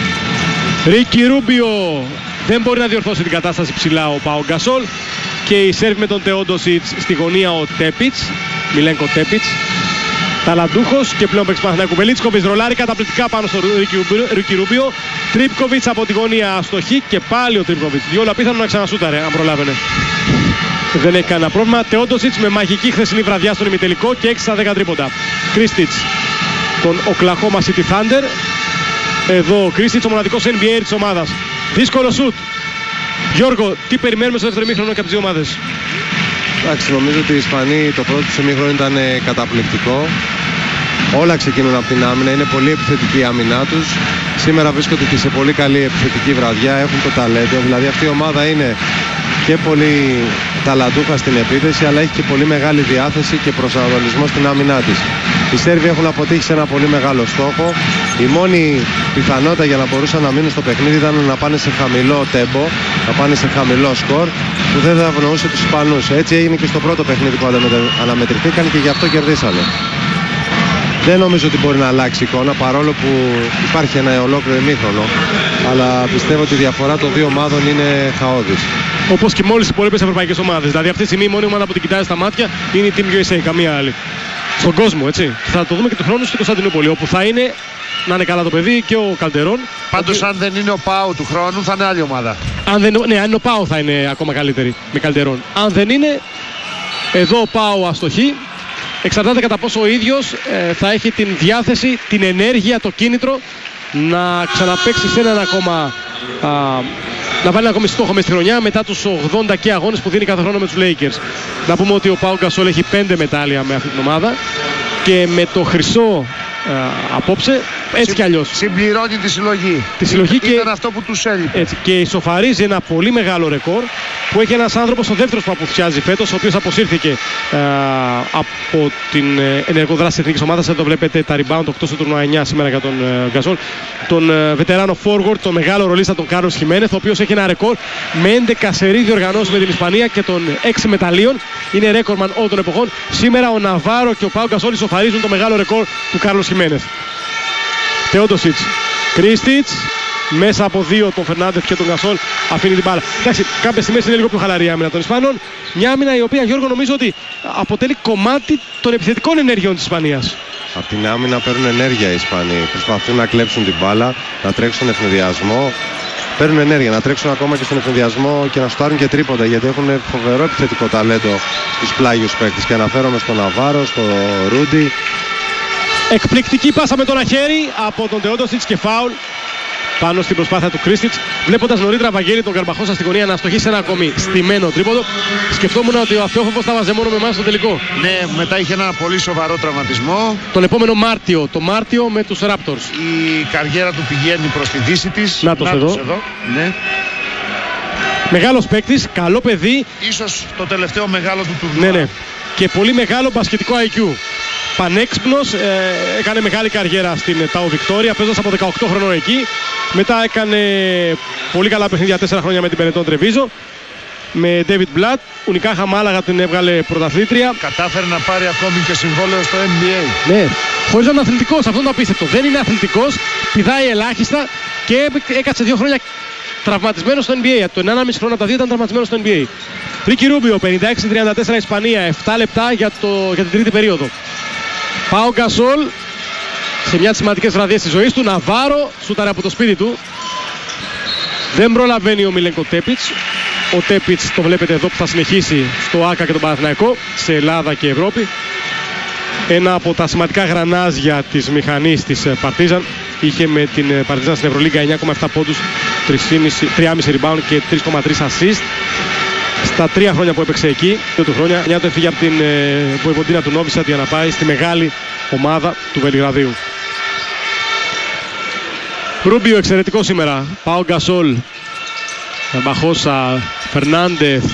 Ρίκι Ρούμπιο δεν μπορεί να διορθώσει την κατάσταση ψηλά ο Πάο Γκασόλ. Και η σέρβι με τον Τεόντοσιτς στη γωνία ο Τέπιτς, Μιλένκο Τέπιτς. Ταλαντούχος και πλέον παίξει Παναθηναϊκού. Βελίτσκοβιτς ρολάρει καταπληκτικά πάνω στο Ρούκι Ρούμπιο. Τρίπκοβιτς από τη γωνία αστοχή και πάλι ο Τρίπκοβιτς. Διόλου απίθανο να ξανασούταρε αν προλάβαινε. Δεν έχει κανένα πρόβλημα. Τεόντοσιτς με μαγική χθεσινή βραδιά στον ημιτελικό και 6 στα 10 τρίποντα. Κρίστιτς, τον Οκλαχώμα City Thunder. Εδώ ο Κρίστιτς, ο μοναδικός NBA της ομάδας. Δύσκολο σουτ. Γιώργο, τι περιμένουμε στο δεύτερο ημίχρονο και από τις δύο ομάδες? Εντάξει, νομίζω ότι οι Ισπανοί το πρώτο του ημίχρονο ήταν καταπληκτικό. Όλα ξεκινούν από την άμυνα, είναι πολύ επιθετική η άμυνά τους. Σήμερα βρίσκονται και σε πολύ καλή επιθετική βραδιά, έχουν το ταλέντο. Δηλαδή αυτή η ομάδα είναι και πολύ ταλαντούχα στην επίθεση, αλλά έχει και πολύ μεγάλη διάθεση και προσανατολισμό στην άμυνά της. Οι Σέρβοι έχουν αποτύχει σε ένα πολύ μεγάλο στόχο. Η μόνη πιθανότητα για να μπορούσαν να μείνουν στο παιχνίδι ήταν να πάνε σε χαμηλό τέμπο, να πάνε σε χαμηλό σκορ, που δεν θα ευνοούσε τους Ισπανούς. Έτσι έγινε και στο πρώτο παιχνίδι που αναμετρηθήκαν και γι' αυτό κερδίσανε. Δεν νομίζω ότι μπορεί να αλλάξει η εικόνα, παρόλο που υπάρχει ένα ολόκληρο ημίχρονο, αλλά πιστεύω ότι η διαφορά των δύο ομάδων είναι χαόδης. Όπως και μόλις οι υπόλοιπες ευρωπαϊκές ομάδες. Δηλαδή αυτή τη στιγμή η μόνη ομάδα που την κοιτάζει στα μάτια είναι η Team USA, καμία άλλη. Στον κόσμο, έτσι. Θα το δούμε και του χρόνου στην Κωνσταντινούπολη, όπου θα είναι, να είναι καλά το παιδί, και ο Καλτερών. Πάντως αν δεν είναι ο Πάου του χρόνου θα είναι άλλη ομάδα. Αν είναι ο Πάου θα είναι ακόμα καλύτερη με Καλτερών. Αν δεν είναι, εδώ ο Πάου αστοχή. Εξαρτάται κατά πόσο ο ίδιος θα έχει την διάθεση, την ενέργεια, το κίνητρο να ξαναπαίξει σε έναν ακόμα, να βάλει ένα ακόμη στόχο μες στη χρονιά μετά τους 80 και αγώνες που δίνει κάθε χρόνο με τους Lakers. Να πούμε ότι ο Πάου Γκασόλ έχει 5 μετάλλια με αυτή την ομάδα και με το χρυσό απόψε, έτσι κι αλλιώς. Συμπληρώνει τη συλλογή. Ήταν αυτό που τους έλειπε. Έτσι, και ισοφαρίζει ένα πολύ μεγάλο ρεκόρ που έχει ένας άνθρωπος, ο δεύτερος που αποθυάζει φέτος, ο οποίος αποσύρθηκε από την ενεργό δράση της εθνικής ομάδας. Εδώ βλέπετε τα rebound, 8 στο τουρνουά 9 σήμερα για τον Γκασόλ. Τον βετεράνο forward, τον μεγάλο ρολίστα, τον Κάρλος Χιμένεθ, ο οποίος έχει ένα ρεκόρ με 11 σερί διοργανώσεις με την Ισπανία και των 6 μεταλλίων. Είναι ρέκορμαν όλων των εποχών. Σήμερα ο Ναβάρο και ο Πάου Γκασόλ ισοφαρίζουν το μεγάλο ρεκόρ του Κάρλος Χιμένεθ. Τεόντοσιτς, Κρίστιτς, μέσα από δύο τον Φερνάντεθ και τον Γκασόλ αφήνει την μπάλα. Εντάξει, κάποιες στιγμές είναι λίγο πιο χαλαρή η άμυνα των Ισπανών. Μια άμυνα η οποία, Γιώργο, νομίζω ότι αποτελεί κομμάτι των επιθετικών ενεργειών της Ισπανίας. Από την άμυνα παίρνουν ενέργεια οι Ισπανοί. Προσπαθούν να κλέψουν την μπάλα, να τρέξουν στον ευνηδιασμό. Παίρνουν ενέργεια, να τρέξουν ακόμα και στον ευνηδιασμό και να στάρουν και τρίποντα, γιατί έχουν φοβερό επιθετικό ταλέντο στους πλάγιους παίκτες. Και αναφέρομαι στον Ναβάρο, στον Ρούντι. Εκπληκτική πάσα με τον αχέρι από τον Τεόντοσιτς και φάουλ πάνω στην προσπάθεια του Κρίστιτς. Βλέποντας νωρίτερα, Βαγγέλη, τον Καρμπαχώσα στη γωνία να αστοχίσει ένα ακόμη στημένο τρίποντο, σκεφτόμουν ότι ο Αθιόφοβος θα βάζε μόνο με εμάς στο τελικό. Ναι, μετά είχε ένα πολύ σοβαρό τραυματισμό. Τον επόμενο Μάρτιο, το Μάρτιο με τους Raptors. Η καριέρα του πηγαίνει προς τη δύση της. Νάτος εδώ. Ναι. Μεγάλος παίκτης, καλό παιδί. Ίσως το τελευταίο μεγάλο του τουρνουά. Ναι. Και πολύ μεγάλο μπασκετικό IQ. Πανέξυπνος, έκανε μεγάλη καριέρα στην Τάο Βικτόρια, παίζοντας από 18 χρονών εκεί. Μετά έκανε πολύ καλά παιχνίδια 4 χρόνια με την Πενετών Τρεβίζο. με David Blatt. Ουνικά Χαμάλαγα την έβγαλε πρωταθλήτρια. Κατάφερε να πάρει ακόμη και συμβόλαιο στο NBA. Ναι, χωρίς να είναι αθλητικός, αυτό είναι το απίστευτο. Δεν είναι αθλητικός, πηδάει ελάχιστα και έκατσε 2 χρόνια τραυματισμένος στο NBA. Το 1,5 χρόνο από τα 2 ήταν τραυματισμένος στο NBA. Ρίκι Ρούμπιο, 56-34 Ισπανία, 7 λεπτά για την τρίτη περίοδο. Πάο Γκασόλ, σε μια από τις σημαντικές βραδιές της ζωής του. Ναβάρο, σούταρε από το σπίτι του. Δεν προλαβαίνει ο Μίλενκο Τέπιτς. Ο Τέπιτς το βλέπετε εδώ που θα συνεχίσει στο ΆΚΑ και τον Παναθηναϊκό, σε Ελλάδα και Ευρώπη. Ένα από τα σημαντικά γρανάζια της μηχανής της Παρτίζαν. Είχε με την Παρτίζαν στην Ευρωλίγκα 9,7 πόντους, 3,5 rebound και 3,3 assist. Στα 3 χρόνια που έπαιξε εκεί, 2 του χρόνια, 9 του έφυγε από την Βοηβοντίνα του Νόβισαντ για να πάει στη μεγάλη ομάδα του Βελιγραδίου. Ρούμπιο εξαιρετικό σήμερα. Πάο Γκασόλ, Καρμπαχώσα, Φερνάντεθ,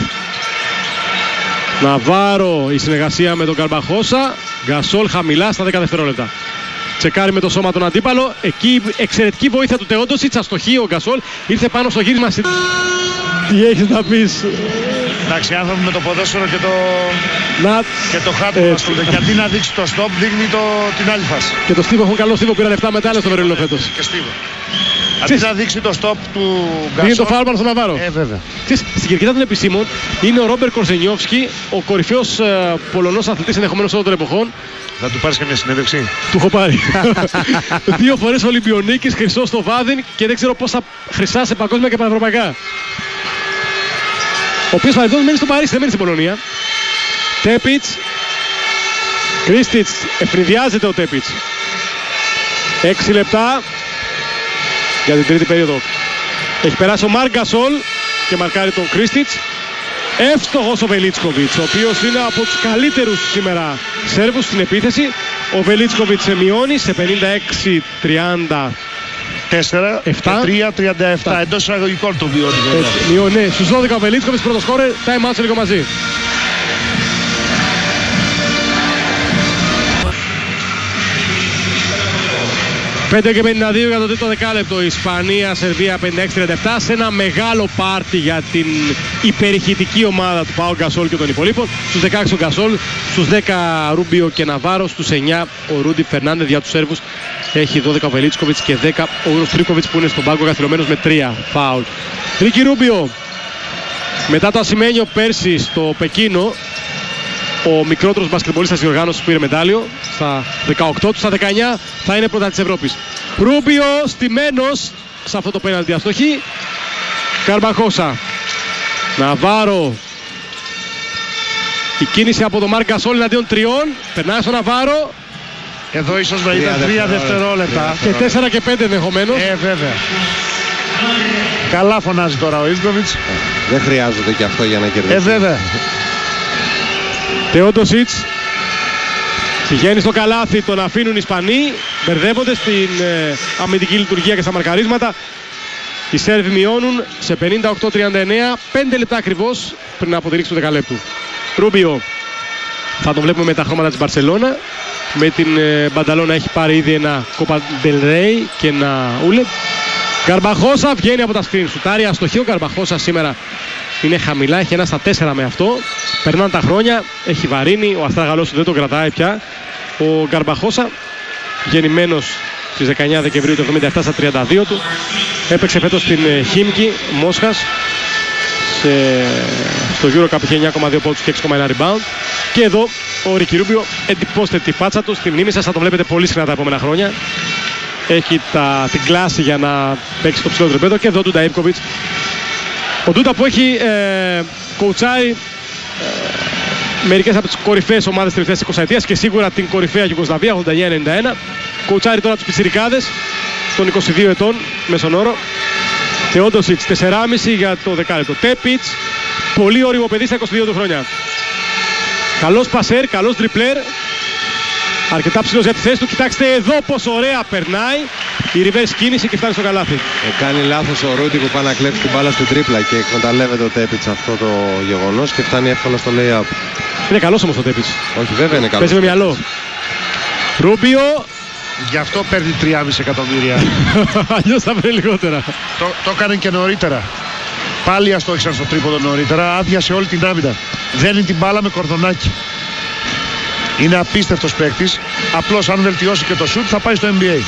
Ναβάρο, η συνεργασία με τον Καρμπαχώσα. Γκασόλ χαμηλά στα 10 δευτερόλεπτα. Τσεκάρει με το σώμα τον αντίπαλο. Εκεί εξαιρετική βοήθεια του Τεόντοσιτς. Αστοχή ο Γκασόλ. Ήρθε πάνω στο γύρισμα. Τι έχεις να πεις? Εντάξει, άνθρωποι με το ποδόσφαιρο και το χάτο ασχολούνται. Γιατί να δείξει το stop, δείχνει την άλλη φάση. Και το Στίβο, έχουν καλό Στίβο, πήρα λεφτά μετάλλια στο Βερολίνο φέτος. Και Στίβο. Αντί να δείξει το stop του Γκασόλ. Είναι το φάουλ στον Ναβάρο. Βέβαια. Στην κερκίδα των επισήμων είναι ο Ρόμπερ Κορσενιόφσκι, ο κορυφαίος Πολωνός αθλητής ενδεχομένως όλων των εποχών. Θα του πάρεις καμία συνέντευξη? Του έχω πάρει. 2 φορές Ολυμπιονίκης, χρυσός στο Βάδιν και δεν ξέρω πόσα χρυσά σε παγκόσμια και πανευρωπαϊκά. Ο οποίος παρελθόν μένει στο Παρίσι, δεν μένει στην Πολωνία. Τέπιτς, Κρίστιτς, ευνηδιάζεται ο Τέπιτς. 6 λεπτά για την τρίτη περίοδο. Έχει περάσει ο Μάρκ Γκασόλ και μαρκάρει τον Κρίστιτς. Εύστοχος ο Βελίτσκοβιτς, ο οποίος είναι από τους καλύτερους σήμερα Σέρβους στην επίθεση. Ο Βελίτσκοβιτς μειώνει σε 56-30. 4, 3-37. Εντός εισαγωγικών το βιώνει. Μειώνει. Στους 12 ο Βελίτσκοβιτς, πρώτο σκόρερ. Time out σε λίγο μαζί. 5 και 52 για το τρίτο δεκάλεπτο. Ισπανία, Σερβία 56-37 σε ένα μεγάλο πάρτι για την υπερηχητική ομάδα του Πάο Γκασόλ και των υπολείπων. Στους 16 ο Γκασόλ, στους 10 Ρούμπιο και Ναβάρο, στους 9 ο Ρούντι Φερνάντεθ για τους Σέρβους. Έχει 12 ο Βελίτσκοβιτς και 10 ο Ρουστρίκοβιτς που είναι στον πάγκο καθυλωμένος με 3 φάουλ. Ρίκι Ρούμπιο, μετά το ασημένιο πέρσι στο Πεκίνο, ο μικρότερος μπασκετμπολίστας της διοργάνωσης που πήρε μετάλλιο, στα 18 του, στα 19 θα είναι πρώτα της Ευρώπης. Ρούμπιο στημένος σε αυτό το πέναλτι, αστοχή. Καρμπαχώσα, Ναβάρο, η κίνηση από τον Μάρκ Γκασόλ εναντίον 3, περνάει στον Ναβάρο. Εδώ ίσως να ήταν 3 δευτερόλεπτα. Και 4 και 5 ενδεχομένως. Βέβαια. Καλά φωνάζει τώρα ο Ισκοβιτς. Δεν χρειάζεται και αυτό για να κερδίσει. Βέβαια. Τεόντοσιτς πηγαίνει στο καλάθι, τον αφήνουν οι Ισπανοί, μπερδεύονται στην αμυντική λειτουργία και στα μαρκαρίσματα. Οι Σέρβοι μειώνουν σε 58-39, 5 λεπτά ακριβώς πριν από τη λήξη του δεκαλέπτου. Ρούμπιο, θα τον βλέπουμε με τα χρώματα της Μπαρσελόνα. Με την Μπανταλώνα έχει πάρει ήδη ένα Copa del Rey και ένα Ούλετ. Καρμπαχώσα βγαίνει από τα σκριν, σουτάρει αστοχή. Ο Καρμπαχώσα σήμερα είναι χαμηλά, έχει 1 στα 4 με αυτό. Περνάνε τα χρόνια, έχει βαρύνει, ο αστράγαλός του δεν τον κρατάει πια. Ο Γκαρμπαχώσα, γεννημένος στις 19 Δεκεμβρίου του 77 στα 32 του, έπαιξε φέτος στην Χίμκι Μόσχας. Στο EuroCup είχε 9,2 πόντους και 6,1 rebound. Και εδώ ο Ρίκι Ρούμπιο, εντυπώστε τη φάτσα του, στη μνήμη σας, θα το βλέπετε πολύ συχνά τα επόμενα χρόνια. Έχει την κλάση για να παίξει το ψηλότερο επίπεδο. Και εδώ Ντούντα Ιβκοβιτς. Ο Ντούντα που έχει κοουτσάρει μερικές από τις κορυφαίες ομάδες της τελευταίας 20ετίας και σίγουρα την κορυφαία Ιουγκοσλαβία 89-91. Κοουτσάρει τώρα τους πιτσιρικάδες των 22 ετών μέσον όρο. Τεόντοσιτς 4,5 για το δεκάλεπτο. Τέπιτς, πολύ όριμο παιδί στα 22 του χρόνια. Καλός πασέρ, καλός τριπλέρ. Αρκετά ψηλός για τη θέση του. Κοιτάξτε εδώ πόσο ωραία περνάει. Η reverse κίνηση και φτάνει στο καλάθι. Κάνει λάθος ο Ρούντι που πάει να κλέψει την μπάλα στην τρίπλα και εκμεταλλεύεται ο Τέπιτς αυτό το γεγονός και φτάνει εύκολα στο lay-up. Είναι καλός όμως ο Τέπιτς. Όχι, βέβαια είναι καλός. Παίζει με μυαλό. Ρούμπιο. Γι' αυτό παίρνει 3,5 εκατομμύρια. Αλλιώς θα παίρνει λιγότερα. Το έκανε και νωρίτερα. Πάλι αστόχησαν στο τρίποδο νωρίτερα, άδειασε όλη την άμυνα. Δένει την μπάλα με κορδονάκι. Είναι απίστευτος παίκτης. Απλώς αν βελτιώσει και το σουτ θα πάει στο NBA.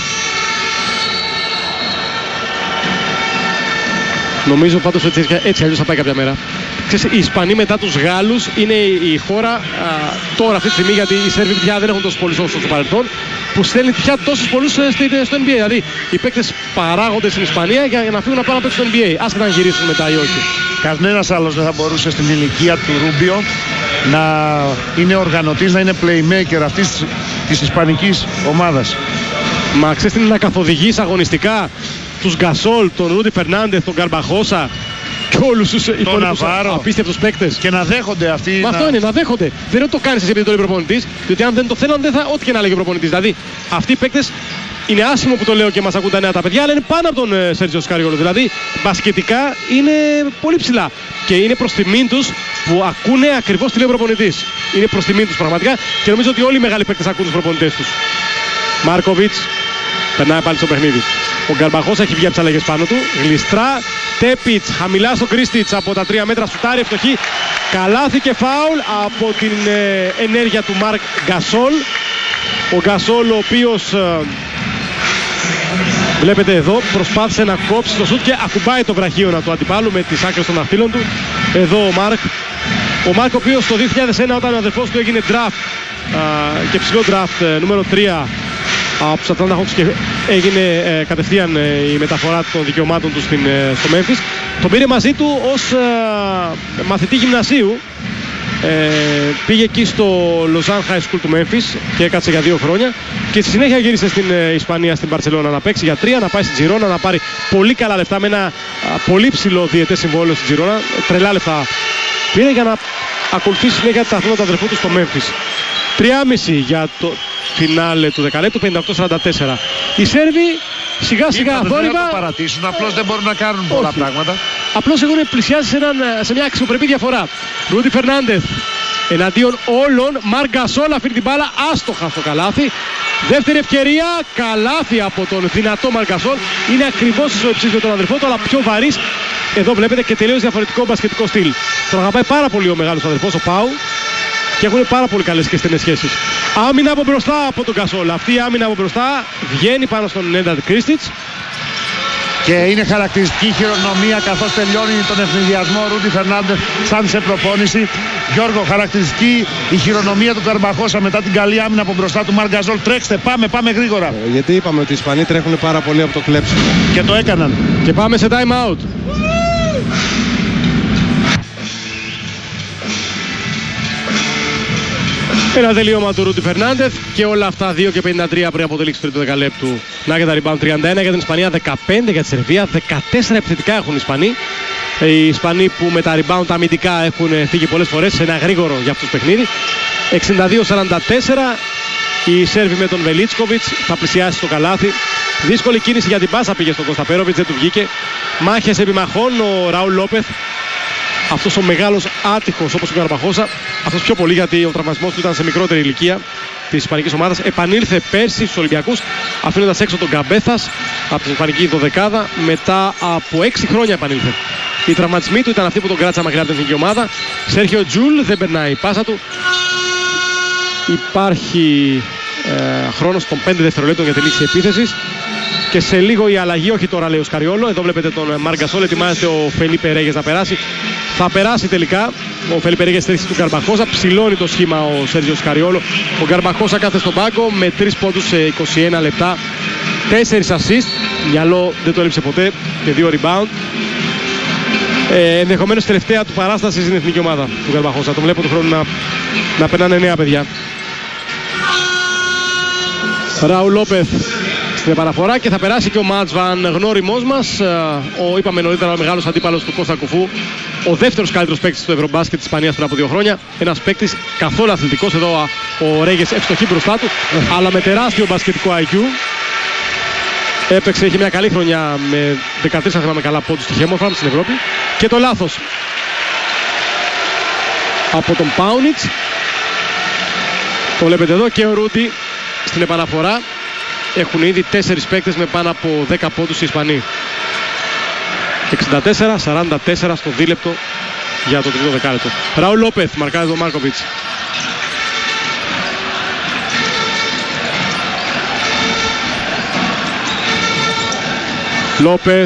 Νομίζω πάντως ότι έτσι αλλιώς θα πάει κάποια μέρα. Ξέρεις, οι Ισπανοί μετά τους Γάλλους είναι η χώρα τώρα αυτή τη στιγμή, γιατί οι Σέρβοι πια δεν έχουν τόσους πολλούς όσο στο παρελθόν, που στέλνει πια τόσους πολλούς στο NBA. Δηλαδή οι παίκτες παράγονται στην Ισπανία για να φύγουν να πάνε να παίξουν στο NBA, άσχετα να γυρίσουν μετά ή όχι. Κανένας άλλος δεν θα μπορούσε στην ηλικία του Ρούμπιο να είναι οργανωτής, να είναι playmaker αυτής της ισπανικής ομάδας. Μα ξέρεις τι είναι να καθοδηγείς αγωνιστικά τους Γκασόλ, τον Ρούντι Φερνάντεθ, τον Καρμπαχόσα και όλους τους υπόλοιπους απίστευτους παίκτες. Και να δέχονται αυτοί. Μα αυτό είναι, να δέχονται. Δεν είναι ότι το κάνεις εσύ επειδή το λέει προπονητής, διότι αν δεν το θέλαν, δεν θα, ό,τι και να λέγει ο προπονητής. Δηλαδή, αυτοί οι παίκτες, είναι άσχημο που το λέω και μας ακούν τα νέα τα παιδιά, αλλά είναι πάνω από τον Σέρτζιο Σκαριόλο. Δηλαδή, μπασκετικά είναι πολύ ψηλά. Και είναι προς τιμήν τους που ακούνε ακριβώς τι λέει ο προπονητής. Είναι προς τιμήν τους πραγματικά και νομίζω ότι όλοι οι μεγάλοι παίκτες ακούν τους προπονητές τους. Μάρκοβιτς περνάει πάλι στο παιχνίδι. Ο Γκαρμπαχός έχει βγει από τις αλλαγές πάνω του. Γλιστρά. Τέπιτς χαμηλά στο Κρίστιτς από τα 3 μέτρα. Σουτάρει ευστοχή. Καλάθι και φάουλ από την ενέργεια του Μαρκ Γκασόλ. Ο Γκασόλ, ο οποίος βλέπετε εδώ προσπάθησε να κόψει το σουτ και ακουμπάει το βραχίωνα του αντιπάλου με τις άκρες των δαχτύλων του. Εδώ ο Μαρκ. Ο Μαρκ, ο οποίος το 2001 όταν ο αδερφός του έγινε draft και ψηλό draft νούμερο 3 από τους Atlanta Hawks και έγινε κατευθείαν η μεταφορά των δικαιωμάτων του στο Memphis. Τον πήρε μαζί του ως μαθητή γυμνασίου. Πήγε εκεί στο Lausanne High School του Memphis και έκατσε για 2 χρόνια και στη συνέχεια γύρισε στην Ισπανία, στην Μπαρσελόνα να παίξει για 3, να πάει στην Τζιρόνα, να πάρει πολύ καλά λεφτά με ένα πολύ ψηλό διετές συμβόλαιο στην Τζιρόνα. Τρελά λεφτά πήρε για να ακολουθήσει συνέχεια τα αθλήματα του αδερφού του στο Memphis. 3,5 για το φινάλε του δεκαλέπτου, 58-44. Οι Σέρβοι σιγά σιγά θόρυβα. Δεν θα το παρατήσουν, απλώς δεν μπορούν να κάνουν πολλά πράγματα. Απλώς έχουν πλησιάσει σε μια αξιοπρεπή διαφορά. Ρούντι Φερνάντεθ εναντίον όλων. Μαρκ Γκασόλ αφήνει την μπάλα άστοχα στο καλάθι. Δεύτερη ευκαιρία, καλάθι από τον δυνατό Μαρκ Γκασόλ. Είναι ακριβώς ισοϊψής με τον αδερφό του, αλλά πιο βαρύς. Εδώ βλέπετε και τελείως διαφορετικό μπασκετικό στυλ. Τον αγαπάει πάρα πολύ ο μεγάλος αδερφός, ο Πάου. Και έχουν πάρα πολύ καλές και στενές σχέσεις. Άμυνα από μπροστά από τον Γκασόλ. Αυτή η άμυνα από μπροστά βγαίνει πάνω στον Νένταρ Κρίστιτς. Και είναι χαρακτηριστική χειρονομία καθώς τελειώνει τον ευνηδιασμό Ρούντι Φερνάντεθ σαν σε προπόνηση. Γιώργο, χαρακτηριστική η χειρονομία του Καρμπαχόσα μετά την καλή άμυνα από μπροστά του Μαρκ Γκασόλ. Τρέξτε, πάμε γρήγορα. Γιατί είπαμε ότι οι Ισπανοί τρέχουν πάρα πολύ από το κλέψιμο. Και το έκαναν. Και πάμε σε time out. Ένα τελείωμα του Ρούντι Φερνάντεθ και όλα αυτά 2 και 53 πριν από το λήξη του τρίτου δεκαλέπτου. Να και τα rebound 31 για την Ισπανία, 15 για τη Σερβία, 14 επιθετικά έχουν οι Ισπανοί. Οι Ισπανοί που με τα rebound αμυντικά έχουν φύγει πολλές φορές σε ένα γρήγορο για αυτούς παιχνίδι. 62-44. Οι Σέρβοι με τον Βελίτσκοβιτς θα πλησιάσει στο καλάθι. Δύσκολη κίνηση για την πάσα πήγε στον Κωνσταπέροβιτς, δεν του βγήκε. Μάχες επιμαχών, ο Ραούλ Λόπεθ. Αυτός ο μεγάλος άτυχος όπως ο Καρμπαχόσα, αυτός πιο πολύ γιατί ο τραυματισμός του ήταν σε μικρότερη ηλικία της Ισπανικής ομάδας, επανήλθε πέρσι στους Ολυμπιακούς αφήνοντας έξω τον Καμπέθας από την Ισπανική δωδεκάδα, μετά από 6 χρόνια επανήλθε. Οι τραυματισμοί του ήταν αυτοί που τον κράτησαν μακριά από την εθνική ομάδα. Σέρχιο Τζουλ δεν περνάει η πάσα του. Υπάρχει χρόνος των 5 δευτερολέπτων για τη λήξη επίθεσης. Και σε λίγο η αλλαγή, όχι τώρα λέει ο Σκαριόλο. Εδώ βλέπετε τον Μαρκ Γκασόλ, ετοιμάζεται ο Φελίπε Ρέγες να περάσει. Θα περάσει τελικά. Ο Φελίπε Ρέγες στη θέση του Γκαρμπαχόσα. Ψηλώνει το σχήμα ο Σέρτζιο Σκαριόλο. Ο Γκαρμπαχόσα κάθεται στον πάγκο με 3 πόντους σε 21 λεπτά. 4 assist. Μυαλό δεν το έλειψε ποτέ. Και 2 rebound. Ενδεχομένως τελευταία του παράσταση στην εθνική ομάδα του Γκαρμπαχόσα. Τον βλέπω του χρόνου να περνάνε νέα παιδιά. Ραούλ Λόπεθ στην επαναφορά και θα περάσει και ο Μάτσβαν, γνώριμός μας, είπαμε νωρίτερα, ο μεγάλος αντίπαλος του Κώστα Κουφού, ο δεύτερος καλύτερος παίκτης του Ευρωμπάσκετ της Ισπανίας πριν από 2 χρόνια. Ένας παίκτης καθόλου αθλητικός, εδώ ο Ρέγες ευστοχή μπροστά του, αλλά με τεράστιο μπασκετικό IQ. Έπαιξε, είχε μια καλή χρονιά με 13 αν θυμάμαι καλά πόντους στη Χέμοφραμ στην Ευρώπη. Και το λάθος από τον Πάουνιτς. Το βλέπετε εδώ και ο Ρούντι στην επαναφορά. Έχουν ήδη 4 παίκτες με πάνω από 10 πόντους οι Ισπανοί. 64-44 στο δίλεπτο για το τρίτο δεκάλεπτο. Ραούλ Λόπεθ μαρκάρει τον Μάρκοβιτς. Λόπεθ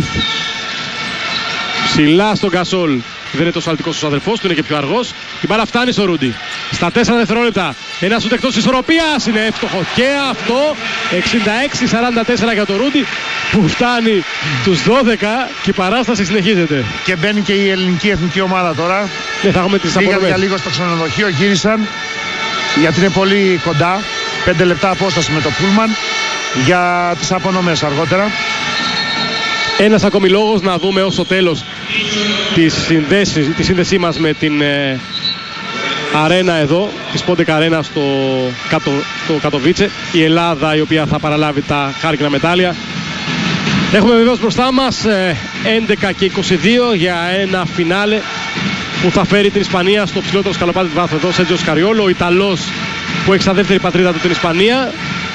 ψηλά στον Γκασόλ. Δεν είναι τόσο αλτικός στους αδερφός του, είναι και πιο αργός. Η μπάλα φτάνει στο Ρούντι. Στα 4 δευτερόλεπτα. Ένα σουτ εκτός ισορροπίας. Είναι εύστοχο και αυτό. 66-44 για το Ρούντι που φτάνει τους 12 και η παράσταση συνεχίζεται. Και μπαίνει και η ελληνική εθνική ομάδα τώρα. Ναι, θα έχουμε τις απονομές. Πήγαν για λίγο στο ξενοδοχείο, γύρισαν γιατί είναι πολύ κοντά. 5 λεπτά απόσταση με το Πούλμαν για τις απονομές αργότερα. Ένας ακόμη λόγος να δούμε ως το τέλος τη σύνδεσή μας με την αρένα εδώ, τη Spondek Arena στο Κατοβίτσε, η Ελλάδα η οποία θα παραλάβει τα χάρκινα μετάλλια. Έχουμε βεβαίως μπροστά μας 11 και 22 για ένα φινάλε που θα φέρει την Ισπανία στο ψηλότερο σκαλοπάτι του βάθου εδώ. Σέρτζιο Σκαριόλο, ο Ιταλός που έχει στα δεύτερη πατρίδα του την Ισπανία.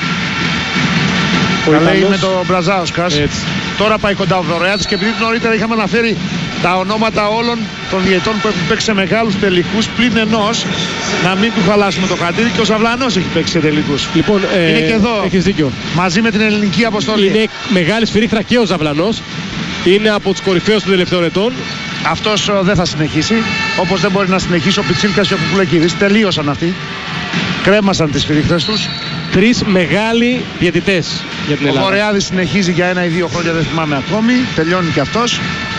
Λέει με τον Μπραζάουσκας. Τώρα πάει κοντά ο Βορειάδης και επειδή νωρίτερα είχαμε αναφέρει τα ονόματα όλων των διαιτών που έχουν παίξει σε μεγάλους τελικούς, πλην ενός να μην του χαλάσουμε το χατήρι, και ο Ζαβλανός έχει παίξει σε τελικούς. Λοιπόν, είναι και εδώ, έχεις δίκιο. μαζί με την ελληνική αποστολή. Είναι μεγάλη σφυρίχτρα και ο Ζαβλανός. Είναι από τους κορυφαίους των τελευταίων ετών. Αυτός δεν θα συνεχίσει, όπως δεν μπορεί να συνεχίσει ο Πιτσίλκας και ο Κουκουλεκίδης. Τελείωσαν αυτοί. Κρέμασαν τις σφυρίχτρες τους. Τρεις μεγάλοι διαιτητές για την Ελλάδα. Ο Βορειάδης συνεχίζει για 1 ή 2 χρόνια, δεν θυμάμαι ακόμη. Τελειώνει και αυτός.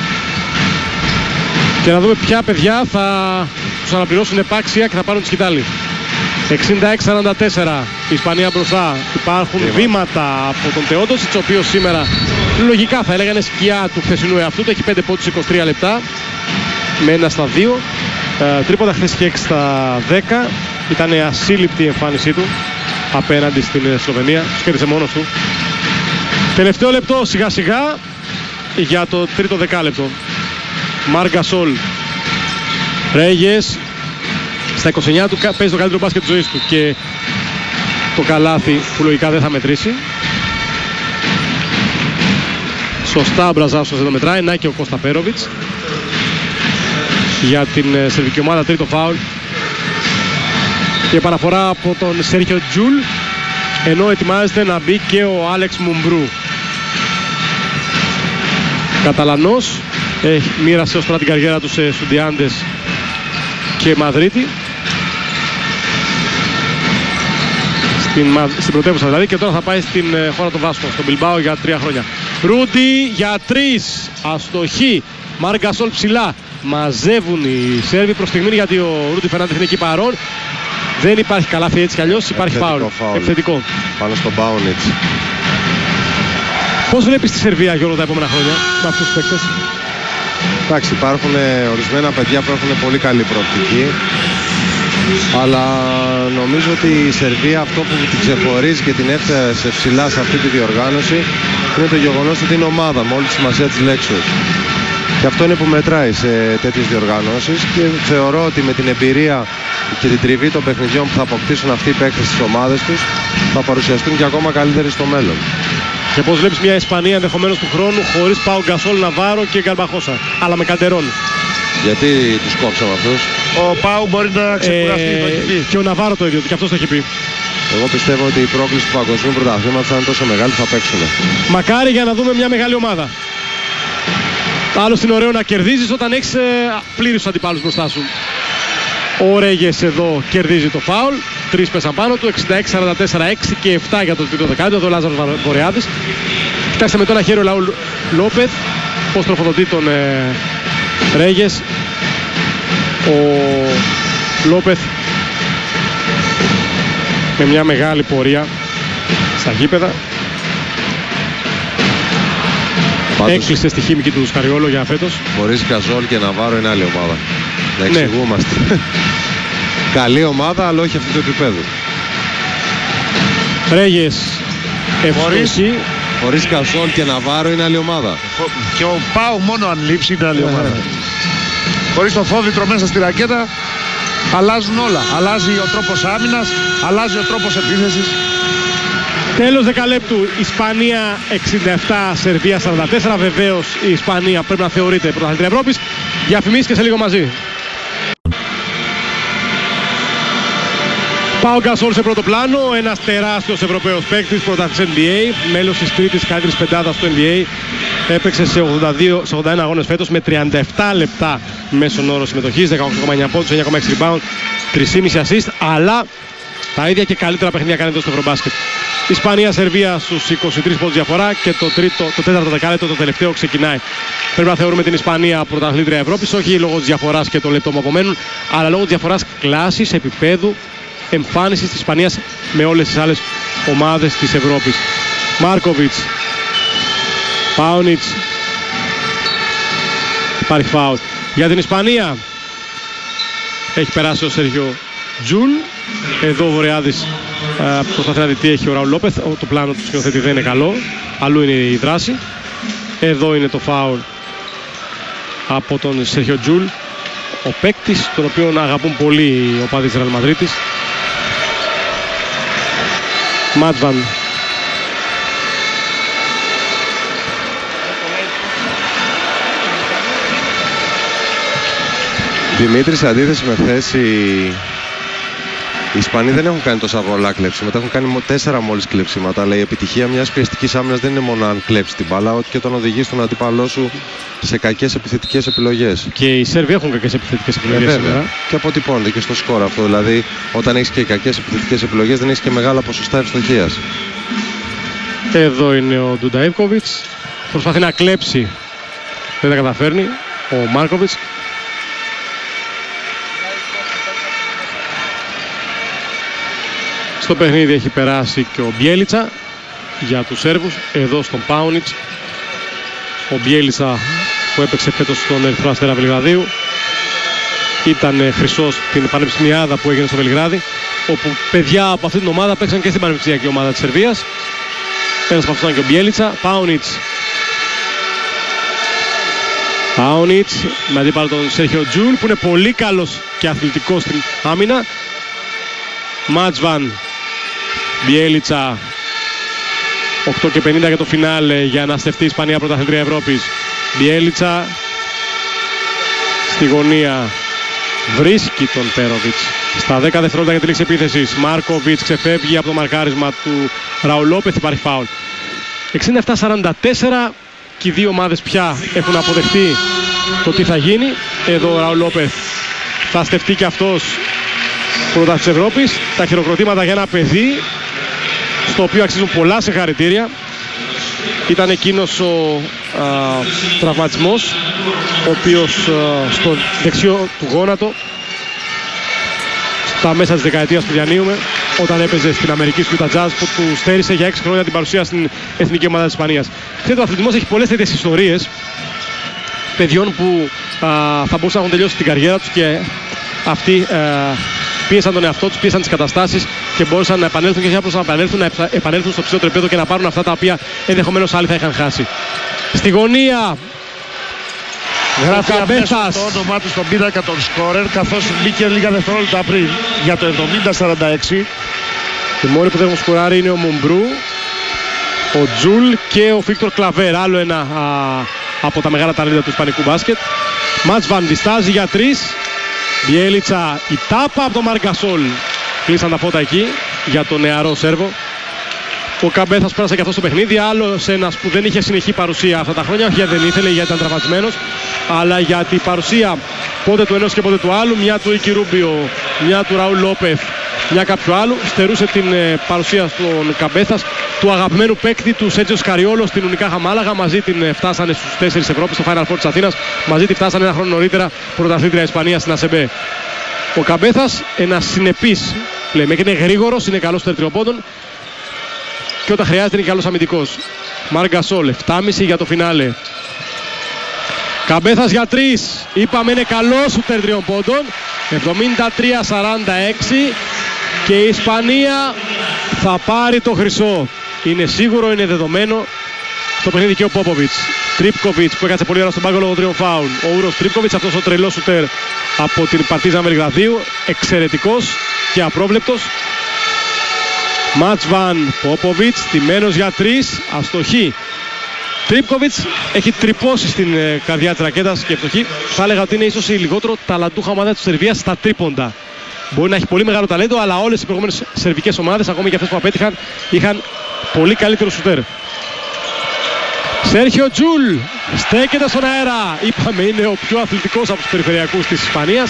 Και να δούμε ποια παιδιά θα τους αναπληρώσουν επάξια και θα πάρουν τη σκητάλη. 66-44 η Ισπανία μπροστά. Υπάρχουν βήματα από τον Τεόντοσιτς, ο οποίος σήμερα λογικά θα έλεγανε σκιά του χθεσινού εαυτού του. Έχει 5 πόντους 23 λεπτά με 1 στα 2. Τρίποντα χθες και 6 στα 10. Ήταν ασύλληπτη η εμφάνισή του απέναντι στην Σλοβενία. Τους κέρδισε μόνος του. Τελευταίο λεπτό σιγά σιγά για το τρίτο δεκάλεπτο. Μαρκ Γκασόλ. Ρέγες στα 29 του παίζει το καλύτερο μπάσκετ της ζωής του και το καλάθι που λογικά δεν θα μετρήσει. Σωστά ο Μπραζάουσος εδώ μετράει. Να και ο Κώστα Πέροβιτς για την σερβική ομάδα, τρίτο φάουλ και επαναφορά από τον Σέρχιο Τζουλ, ενώ ετοιμάζεται να μπει και ο Άλεξ Μουμπρού. Καταλανός, μοίρασε ως τώρα την καριέρα του σε Στουντιάντες και Μαδρίτη, στην πρωτεύουσα δηλαδή, και τώρα θα πάει στην χώρα των Βάσκων, στον Μπιλμπάο για 3 χρόνια. Ρούντι για 3, αστοχή. Μαρκ Γκασόλ ψηλά. Μαζεύουν οι Σέρβοι προς στιγμή γιατί ο Ρούντι Φερνάντες είναι εκεί παρόν. Δεν υπάρχει καλάθι έτσι κι αλλιώς, υπάρχει φάουλ. Επιθετικό. Πάνω στον Μπάουνιτς. Πώς βλέπεις τη Σερβία, Γιώργο, τα επόμενα χρόνια με αυτούς τους παίκτες? Εντάξει, υπάρχουν ορισμένα παιδιά που έχουν πολύ καλή προοπτική, αλλά νομίζω ότι η Σερβία αυτό που την ξεχωρίζει και την έφτασε ψηλά σε αυτή τη διοργάνωση είναι το γεγονός ότι είναι ομάδα με όλη τη σημασία της λέξης. Και αυτό είναι που μετράει σε τέτοιες διοργανώσεις, και θεωρώ ότι με την εμπειρία και την τριβή των παιχνιδιών που θα αποκτήσουν αυτοί οι παίκτες στις ομάδες τους θα παρουσιαστούν και ακόμα καλύτεροι στο μέλλον. Και πώς βλέπεις μια Ισπανία ενδεχομένως του χρόνου χωρίς Πάου Γκασόλ, Ναβάρο και Γκαρμπαχόσα, αλλά με Καντερόν? Γιατί τους κόψαμε αυτούς? Ο Πάου μπορεί να ξεκουραστεί, το έχει πει. Και ο Ναβάρο το ίδιο, και αυτός το έχει πει. Εγώ πιστεύω ότι η πρόκληση του παγκοσμίου πρωταθλήματος θα είναι τόσο μεγάλη, θα παίξουν. Μακάρι για να δούμε μια μεγάλη ομάδα. Άλλωστε είναι ωραίο να κερδίζεις όταν έχεις πλήρους αντιπάλους μπροστά σου. Ο Ρέγες εδώ κερδίζει το φάουλ. 3 πέσαν πάνω του. 66-44, 6 και 7 για το τρίτο δεκάλεπτο. Εδώ ο Λάζαρος Βορειάδης. Κοιτάξτε με το ένα χέρι ο Ραούλ Λόπεθ πώς τροφοδοτεί τον Ρέγες. Ο Λόπεθ με μια μεγάλη πορεία στα γήπεδα. Πάντως, έκλεισε στη χήμικη του Σκαριόλο για φέτος. Χωρίς Γκασόλ και Ναβάρο είναι άλλη ομάδα. Να εξηγούμαστε. Καλή ομάδα, αλλά όχι αυτού του επίπεδου. Ρέγες ευστοχή. Χωρίς Γκασόλ και Ναβάρο είναι άλλη ομάδα. Και ο Πάου μόνο αν λείψει είναι άλλη ομάδα. Χωρίς το φόβητρο μέσα στη ρακέτα αλλάζουν όλα. Αλλάζει ο τρόπος άμυνας, αλλάζει ο τρόπος επίθεσης. Τέλος δεκαλέπτου, Ισπανία 67, Σερβία 44. Βεβαίως η Ισπανία πρέπει να θεωρείται πρωταθλήτρια Ευρώπης. Διαφημίσεις και σε λίγο μαζί. Πάο Γκασόλ σε πρώτο πλάνο, ένας τεράστιος Ευρωπαίος παίκτης, πρωταθλητής NBA, μέλος της τρίτης καλύτερης πεντάδας του NBA. Έπαιξε σε 81 αγώνες φέτος με 37 λεπτά μέσον όρο συμμετοχής, 18,9 πόντους, 9,6 rebound, 3,5 assist, αλλά τα ίδια και καλύτερα παιχνίδια κάνει εδώ στο Ευρωμπάσκετ. Ισπανία-Σερβία στους 23 πόντους διαφορά και το τέταρτο δεκάλεπτο, το τελευταίο, ξεκινάει. Πρέπει να θεωρούμε την Ισπανία πρωταθλήτρια Ευρώπης, όχι λόγω της διαφοράς και των λεπτών που απομένουν, αλλά λόγω της διαφοράς κλάσης, επίπεδου, εμφάνισης της Ισπανίας με όλες τις άλλες ομάδες της Ευρώπης. Μάρκοβιτς, Πάουνιτς, υπάρχει φάουλ. Για την Ισπανία έχει περάσει ο Σέργιο Τζουλ. Εδώ ο Βορειάδης προσπαθεί να δει τι έχει ο Ραούλ Λόπεθ. Το πλάνο του σκηνοθέτη δεν είναι καλό. Αλλού είναι η δράση. Εδώ είναι το φάουλ από τον Σέργιο Τζουλ, ο παίκτης τον οποίο αγαπούν πολύ οι οπαδοί της Ρεάλ Μαδρίτης. Μάτβαν. Δημήτρη, σε αντίθεση με χθες, οι Ισπανοί δεν έχουν κάνει τόσα πολλά κλέψιματα. Έχουν κάνει 4 μόλις κλέψιματα. Αλλά η επιτυχία μιας πιεστικής άμυνας δεν είναι μόνο αν κλέψει την μπάλα, ότι και τον οδηγεί στον αντίπαλό σου σε κακές επιθετικές επιλογές. Και οι Σέρβοι έχουν κακές επιθετικές επιλογές σήμερα. Και αποτυπώνεται και στο σκορ αυτό. Δηλαδή, όταν έχεις και κακές επιθετικές επιλογές, δεν έχεις και μεγάλα ποσοστά ευστοχίας. Εδώ είναι ο Ντουνταΐβκοβιτς. Προσπαθεί να κλέψει. Δεν τα καταφέρνει ο Μάρκοβιτς. Στο παιχνίδι έχει περάσει και ο Μπιέλιτσα για τους Σέρβους. Εδώ στον Πάουνιτς. Ο Μπιέλιτσα που έπαιξε φέτος στον Ερυθρό Αστέρα Βελιγραδίου. Ήταν χρυσός την πανεπιστημιάδα που έγινε στο Βελιγράδι, όπου παιδιά από αυτή την ομάδα παίξαν και στην πανεπιστημιακή ομάδα της Σερβίας. Ένας από αυτούς ήταν και ο Μπιέλιτσα. Πάουνιτς με αντίπαλο τον Σέρχιο Τζουλ, που είναι πολύ καλός και αθλητικός στην άμυνα. Μάτσβαν, Μπιέλιτσα, 8:50 για το φινάλε για να στεφτεί η Ισπανία πρωταθλήτρια Ευρώπης. Μπιέλιτσα στη γωνία βρίσκει τον Πέροβιτς στα 10 δευτερόλεπτα για τη λήξη επίθεσης. Μάρκοβιτς ξεφεύγει από το μαρκάρισμα του Ραούλ Λόπεθ, υπάρχει φάουλ. 67-44 και οι δύο ομάδες πια έχουν αποδεχτεί το τι θα γίνει. Εδώ ο Ραούλ Λόπεθ θα στεφτεί και αυτός πρωταθλητής της Ευρώπης. Τα χειροκροτήματα για ένα παιδί στο οποίο αξίζουν πολλά συγχαρητήρια. Ήταν εκείνος ο τραυματισμός, ο οποίος στο δεξιό του γόνατο στα μέσα της δεκαετίας που διανύουμε, όταν έπαιζε στην Αμερική στο Utah Jazz, που του στέρισε για 6 χρόνια την παρουσία στην εθνική ομάδα της Ισπανίας. Ξέρετε, ο αθλητισμός έχει πολλές τέτοιες ιστορίες παιδιών που θα μπορούσαν να έχουν τελειώσει την καριέρα τους και αυτοί πίεσαν τον εαυτό τους, πίεσαν τις καταστάσεις και μπορούσαν να επανέλθουν, και όχι απλώς να επανέλθουν στο ψηλότερο επίπεδο και να πάρουν αυτά τα οποία ενδεχομένως άλλοι θα είχαν χάσει. Στη γωνία γράφει αμέσως το όνομά του στον πίνακα των σκόρερ, καθώς μπήκε λίγα δευτερόλεπτα πριν για το 70-46. Οι μόνοι που δεν έχουν σκοράρει είναι ο Μουμπρού, ο Τζουλ και ο Βίκτορ Κλαβέρ, άλλο ένα από τα μεγάλα ταλέντα του ισπανικού μπάσκετ. Μάτσβαν διστάζει για 3. Μπιέλιτσα, η τάπα από τον Μαργκασόλ. Κλείσαν τα φώτα εκεί για τον νεαρό Σέρβο. Ο Καμπέθας πέρασε και αυτό στο παιχνίδι. Άλλος ένας που δεν είχε συνεχή παρουσία αυτά τα χρόνια. Όχι γιατί δεν ήθελε, γιατί ήταν τραυματισμένος, αλλά γιατί η παρουσία πότε του ενός και πότε του άλλου, μια του Ίκι Ρούμπιο, μια του Ραούλ Λόπεθ, μια κάποιου άλλου, στερούσε την παρουσία στον Καμπέθας, του αγαπημένου παίκτη του Σέρτζιο Σκαριόλο στην Ουνικά Μάλαγα. Μαζί την φτάσανε στους 4 Ευρώπης στο Final Four της Αθήνας. Μαζί τη φτάσανε ένα χρόνο νωρίτερα πρωταθλήτρια Ισπανία στην ΑΣΕΜΠΕ. Ο Καμπέθας, ένας συνεπής playmaker, είναι γρήγορος, είναι καλός στο τριοπόντων και όταν χρειάζεται είναι καλός αμυντικός. Μαργκασόλ, 7,5 για το φινάλε. Καμπέθας για 3. Είπαμε είναι καλός σούτερ τριών πόντων. 73-46 και η Ισπανία θα πάρει το χρυσό. Είναι σίγουρο, είναι δεδομένο. Στο παιχνίδι και ο Πόποβιτς. Τρίπκοβιτς που έκατσε πολύ ώρα στον πάγκο λόγω 3 φάουλ. Ο Ούρος Τρίπκοβιτς, αυτός ο τρελός σούτερ από την Παρτίζαν Βελιγραδίου. Εξαιρετικός και απρόβλεπτος. Μάτσβαν, Πόποβιτς, τιμένος για 3, αστοχή. Τρίπκοβιτς έχει τρυπώσει στην καρδιά της ρακέτας και φτωχή. Θα έλεγα ότι είναι ίσως η λιγότερο ταλαντούχα ομάδα της Σερβίας στα τρίποντα. Μπορεί να έχει πολύ μεγάλο ταλέντο, αλλά όλες οι προηγούμενες σερβικές ομάδες, ακόμη και αυτές που απέτυχαν, είχαν πολύ καλύτερο σουτέρ. Σέρχιο Τζουλ στέκεται στον αέρα. Είπαμε είναι ο πιο αθλητικός από τους περιφερειακούς της Ισπανίας.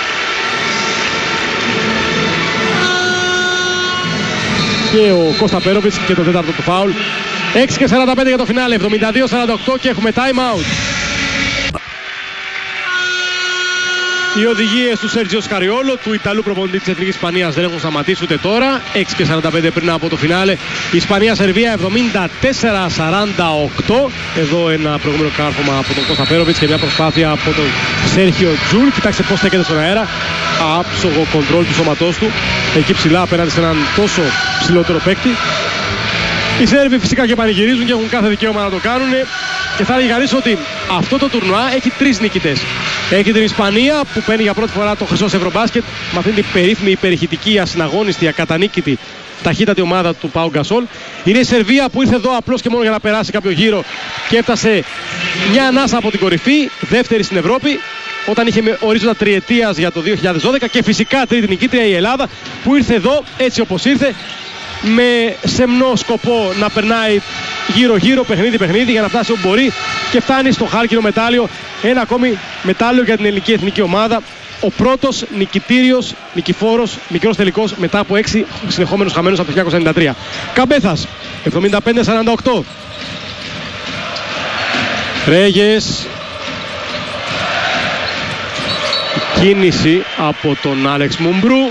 Και ο Κώστα Πέροβιτς και το τέταρτο του φάουλ. 6:45 για το φινάλε, 72-48 και έχουμε time out. Οι οδηγίες του Σέρτζιο Σκαριόλο, του Ιταλού προπονητή της Εθνικής Ισπανίας, δεν έχουν σταματήσει ούτε τώρα. 6:45 πριν από το φινάλε. Ισπανία-Σερβία 74-48. Εδώ ένα προηγούμενο κάρφωμα από τον Κώστα Πέροβιτς και μια προσπάθεια από τον Σέρχιο Τζουλ. Κοιτάξτε πώς στέκεται στον αέρα. Άψογο κοντρόλ του σώματός του. Εκεί ψηλά απέναντι σε έναν τόσο ψηλότερο παίκτη. Οι Σέρβοι φυσικά και πανηγυρίζουν και έχουν κάθε δικαίωμα να το κάνουν. Και θα έλεγα κανείς ότι αυτό το τουρνουά έχει 3 νικητές. Έχει την Ισπανία που παίρνει για πρώτη φορά το χρυσό σε Ευρωμπάσκετ με αυτήν την περίφημη, υπερηχητική, ασυναγώνιστη, ακατανίκητη, ταχύτατη ομάδα του Πάου Γκασόλ. Είναι η Σερβία που ήρθε εδώ απλώς και μόνο για να περάσει κάποιο γύρο και έφτασε μια ανάσα από την κορυφή, δεύτερη στην Ευρώπη, όταν είχε ορίζοντα τριετίας για το 2012 και φυσικά τρίτη νικήτρια η Ελλάδα που ήρθε εδώ έτσι όπως ήρθε με σεμνό σκοπό να περνάει γύρω-γύρω, παιχνίδι-παιχνίδι για να φτάσει όπου μπορεί και φτάνει στο χάλκινο μετάλλιο. Ένα ακόμη μετάλλιο για την ελληνική εθνική ομάδα. Ο πρώτος νικητήριος, νικηφόρος, μικρός τελικός μετά από 6 συνεχόμενους χαμένους από το 1993. Καμπέθας, 75-48. Ρέγες. Κίνηση από τον Άλεξ Μουμπρού.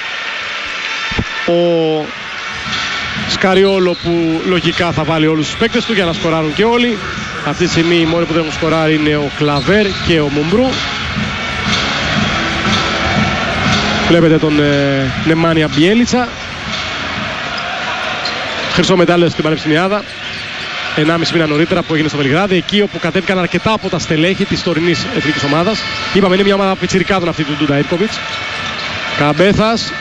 Ο Σκαριόλο που λογικά θα βάλει όλους τους παίκτες του για να σκοράρουν και όλοι. Αυτή τη στιγμή οι μόνοι που δεν έχουν σκοράρει είναι ο Κλαβέρ και ο Μουμπρού. Βλέπετε τον Νεμάνια Μπιέλιτσα. Χρυσό μετάλλιο στην Πανεπιστημιάδα. 1,5 μήνα νωρίτερα που έγινε στο Βελιγράδι, εκεί όπου κατέβηκαν αρκετά από τα στελέχη της τωρινής εθνικής ομάδας. Είπαμε είναι μια ομάδα πιτσιρικάδων αυτή του Ντούντα Ιρκοβιτς. Καμπέθας.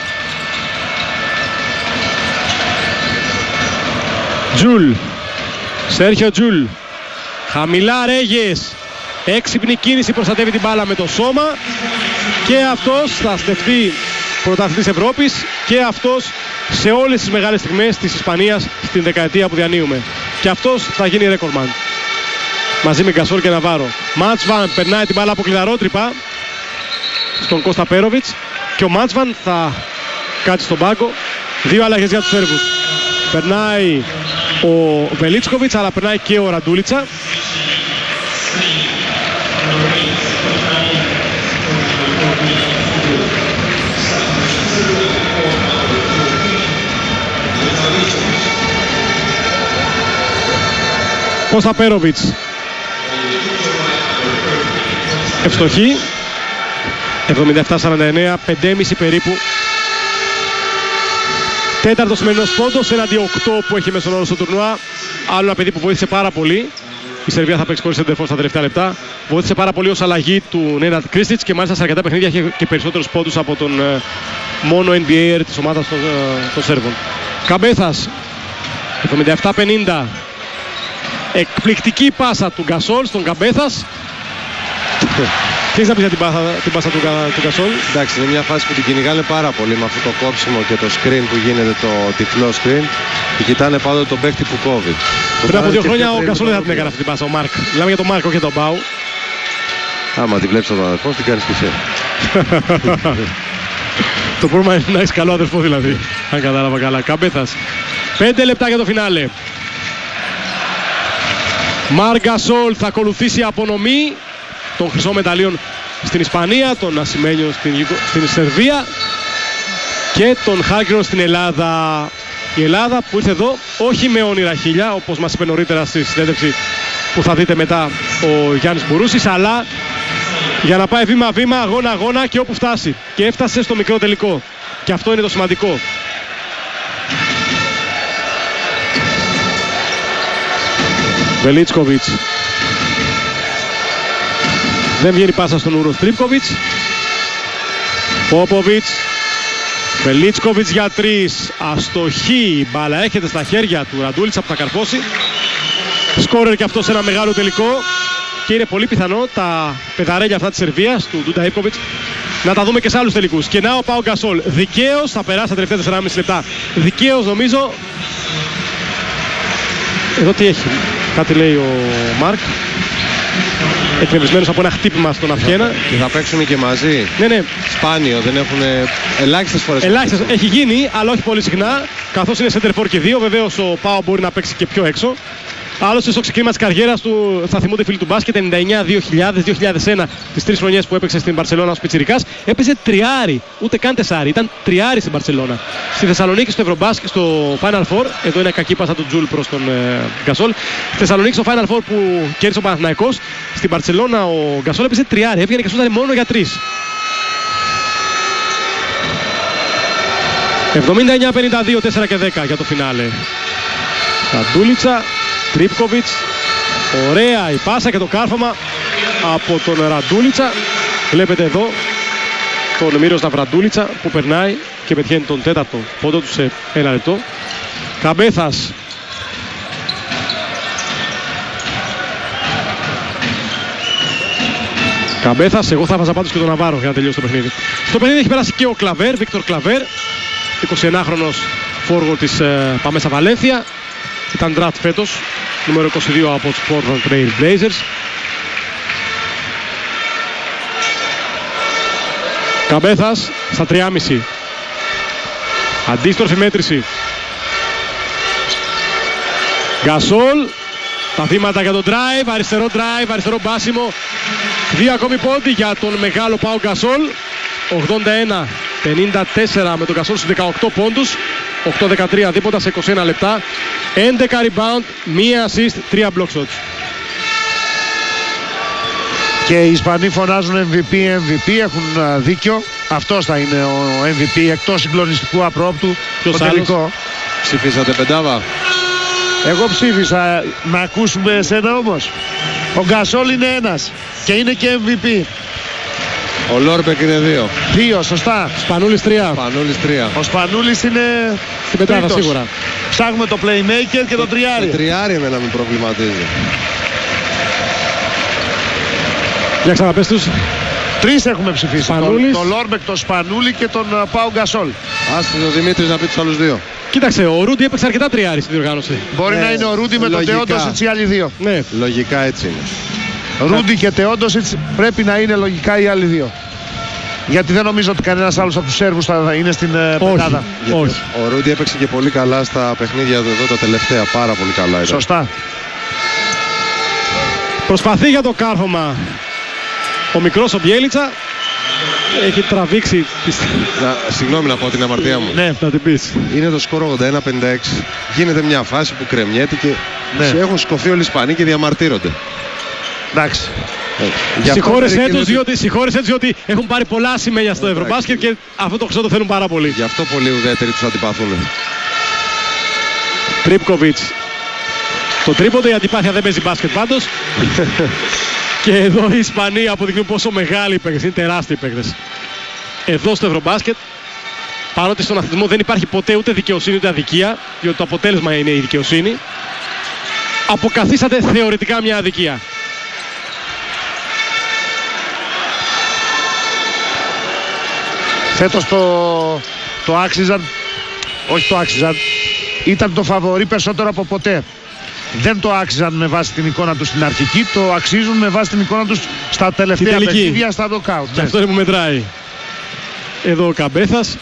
Τζουλ. Σέρχιο Τζουλ. Χαμηλά Ρέγες. Έξυπνη κίνηση, προστατεύει την μπάλα με το σώμα. Και αυτός θα στεφτεί πρωταθλητής Ευρώπης. Και αυτός σε όλες τις μεγάλες στιγμές της Ισπανίας στην δεκαετία που διανύουμε. Και αυτός θα γίνει ρέκορμαν. Μαζί με Γκασόλ και Ναβάρο. Μάτσβαν περνάει την μπάλα από κλειδαρότρυπα στον Κώστα Πέροβιτς. Και ο Μάτσβαν θα κάτσει στον πάγκο. 2 αλλαγές για τους Σέρβους. Περνάει ο Βελίτσκοβιτς, αλλά περνάει και ο Ραντούλιτσα. Κώστα Πέροβιτς. Ευστοχή. 77-49, 5,5 περίπου. Τέταρτος σημερινός πόντος, έναντι 8 που έχει μέσον όρο στο τουρνουά. Άλλο ένα παιδί που βοήθησε πάρα πολύ. Η Σερβία θα παίξει χωρίς σεντερφόρ στα τελευταία λεπτά. Βοήθησε πάρα πολύ ως αλλαγή του Νέναντ Κρίστιτς και μάλιστα σε αρκετά παιχνίδια είχε και περισσότερους πόντους από τον μόνο NBA της ομάδας των Σέρβων. Καμπέθας, 77-50. Εκπληκτική πάσα του Γκασόλ στον Καμπέθας. Τι έχεις να πεις για την πάσα του Γκασόλ? Εντάξει, είναι μια φάση που την κυνηγάνε πάρα πολύ με αυτό το κόψιμο και το screen που γίνεται, το τυφλό screen. Και κοιτάνε πάντοτε τον παίκτη που κόβει. Πριν από 2 χρόνια ο Γκασόλ δεν θα την έκανε αυτή την πάσα, ο Μάρκ. Μιλάμε για τον Μάρκ, όχι για τον Μπάου. Άμα την βλέπεις τον αδερφό, την κάνεις και εσύ. Το πρόβλημα είναι να έχεις καλό αδερφό δηλαδή, αν κατάλαβα καλά. Καμπέθας. 5 λεπτά για το φινάλε. Μάρκ Γκασόλ θα ακολουθήσει απονομή των χρυσών μεταλλίων στην Ισπανία, τον Ασημένιο στην Σερβία και τον Χάλκινο στην Ελλάδα. Η Ελλάδα που ήρθε εδώ όχι με όνειρα χίλια, όπως μας είπε νωρίτερα στη συνέντευξη που θα δείτε μετά ο Γιάννης Μπουρούσης, αλλά για να πάει βήμα-βήμα, αγώνα-αγώνα και όπου φτάσει. Και έφτασε στο μικρό τελικό. Και αυτό είναι το σημαντικό. Βελίτσκοβιτς. Δεν βγαίνει πάσα στον Ούρο Στρίπκοβιτς. Πόποβιτς. Βελίτσκοβιτς για 3. Αστοχή. Η μπάλα έρχεται στα χέρια του Ραντούλιτσα που θα καρφώσει. Σκόρερ και αυτό σε ένα μεγάλο τελικό. Και είναι πολύ πιθανό τα πεδαρέλια αυτά της Σερβίας, του Ντούντα Ιβκοβιτς, να τα δούμε και σε άλλους τελικούς. Και να ο Πάο Γκασόλ δικαίως θα περάσει τα τελευταία 4,5 λεπτά. Δικαίως νομίζω. Εδώ τι έχει. Κάτι λέει ο Μάρκ. Εκνευρισμένος από ένα χτύπημα στον Αυχένα. Και θα παίξουν και μαζί. Ναι. Σπάνιο, δεν έχουν ελάχιστες φορές. Ελάχιστες. Έχει γίνει, αλλά όχι πολύ συχνά. Καθώς είναι center for και 2. Βεβαίως ο Πάο μπορεί να παίξει και πιο έξω. Άλλωστε στο ξεκίνημα της καριέρας του, θα θυμούνται οι φίλοι του μπάσκετ, 99, 2000, 2001, τις 3 χρονιές που έπαιξε στην Μπαρσελόνα ως πιτσιρικάς, έπαιζε τριάρι, ούτε καν τεσάρι, ήταν τριάρι στην Μπαρσελόνα. Στη Θεσσαλονίκη στο Ευρωμπάσκετ, στο Final Four, εδώ είναι κακή πάσα του Τζουλ προς τον Γκασόλ. Στη Θεσσαλονίκη στο Final Four που κέρδισε ο Παναθηναϊκός, στην Μπαρσελόνα ο Γκασόλ έπαιζε τριάρι, έβγαινε και σούταρε μόνο για 3. 79-52, 4 και 10 για το φινάλε. Ραντούλιτσα, Τρίπκοβιτς, ωραία η πάσα και το κάρφωμα από τον Ραντούλιτσα. Βλέπετε εδώ τον Μύροσλαβ Ραντούλιτσα που περνάει και πετυχαίνει τον τέταρτο πόντο του σε 1 λεπτό. Καμπέθας. Καμπέθας, εγώ θα βάζα πάντως και τον Ναβάρο για να τελειώσει το παιχνίδι. Στο παιχνίδι έχει περάσει και ο Κλαβέρ, Βίκτορ Κλαβέρ, 21χρονος φόργο της Παμέσα Βαλένθια. Ήταν draft φέτος, νούμερο 22 από τους Portland Trail Blazers. Καμπέθας στα 3,5. Αντίστροφη μέτρηση. Γκασόλ. Τα βήματα για τον drive, αριστερό μπάσιμο. 2 ακόμη πόντι για τον μεγάλο Πάο Γκασόλ. 81-54 με τον Γκασόλ στους 18 πόντους. 8-13 δίποτα σε 21 λεπτά. 11 rebound, 1 assist, 3 block shots. Και οι Ισπανοί φωνάζουν MVP, έχουν δίκιο. Αυτός θα είναι ο MVP εκτός συγκλονιστικού απρόπτου. Ποιος το τελικό. Ψηφίσατε πεντάβα? Εγώ ψήφισα. Να ακούσουμε εσένα όμως. Ο Γκασόλ είναι ένας και είναι και MVP. Ο Λόρμπεκ είναι 2. 2, σωστά. Σπανούλης 3. Ο Σπανούλης είναι στην πεντάδα σίγουρα. Ψάχνουμε το playmaker και το τριάρι. Το τριάρι εμένα με προβληματίζει. Για ξαναπες τους. 3 έχουμε ψηφίσει. Σπανούλης. Το Λόρμπεκ, το Σπανούλη και τον Πάο Γκασόλ. Άστε ο Δημήτρης να πει τους άλλους 2. Κοίταξε, ο Ρούντι έπαιξε αρκετά τριάρι στη διοργάνωση. Μπορεί να είναι ο Ρούντι με τον Τεόντοσιτς οι άλλοι 2. Ναι. Λογικά έτσι είναι. Ρούντι και Τεόντοσιτς πρέπει να είναι λογικά οι άλλοι 2. Γιατί δεν νομίζω ότι κανένας άλλος από τους Σέρβους θα είναι στην πεντάδα. Όχι. Ο Ρούντι έπαιξε και πολύ καλά στα παιχνίδια εδώ τα τελευταία. Πάρα πολύ καλά ήταν. Σωστά. Προσπαθεί για το κάρφωμα ο μικρός ο Μπιέλιτσα. Έχει τραβήξει τις... Συγγνώμη να πω την αμαρτία μου. Ναι, θα την πεις. Είναι το σκορ 81-56. Γίνεται μια φάση που κρεμιέται και έχουν σκοθεί όλοι οι Ισπανοί και διαμαρτύρονται. Εντάξει. Συγχώρεσέ τους διότι έχουν πάρει πολλά σημαίνια στο Ευρωμπάσκετ και αυτό το χρυσό το θέλουν πάρα πολύ. Γι' αυτό πολλοί ουδέτεροι τους αντιπαθούν. Τρίπκοβιτς. Το τρίποντο η αντιπάθεια δεν παίζει μπάσκετ πάντως. Και εδώ οι Ισπανοί αποδεικνύουν πόσο μεγάλοι οι παίκτες, είναι τεράστιοι παίκτες. Εδώ στο Ευρωμπάσκετ, παρότι στον αθλητισμό δεν υπάρχει ποτέ ούτε δικαιοσύνη ούτε αδικία, διότι το αποτέλεσμα είναι η δικαιοσύνη, αποκαθίσατε θεωρητικά μια αδικία. Φέτος το άξιζαν, όχι το άξιζαν, ήταν το φαβορί περισσότερο από ποτέ. Δεν το άξιζαν με βάση την εικόνα τους στην αρχική, το αξίζουν με βάση την εικόνα τους στα τελευταία παιχνίδια, στα knockout. Και αυτό είναι που μετράει. Εδώ ο Καμπέθας.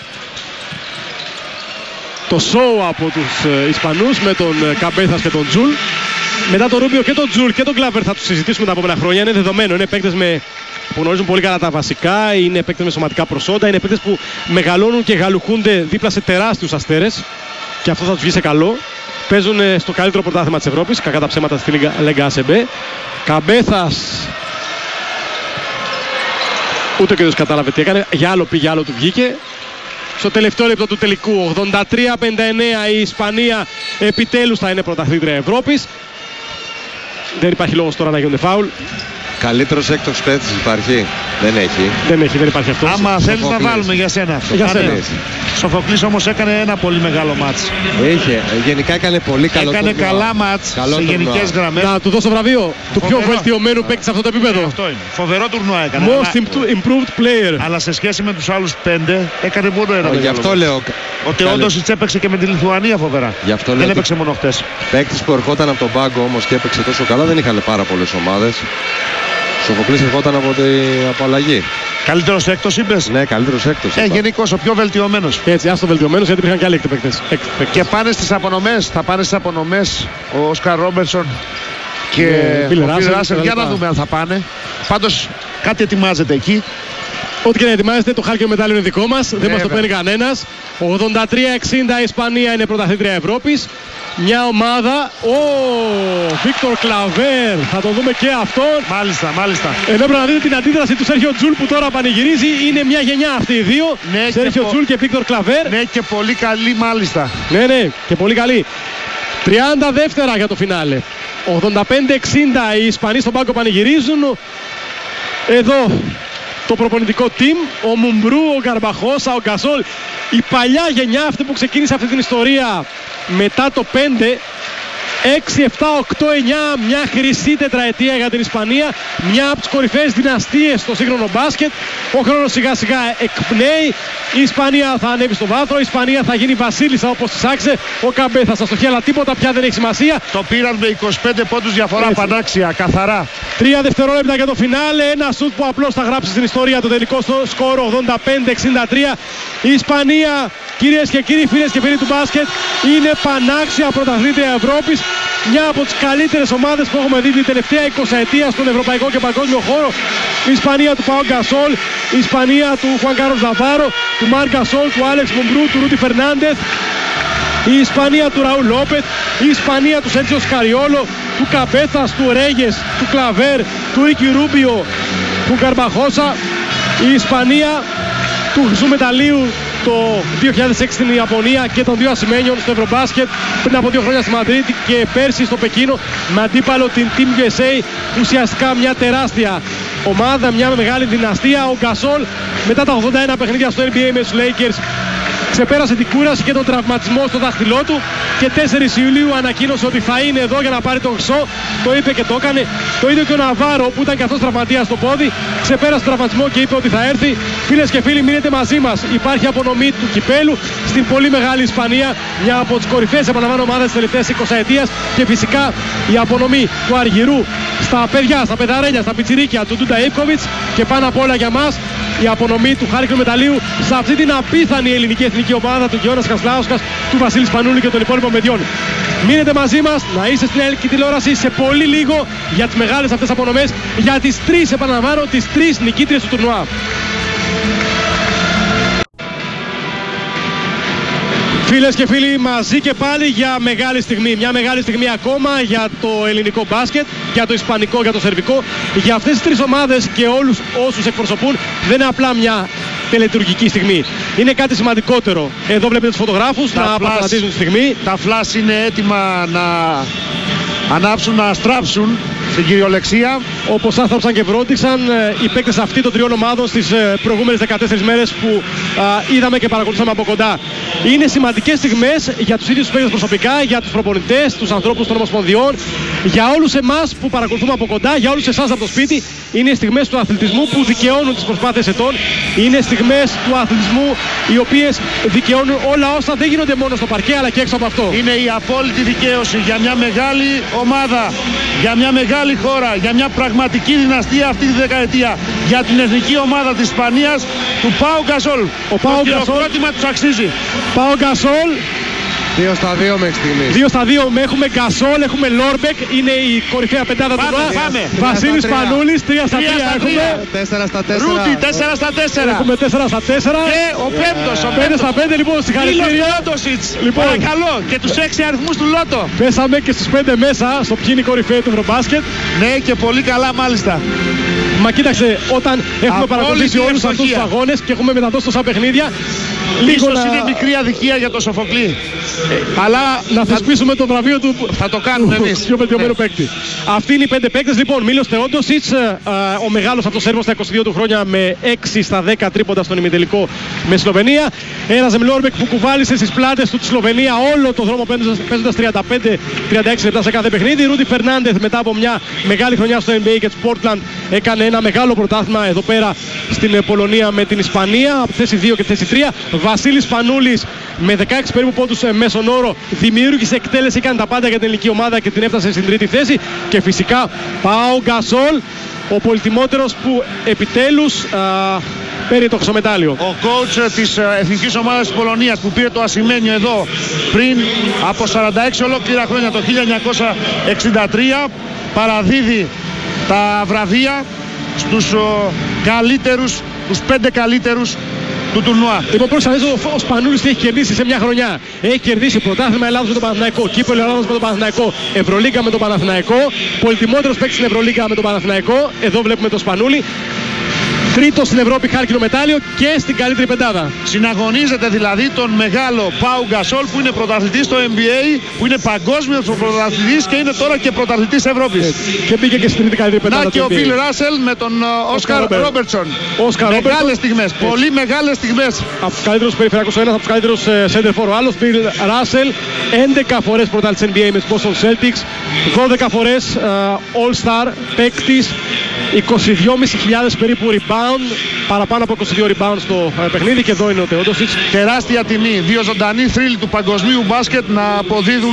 Το show από τους Ισπανούς με τον Καμπέθας και τον Τζουλ. Μετά τον Ρούμπιο και τον Τζουλ και τον Κλάβερ θα τους συζητήσουμε τα επόμενα χρόνια. Είναι δεδομένο, είναι παίκτες που γνωρίζουν πολύ καλά τα βασικά, είναι παίκτες με σωματικά προσόντα, είναι παίκτες που μεγαλώνουν και γαλουχούνται δίπλα σε τεράστιους αστέρες. Και αυτό θα τους βγει σε καλό. Παίζουν στο καλύτερο πρωτάθλημα της Ευρώπης, κακά τα ψέματα στη Λέγκα ACB. Καμπέθας. Ούτε και τους κατάλαβε τι έκανε. Για άλλο πήγε, άλλο του βγήκε. Στο τελευταίο λεπτό του τελικού, 83-59, η Ισπανία επιτέλους θα είναι πρωταθλήτρια Ευρώπης. Δεν υπάρχει λόγος τώρα να γίνονται φάουλ. Καλύτερος έκτος παίκτης υπάρχει? Δεν έχει. Δεν υπάρχει αυτό. Άμα θέλεις να βάλουμε για σένα αυτό. Για σένα. Σοφοκλής όμως έκανε ένα πολύ μεγάλο μάτς. Γενικά έκανε πολύ καλό. Έκανε καλά μάτς σε γενικές γραμμές. Να του δώσω βραβείο του πιο βελτιωμένου παίκτη σε αυτό το επίπεδο. Αυτό είναι. Φοβερό τουρνουά έκανε. Most improved player. Αλλά σε σχέση με τους άλλους 5 έκανε μόνο ένα. Γι' αυτό λέω. Ο Τεόντοσιτς έπαιξε και με τη Λιθουανία φοβερά. Δεν έπαιξε μόνο χτες. Παίκτης που ερχόταν από τον πάγκο όμως και έπαιξε τόσο καλά δεν είχαν πάρα πολλές ομάδες. Σοφοκλής ερχόταν από αλλαγή. Καλύτερος έκτος είπες? Ναι, καλύτερος έκτος. Γενικώς ο πιο βελτιωμένος. Έτσι, άστο βελτιωμένος γιατί υπήρχαν και άλλοι παίκτες. Και πάνε στις απονομές. Θα πάνε στις απονομές ο Όσκαρ Ρόμπερτσον και ο Φιλ Ράσελ. Για να δούμε αν θα πάνε. Πάντως κάτι ετοιμάζεται εκεί. Ό,τι και να ετοιμάζεται, το χάλκινο μετάλλιο είναι δικό μας. Δεν μας το παίρνει κανένας. 83-60 η Ισπανία είναι πρωταθλήτρια Ευρώπης. Μια ομάδα, Βίκτορ Κλαβέρ, θα το δούμε και αυτόν. Μάλιστα. Ενώ πρέπει να δείτε την αντίδραση του Σέρχιο Τζουλ που τώρα πανηγυρίζει. Είναι μια γενιά αυτοί οι δύο. Ναι, Σέρχιο Τζουλ και Βίκτορ Κλαβέρ. Ναι, και πολύ καλή μάλιστα. Ναι, και πολύ καλή. 30 δεύτερα για το φινάλε. 85-60 οι Ισπανοί στον πάγκο πανηγυρίζουν. Εδώ το προπονητικό team, ο Μουμπρού, ο Γκαρμπαχόσα, ο Γκασόλ, η παλιά γενιά αυτή που ξεκίνησε αυτή την ιστορία μετά το 5, 6, 7, 8, 9, μια χρυσή τετραετία για την Ισπανία, μια από τις κορυφαίες δυναστείες στο σύγχρονο μπάσκετ. Ο χρόνος σιγά σιγά εκπνέει, η Ισπανία θα ανέβει στο βάθρο, η Ισπανία θα γίνει βασίλισσα όπως της άξε, ο Καμπέθα στα στοχεία, αλλά τίποτα πια δεν έχει σημασία. Το πήραν με 25 πόντους διαφορά, πανάξια, καθαρά. 3 δευτερόλεπτα για το φινάλε, ένα σουτ που απλώς θα γράψει στην ιστορία το τελικό σκορ 85-63. Η Ισπανία, κυρίες και κύριοι, φίλες και φίλοι του μπάσκετ, είναι πανάξια πρωταθλήτρια Ευρώπης. Μια από τις καλύτερες ομάδες που έχουμε δει την τελευταία 20 ετία στον ευρωπαϊκό και παγκόσμιο χώρο. Η Ισπανία του Πάο Γκασόλ, η Ισπανία του Χουάν Κάρλος Ναβάρο, του Μαρκ Γκασόλ, του Άλεξ Μουμπρού, του Ρούτι Φερνάντεθ. Η Ισπανία του Ραούλ Λόπετ, η Ισπανία του Σέρτζιο Σκαριόλο, του Καμπέθας, του Ρέγες, του Κλαβέρ, του Ρίκι Ρούμπιο, του Γκαρμπαχόσα. Η Ισπανία του χρυσού μεταλλίου το 2006 στην Ιαπωνία και των δύο ασημένιων στο Ευρωμπάσκετ, πριν από 2 χρόνια στη Μαδρίτη και πέρσι στο Πεκίνο με αντίπαλο την Team USA, ουσιαστικά μια τεράστια ομάδα, μια μεγάλη δυναστεία. Ο Γκασόλ μετά τα 81 παιχνίδια στο NBA με τους Lakers ξεπέρασε την κούραση και τον τραυματισμό στο δάχτυλό του και 4 Ιουλίου ανακοίνωσε ότι θα είναι εδώ για να πάρει τον χρυσό. Το είπε και το έκανε. Το ίδιο και ο Ναβάρο που ήταν και αυτός τραυματίας στο πόδι. Ξεπέρασε τον τραυματισμό και είπε ότι θα έρθει. Φίλες και φίλοι, μείνετε μαζί μας. Υπάρχει απονομή του κυπέλου στην πολύ μεγάλη Ισπανία. Μια από τις κορυφαίες, επαναλαμβάνω, ομάδες της τελευταίας 20 ετίας. Και φυσικά η απονομή του Αργυρού στα παιδιά, στα παιδαρέλια, στα πιτσιρίκια του Ντούντα Ιβκοβιτς. Και πάνω απ' όλα για μας η απονομή του χάλκινου μεταλλίου σε αυτή την απίθανη ελληνική εθνική ομάδα του Γιώνας Κασλάουσκας, του Βασίλη Σπανούλη και των υπόλοιπων παιδιών. Μείνετε μαζί μας, να είστε στην ελληνική τηλεόραση σε πολύ λίγο για τις μεγάλες αυτές απονομές, για τις 3, επαναλαμβάνω, τις 3 νικήτριες του τουρνουά. Φίλες και φίλοι, μαζί και πάλι για μεγάλη στιγμή. Μια μεγάλη στιγμή ακόμα για το ελληνικό μπάσκετ, για το ισπανικό, για το σερβικό. Για αυτές τις 3 ομάδες και όλους όσους εκπροσωπούν δεν είναι απλά μια τελετουργική στιγμή. Είναι κάτι σημαντικότερο. Εδώ βλέπετε τους φωτογράφους να απαντήσουν τη στιγμή. Τα φλάς είναι έτοιμα να ανάψουν, να στράψουν στην κυριολεξία. Όπως άστραψαν και βρόντιξαν οι παίκτες αυτοί των 3 ομάδων στις προηγούμενες 14 μέρες που είδαμε και παρακολουθήσαμε από κοντά. Είναι σημαντικές στιγμές για τους ίδιους τους παίκτες προσωπικά, για τους προπονητές, τους ανθρώπους των ομοσπονδιών, για όλους εμάς που παρακολουθούμε από κοντά, για όλους εσάς από το σπίτι. Είναι στιγμές του αθλητισμού που δικαιώνουν τις προσπάθειες ετών. Είναι στιγμές του αθλητισμού οι οποίες δικαιώνουν όλα όσα δεν γίνονται μόνο στο παρκέ αλλά και έξω από αυτό. Είναι η απόλυτη δικαίωση για μια μεγάλη ομάδα, για μια μεγάλη χώρα, για μια πραγματική δυναστεία αυτή τη δεκαετία, για την εθνική ομάδα της Ισπανίας, του Πάο Γκασόλ. Ο Πάο Γκασόλ, το χειροκρότημα τους αξίζει. Πάο Γκασόλ. 2-2 μέχρι στιγμής. 2-2 έχουμε Γκασόλ, έχουμε Λόρμπεκ, είναι η κορυφαία πεντάδα του Πάμε. Βασίλης Πανούλης, 3-3 έχουμε. 4-4. Ρούτι, 4-4. Έχουμε 4-4. Και ο πέμπτος, 5-5, λοιπόν, συγχαρητήρια. Λοιπόν, παρακαλώ, και τους 6 αριθμούς του Λότο. Πέσαμε και στους 5 μέσα στο ποιοι είναι οι κορυφαίοι του Ευρωμπάσκετ. Ναι, και πολύ καλά μάλιστα. Μα κοίταξε, όταν έχουμε παρακολουθήσει όλους αυτούς τους αγώνες και έχουμε μεταδώσει τόσα παιχνίδια, Ίσως είναι μικρή αδικία για το Σοφοκλή. Αλλά να θεσπίσουμε το βραβείο του. Θα το κάνουμε εμείς. Πιο βελτιωμένο παίκτη. Αυτοί είναι οι 5 παίκτες. Λοιπόν, Μίλος Θεόντοσιτς, ο μεγάλος από το Σέρβο στα 22 του χρόνια με 6 στα 10 τρίποντα στον ημιτελικό με Σλοβενία. Ένας Μλόρμπεκ που κουβάλισε στις πλάτες του τη Σλοβενία όλο το δρόμο παίζοντας 35-36 λεπτά σε κάθε παιχνίδι. Ρούντι Φερνάντεθ μετά από μια μεγάλη χρονιά στο NBA και του Portland έκανε ένα μεγάλο πρωτάθλημα εδώ πέρα στην Πολωνία με την Ισπανία από τη θέση 2 και τη θέση 3. Βασίλης Πανούλης με 16 περίπου πόντους μέσον όρο δημιούργησε, εκτέλεσε, έκανε τα πάντα για την ελληνική ομάδα και την έφτασε στην τρίτη θέση. Και φυσικά Πάο Γκασόλ, ο πολυτιμότερος που επιτέλους παίρνει το χρυσομετάλλιο. Ο coach της εθνικής ομάδας της Πολωνίας που πήρε το ασημένιο εδώ πριν από 46 ολόκληρα χρόνια, το 1963, παραδίδει τα βραβεία στους καλύτερους, τους 5 καλύτερους του τουρνουά. Λοιπόν, πρόσφατα ο Σπανούλης τι έχει κερδίσει σε μια χρονιά. Έχει κερδίσει πρωτάθλημα Ελλάδος με τον Παναθηναϊκό, κύπελλο Ελλάδος με τον Παναθηναϊκό, Ευρωλίγκα με τον Παναθηναϊκό, πολυτιμότερος παίκτης στην Ευρωλίγκα με τον Παναθηναϊκό. Εδώ βλέπουμε τον Σπανούλη. Τρίτο στην Ευρώπη χάλκινο μετάλλιο και στην καλύτερη πεντάδα. Συναγωνίζεται δηλαδή τον μεγάλο Πάου Γκασόλ που είναι πρωταθλητής στο NBA, που είναι παγκόσμιος πρωταθλητής και είναι τώρα και πρωταθλητής Ευρώπης. Και πήγε και στην τρίτη καλύτερη πεντάδα. Να και ο Μπιλ Ράσελ με τον Όσκαρ Ρόμπερτσον. Μεγάλες στιγμές, πολύ μεγάλες στιγμές. Από τους καλύτερους περιφερειακούς ο ένας, από τους καλύτερους center for ο άλλος. Μπιλ Ράσελ, 11 φορές πρωταθλητής NBA με τους Boston Celtics, 12 φορές All-Star παίκτης, 22.500 περίπου rebound, παραπάνω από 22 rebound στο παιχνίδι. Και εδώ είναι ο Θεόντοσιτς. Τεράστια τιμή, δύο ζωντανοί θρύλοι του παγκοσμίου μπάσκετ να αποδίδουν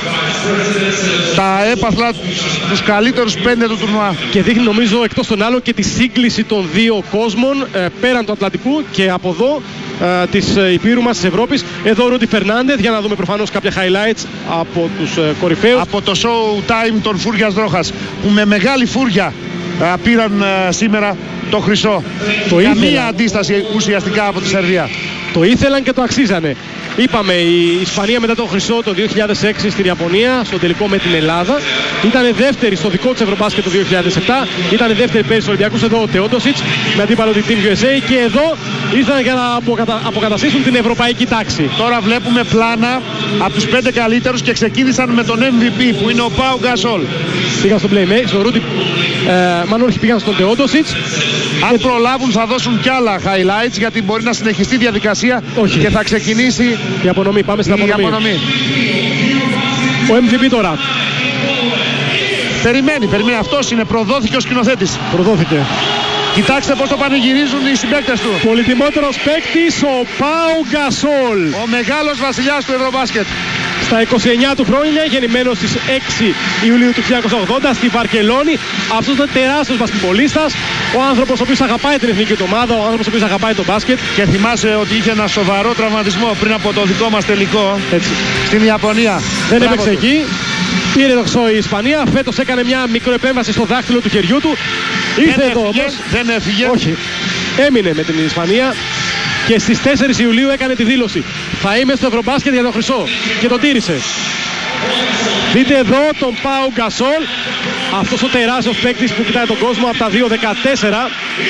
τα έπαθλα τους καλύτερους 5 του τουρνουά. Και δείχνει νομίζω εκτός των άλλων και τη σύγκληση των δύο κόσμων πέραν του Ατλαντικού και από εδώ της Υπήρου μας της Ευρώπης. Εδώ ο Ρούντι Φερνάντεθ, για να δούμε προφανώς κάποια highlights από τους κορυφαίους. Από το show time των Φούριας Δρόχας που με μεγάλη φούρια πήραν σήμερα το χρυσό. Καμία αντίσταση ουσιαστικά από τη Σερβία. Το ήθελαν και το αξίζανε. Είπαμε, η Ισπανία μετά το χρυσό το 2006 στην Ιαπωνία, στο τελικό με την Ελλάδα. Ήταν δεύτερη στο δικό της Ευρωμπάσκετ το 2007. Ήταν δεύτερη πέρυσι στους Ολυμπιακούς. Εδώ ο Θεόντοσιτς με αντίπαλο την Team USA. Και εδώ ήρθαν για να αποκαταστήσουν την ευρωπαϊκή τάξη. Τώρα βλέπουμε πλάνα από τους 5 καλύτερους και ξεκίνησαν με τον MVP που είναι ο Πάου Γκασόλ. Πήγαν στον Playmate, στον Ρούντι. Μάλλον όχι, πήγαν στον Θεόντοσιτς. Αν προλάβουν θα δώσουν κι άλλα highlights γιατί μπορεί να συνεχιστεί η διαδικασία. Όχι. Και θα ξεκινήσει η απονομή. Πάμε στην απονομή. Ο MVP τώρα. Περιμένει. Αυτός είναι, προδόθηκε ο σκηνοθέτης. Προδόθηκε. Κοιτάξτε πώς το πανηγυρίζουν οι συμπαίκτες του. Πολυτιμότερος παίκτης ο Πάου Γκασόλ. Ο μεγάλος βασιλιάς του Ευρωμπάσκετ. Στα 29 του χρόνια, γεννημένος στις 6 Ιουλίου του 1980 στη Βαρκελόνη. Αυτός είναι τεράστιος μπασκετμπολίστας. Ο άνθρωπος ο οποίος αγαπάει την εθνική του ομάδα, ο άνθρωπος ο οποίος αγαπάει το μπάσκετ. Και θυμάσαι ότι είχε ένα σοβαρό τραυματισμό πριν από το δικό μας τελικό. Έτσι. Στην Ιαπωνία. Δεν έπαιξε εκεί. Πήρε το χρυσό η Ισπανία. Φέτος έκανε μια μικροεπέμβαση στο δάχτυλο του χεριού του. Ήρθε εδώ όμως. Δεν έφυγε. Όχι. Έμεινε με την Ισπανία. Και στις 4 Ιουλίου έκανε τη δήλωση. Θα είμαι στο Ευρωμπάσκετ για το χρυσό. Και το τήρησε. Δείτε εδώ τον Πάου Γκασόλ. Αυτός ο τεράστιος παίκτης που κοιτάει τον κόσμο από τα 2-14.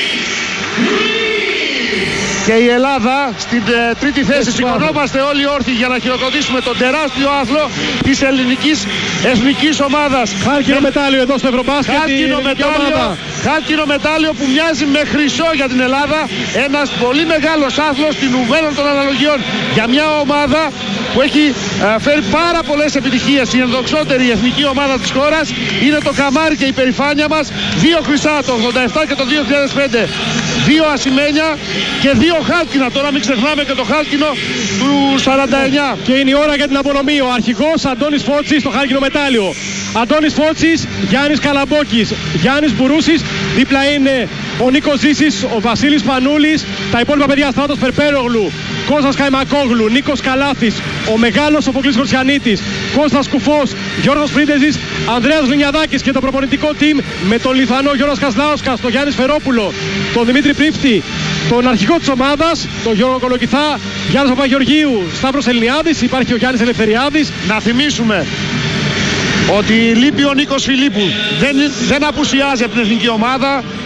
Και η Ελλάδα στην τρίτη θέση. Σηκωνόμαστε όλοι όρθιοι για να χειροκροτήσουμε τον τεράστιο άθλο της ελληνικής εθνικής ομάδας. Χάλκινο μετάλλιο εδώ στο Ευρωμπάσκετ. Χάλκινο μετάλλιο που μοιάζει με χρυσό για την Ελλάδα. Ένας πολύ μεγάλος άθλος στην ουβέλα των αναλογιών για μια ομάδα που έχει φέρει πάρα πολλές επιτυχίες. Η ενδοξότερη εθνική ομάδα της χώρας είναι το καμάρι και η περηφάνεια μας. 2 χρυσά το 87 και το 2005. 2 ασημένια και 2 χάλκινα. Τώρα μην ξεχνάμε και το χάλκινο του 49. Και είναι η ώρα για την απονομή. Ο αρχηγός Αντώνης Φώτσης στο χάλκινο μετάλλιο. Αντώνης Φώτσης, Γιάννης Καλαμπόκης, Γιάννης Μπουρούσης. Δίπλα είναι ο Νίκος Ζήσης, ο Βασίλης Πανούλης. Τα υπόλοιπα παιδιά Στράτος Περπέρογλου, Κώστας Καϊμακόγλου, Νίκος Καλάθης, ο μεγάλος Σοφοκλής Χορσιανίτης, Κώστας Κουφός, Γιώργος Φρίντεζης, Ανδρέας Λουνιαδάκης και το προπονητικό team με τον Λιθανό Γιώργος Κασλάουσκας, τον Γιάννη Σφερόπουλο, τον Δημήτρη Πρίφτη, τον αρχηγό της ομάδας, τον Γιώργο Κολοκυθά, Γιάννης Παπαγεωργίου, Σταύρος Ελληνιάδης, υπάρχει ο Γιάννης Ελευθεριάδης. Να θυμίσουμε ότι λείπει ο Νίκος Φιλίππου. Δεν απουσιάζει από την εθνική ομάδα.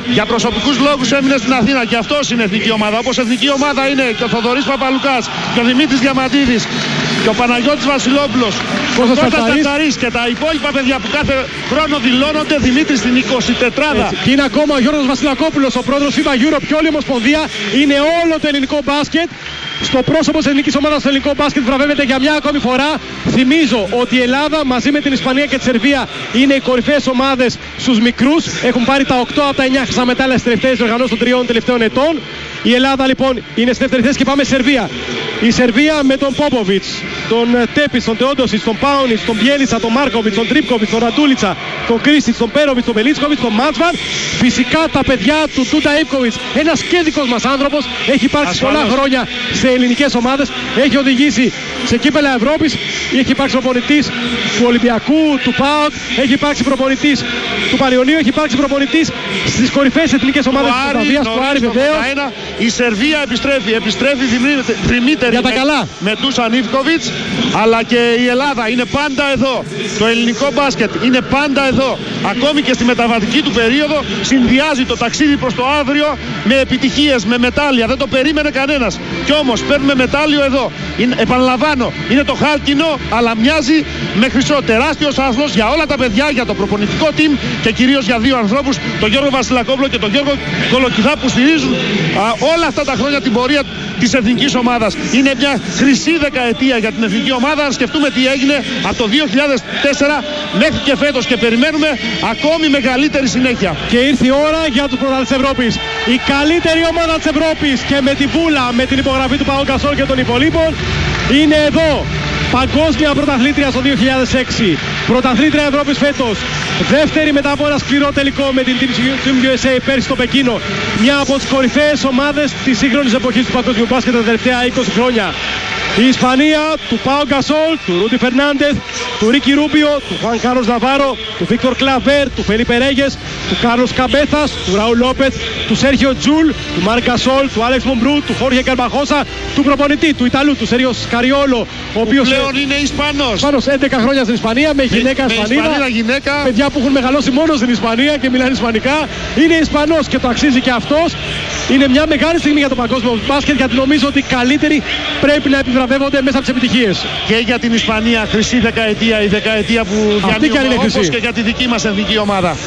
για προσωπικούς λόγους έμεινε στην Αθήνα και αυτός είναι εθνική ομάδα. Όπως εθνική ομάδα είναι και ο Θοδωρής Παπαλουκάς και ο Δημήτρης Διαμαντίδης και ο Παναγιώτης Βασιλόπουλος, ο Κώστας Ταταρής και τα υπόλοιπα παιδιά που κάθε χρόνο δηλώνονται Δημήτρη στην 24η. Και είναι ακόμα ο Γιώργος Βασιλακόπουλος, ο πρόεδρος FIBA Europe και όλη η Ομοσπονδία. Είναι όλο το ελληνικό μπάσκετ. Στο πρόσωπο της ελληνικής ομάδας στο ελληνικό μπάσκετ βραβεύεται για μια ακόμη φορά. Θυμίζω ότι η Ελλάδα μαζί με την Ισπανία και τη Σερβία είναι οι κορυφαίες ομάδες στους μικρούς. Έχουν πάρει τα 8 από τα 9 χρυσά μετάλλια στις τελευταίες διοργανώσεις των 3 τελευταίων ετών. Η Ελλάδα λοιπόν είναι στη δεύτερη θέση και πάμε στη Σερβία. Η Σερβία με τον Πόποβιτς, τον Τέπης, τον Τεόντοσιτς, τον Πάουνιτς, τον Μπιέλισσα, τον Μάρκοβιτς, τον Τρίπκοβιτς, τον Ραντούλιτσα, τον Κρίστιτς, τον Πέροβιτς, τον Μπελίτσκοβιτς, τον Μάτσβαν. Φυσικά τα παιδιά του Τούντα Ιβκοβιτς, ένας και δικός μας άνθρωπος, έχει υπάρξει πολλά χρόνια σε ελληνικές ομάδες, έχει οδηγήσει σε κύπελα Ευρώπης, έχει υπάρξει προπονητής του Ολυμπιακού, του ΠΑΟΚ, έχει υπάρξει προπονητής του Πανιωνίου, έχει υπάρξει προπονητής στις κορυφαίες εθνικές ομάδες της Ιουγκοσλαβίας, του Άρη βεβαίως. Η Σερβία επιστρέφει θρυμύτερη με Ντούσαν Ιβκοβιτς, αλλά και η Ελλάδα είναι πάντα εδώ. Το ελληνικό μπάσκετ είναι πάντα εδώ. Ακόμη και στη μεταβατική του περίοδο συνδυάζει το ταξίδι προς το αύριο με επιτυχίες, με μετάλλια. Δεν το περίμενε κανένας. Κι όμως παίρνουμε μετάλλιο εδώ. Επαναλαμβάνω, είναι το χάλκινο, αλλά μοιάζει με χρυσό. Τεράστιος άθλος για όλα τα παιδιά, για το προπονητικό team και κυρίως για δύο ανθρώπους, τον Γιώργο Βασιλακόπουλο και τον Γιώργο Κολοκυθά, που στηρίζουν όλα αυτά τα χρόνια την πορεία της εθνικής ομάδας. Είναι μια χρυσή δεκαετία για την εθνική ομάδα. Αν σκεφτούμε τι έγινε από το 2004 μέχρι και φέτος και περιμένουμε ακόμη μεγαλύτερη συνέχεια. Και ήρθε η ώρα για τους πρωταθλητές της Ευρώπης. Η καλύτερη ομάδα της Ευρώπης και με την βούλα, με την υπογραφή του Πάο Γκασόλ και των υπολείπων είναι εδώ. Παγκόσμια πρωταθλήτρια στο 2006. Πρωταθλήτρια Ευρώπης φέτος. Δεύτερη μετά από ένα σκληρό τελικό με την Team USA πέρσι στο Πεκίνο. Μια από τις κορυφαίες ομάδες της σύγχρονης εποχής του παγκόσμιου μπάσκετ τα τελευταία 20 χρόνια. Η Ισπανία του Πάο Γκασόλ, του Ρούντι Φερνάντεθ, του Ρίκι Ρούμπιο, του Χουάν Κάρλος Ναβάρο, του Βίκτορ Κλαβέρ, του Φελίπε Ρέγες, του Κάρλος Καμπέθας, του Ραούλ Λόπεθ, του Σέρχιο Τζουλ, του Μάρκ Γκασόλ, του Άλεξ Μομπρού, του Χόρχε Καρμπαχώσα, του προπονητή, του Ιταλού, του Σέριο Σκαριόλο, ο οποίος πλέον είναι Ισπανός. Ισπανός 11 χρόνια στην Ισπανία, με γυναίκα Ισπανίδα. Παιδιά που έχουν μεγαλώσει μόνο στην Ισπανία και μιλάνε Ισπανικά. Είναι Ισπανός και το αξίζει και αυτός. Είναι μια μεγάλη στιγμή για το παγκόσμιο μπάσκετ, γιατί νομίζω ότι οι καλύτεροι πρέπει να επιβραβεύονται μέσα από τις επιτυχίες. Και για την Ισπανία χρυσή δεκαετία, η δεκαετία που διανύουμε, όπως και για τη δική μας εθνική ομάδα.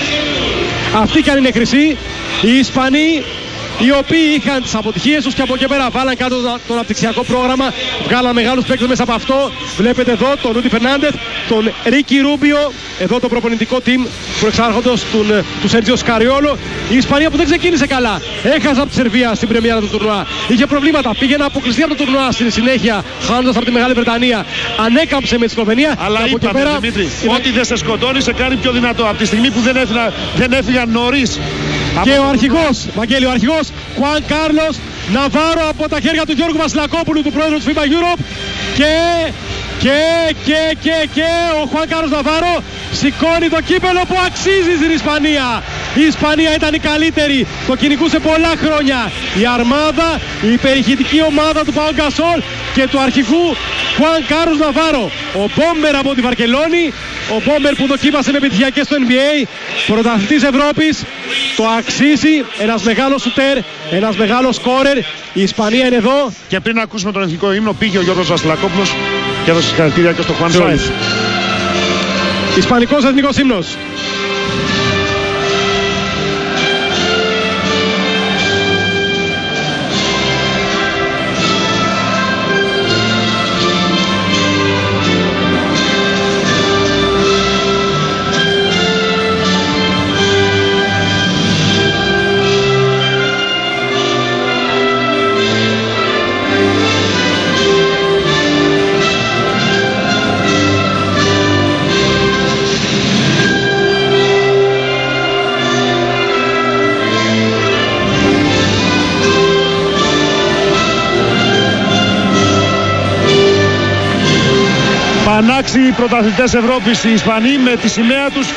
Αυτή κι αν είναι χρυσή, οι Ισπανοί, οι οποίοι είχαν τις αποτυχίες τους και από εκεί πέρα βάλαν κάτω το αναπτυξιακό πρόγραμμα, βγάλαν μεγάλους παίκτες μέσα από αυτό. Βλέπετε εδώ τον Ρούντι Φερνάντεθ, τον Ρίκι Ρούμπιο, εδώ το προπονητικό team προεξάρχοντος του Σέρτζιο Σκαριόλο. Η Ισπανία που δεν ξεκίνησε καλά, έχασε από τη Σερβία στην πρεμιέρα του τουρνουά. Είχε προβλήματα, πήγε να αποκλειστεί από το τουρνουά στη συνέχεια, χάνοντας από τη Μεγάλη Βρετανία. Ανέκαμψε με τη Σλοβενία. Αλλά είπαμε, πέρα, Δημήτρη, ό,τι δεν σε σκοτώνει σε κάνει πιο δυνατό. Από τη στιγμή που δεν έφυγαν νωρίς. Και ο αρχηγός, Βαγγέλη, ο αρχηγός Χουάν Κάρλος Ναβάρο από τα χέρια του Γιώργου Βασιλακόπουλου, του πρόεδρου του FIBA Europe, και ο Χουάν Κάρλος Ναβάρο σηκώνει το κύπελο που αξίζει στην Ισπανία. Η Ισπανία ήταν η καλύτερη, το κυνηγούσε πολλά χρόνια η αρμάδα, η υπερηχητική ομάδα του Πάο Γκασόλ και του αρχηγού Χουάν Κάρλος Ναβάρο. Ο Μπόμπερ από τη Βαρκελόνη, ο Μπόμπερ που δοκίμασε με επιτυχία και στο NBA, πρωταθλητής Ευρώπης, το αξίζει, ένας μεγάλος σουτέρ, ένας μεγάλος σκόρερ. Η Ισπανία είναι εδώ. Και πριν ακούσουμε τον εθνικό ύμνο, πήγε ο Γιώργος Βασιλακόπουλος και έδωσε συγχαρητήρια και στο Χουάν Σάιθ. Ισπανικός εθνικός ύμνος. Πανάξιοι πρωταθλητές Ευρώπης οι Ισπανοί με τη σημαία τους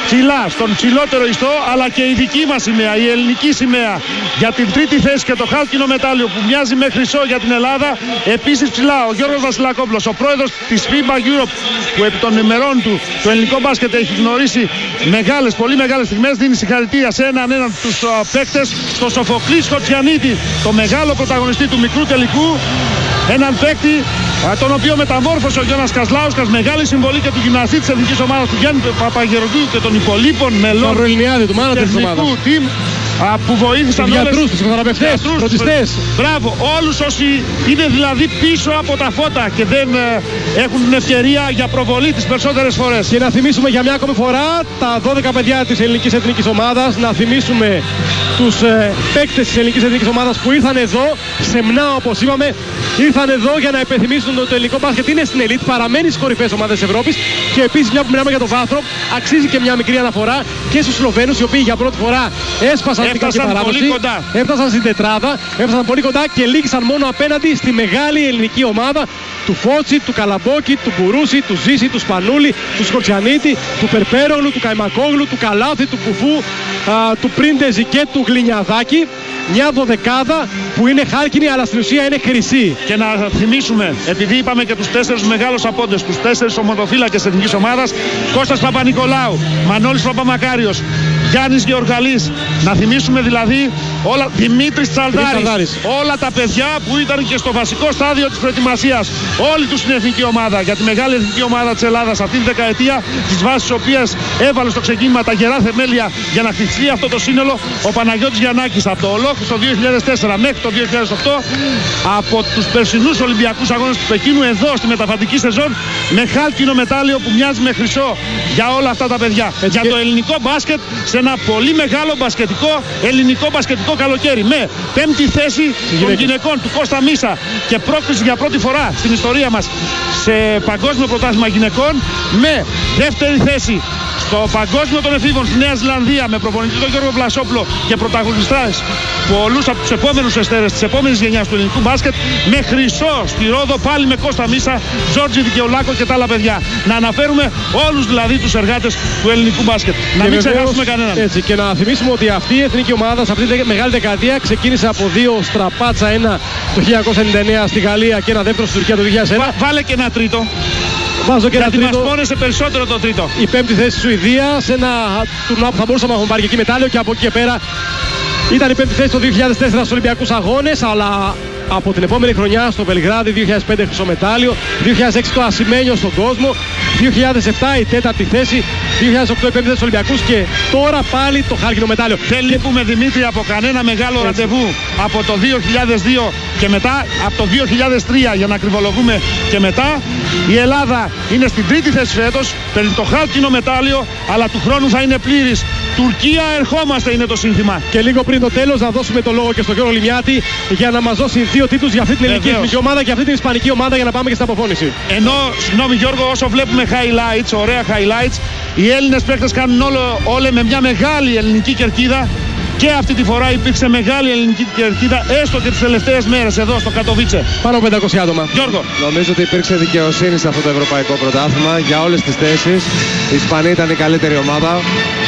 ψηλά, στον ψηλότερο ιστό, αλλά και η δική μας σημαία, η ελληνική σημαία για την τρίτη θέση και το χάλκινο μετάλλιο που μοιάζει με χρυσό για την Ελλάδα. Επίσης ψηλά ο Γιώργος Βασιλακόπουλος, ο πρόεδρος της FIBA Europe, που επί των ημερών του το ελληνικό μπάσκετ έχει γνωρίσει μεγάλες, πολύ μεγάλες στιγμές. Δίνει συγχαρητήρια σε έναν τους παίκτες, στο Σοφοκλή Σκοτσιανίτη, το μεγάλο πρωταγωνιστή του μικρού τελικού. Έναν παίκτη τον οποίο μεταμόρφωσε ο Γιώνας Κασλάουσκας, μεγάλη συμβολή και του γυμναστή της εθνικής ομάδας του Γιάννη Παπαγεωργίου και των υπολείπων μελών του τεχνικού team που βοήθησαν όλες γιατρούς, ψυχοθεραπευτές, φροντιστές. Μπράβο, όλους όσοι είναι δηλαδή πίσω από τα φώτα και δεν έχουν την ευκαιρία για προβολή τις περισσότερες φορές. Και να θυμίσουμε για μια ακόμη φορά τα 12 παιδιά της ελληνικής εθνικής ομάδας, να θυμίσουμε τους παίκτες της ελληνικής εθνικής ομάδας που ήρθαν εδώ, σεμνά όπως είπαμε, ήρθαν εδώ για να υπενθυμίσουν το ελληνικό μπάσκετ είναι στην ελίτ, παραμένει στις κορυφαίες ομάδες της Ευρώπης και επίσης μια που μιλάμε για το βάθρο, αξίζει και μια μικρή αναφορά και στους Σλοβαίνους οι οποίοι για πρώτη φορά έσπασαν την κακή παράδοση, έφτασαν στην τετράδα, έφτασαν πολύ κοντά και λύγησαν μόνο απέναντι στη μεγάλη ελληνική ομάδα του Φώτσι, του Καλαμπόκη, του Μπουρούση, του Ζήση, του Σπανούλη, του Σκοτσιανίτη, του Περπέρογλου, του Καϊμακόγλου, του Καλάθη, του Κουφού, του Πρίντεζη και του Γλινιαδάκη. Μια δωδεκάδα που είναι χάλκινη αλλά στην ουσία είναι χρυσή. Και να θυμίσουμε, επειδή είπαμε και τους 4 μεγάλους απόντες, τους 4 ομοδοφύλακες της εθνικής ομάδας, Κώστας Παπα-Νικολάου, Μανώλης Παπαμακάριος, Γιάννης Γεωργαλής, να θυμίσουμε δηλαδή Δημήτρης Τσαλδάρης, όλα τα παιδιά που ήταν και στο βασικό στάδιο της προετοιμασίας, όλοι τους στην εθνική ομάδα, για τη μεγάλη εθνική ομάδα της Ελλάδας αυτή τη δεκαετία, τις βάσεις οποίες έβαλε στο ξεκίνημα τα γερά θεμέλια για να χτιστεί αυτό το σύνολο ο Παναγιώτης Γιαννάκης από το ολόκληρο το 2004 μέχρι το 2008, από τους περσινούς Ολυμπιακούς Αγώνες του Πεκίνου, εδώ στη μεταβατική σεζόν, με χάλκινο μετάλλιο που μοιάζει με χρυσό για όλα αυτά τα παιδιά. Για το ελληνικό μπάσκετ σε ένα πολύ μεγάλο ελληνικό μπασκετικό καλοκαίρι, με 5η θέση των γυναικών του Κώστα Μίσα και πρόκριση για πρώτη φορά στην ιστορία μας σε παγκόσμιο πρωτάθλημα γυναικών, με δεύτερη θέση στο παγκόσμιο των εφήβων στη Νέα Ζηλανδία με προπονητή τον Γιώργο Βλασόπουλο και πρωταγωνιστές πολλούς από τους επόμενους εστέρες της επόμενης γενιάς του ελληνικού μπάσκετ, με χρυσό στη Ρόδο πάλι με Κώστα Μίσα, Τζόρτζι Δικαιολάκο και τα άλλα παιδιά. Να αναφέρουμε όλους δηλαδή τους εργάτες του ελληνικού μπάσκετ. Να μην ξεχάσουμε κανέναν. Έτσι, και να θυμίσουμε ότι αυτή η εθνική ομάδα σε αυτή τη μεγάλη δεκαετία ξεκίνησε από 2 στραπάτσα, ένα το 1999 στη Γαλλία και ένα δεύτερο στη Τουρκία το 2001. Βάλε και ένα τρίτο. Βάζω και ένα τρίτο. Γιατί μας πόνεσε περισσότερο το τρίτο. Η 5η θέση στη Σουηδία σε ένα τουρνουά που θα μπορούσαμε να έχουμε πάρει και εκεί μετάλλιο, και από εκεί και πέρα ήταν η 5η θέση το 2004 στους Ολυμπιακούς Αγώνες, αλλά από την επόμενη χρονιά στο Βελιγράδι 2005 χρυσό μετάλλιο, 2006 το ασημένιο στον κόσμο, 2007 η 4η θέση, 2008 η 5η θέση στους Ολυμπιακούς και τώρα πάλι το χάλκινο μετάλλιο. Δεν λείπουμε Δημήτρη από κανένα μεγάλο ραντεβού από το 2002 και μετά, από το 2003 για να ακριβολογούμε και μετά. Η Ελλάδα είναι στην 3η θέση φέτος, παίρνει το χάλκινο μετάλλιο, αλλά του χρόνου θα είναι πλήρης. Τουρκία ερχόμαστε είναι το σύνθημα. Και λίγο πριν το τέλος να δώσουμε το λόγο και στον Γιώργο Λιμιάτη για να μας δώσει 2 τίτλους για αυτή την ελληνική εθνική ομάδα και αυτή την ισπανική ομάδα για να πάμε και στην αποφώνηση. Ενώ, συγγνώμη Γιώργο, όσο βλέπουμε highlights, ωραία highlights, οι Έλληνες παίκτες κάνουν όλο με μια μεγάλη ελληνική κερκίδα. Και αυτή τη φορά υπήρξε μεγάλη ελληνική κερκίδα, έστω και τις τελευταίες μέρες εδώ στο Κατοβίτσε. Πάνω από 500 άτομα. Γιώργο. Νομίζω ότι υπήρξε δικαιοσύνη σε αυτό το ευρωπαϊκό πρωτάθλημα για όλες τις θέσεις. Η Ισπανία ήταν η καλύτερη ομάδα.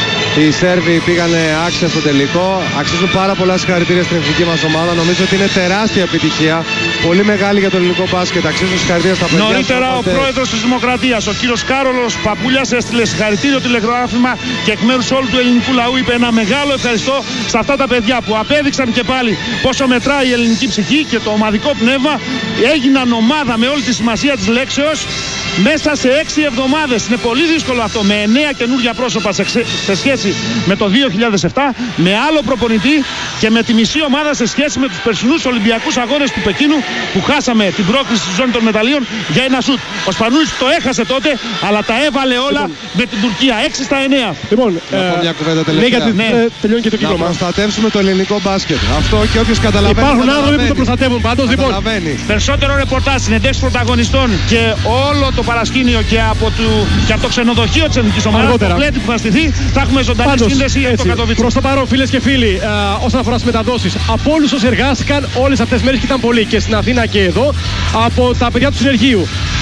Οι Σέρβοι πήγανε άξια στο τελικό. Αξίζουν πάρα πολλά συγχαρητήρια στην εθνική μας ομάδα. Νομίζω ότι είναι τεράστια επιτυχία. Πολύ μεγάλη για το ελληνικό μπάσκετ. Αξίζουν συγχαρητήρια στα παιδιά. Νωρίτερα ο πρόεδρος της Δημοκρατίας, ο κύριος Κάρολος Παπούλιας, έστειλε συγχαρητήριο τηλεγράφημα και εκ μέρους όλου του ελληνικού λαού είπε ένα μεγάλο ευχαριστώ σε αυτά τα παιδιά που απέδειξαν και πάλι πόσο μετράει η ελληνική ψυχή και το ομαδικό πνεύμα. Έγιναν ομάδα με όλη τη σημασία της λέξεως μέσα σε 6 εβδομάδες. Είναι πολύ δύσκολο αυτό με 9 καινούργια πρόσωπα σε σχέση με το 2007, με άλλο προπονητή και με τη μισή ομάδα σε σχέση με τους περσινούς Ολυμπιακούς Αγώνες του Πεκίνου που χάσαμε την πρόκριση στη ζώνη των μεταλλίων για ένα σουτ. Ο Σπανούλης το έχασε τότε, αλλά τα έβαλε όλα με την Τουρκία 6 στα 9. Λοιπόν, μια κουβέντα τελευταία. Τελειώνει και το κύκλο. Να προστατεύσουμε το ελληνικό μπάσκετ. Αυτό και όποιος καταλαβαίνει. Υπάρχουν άνθρωποι που το προστατεύουν πάντως. Λοιπόν, περισσότερο ρεπορτάζ, συνεντεύξεις πρωταγωνιστών και όλο το παρασκήνιο και από το ξενοδοχείο της εθνικής ομάδας, το πλέτη που θα στηθεί, θα έχουμε ζωντανή σύνδεση από το Κατοβίτσε. Προς το παρόν, φίλες και φίλοι, όσον αφορά τις μεταδόσεις, από όλους όσοι εργάστηκαν όλες αυτές τις μέρες και ήταν πολλοί και στην Αθήνα και εδώ, από τα παιδιά του συνεργείου,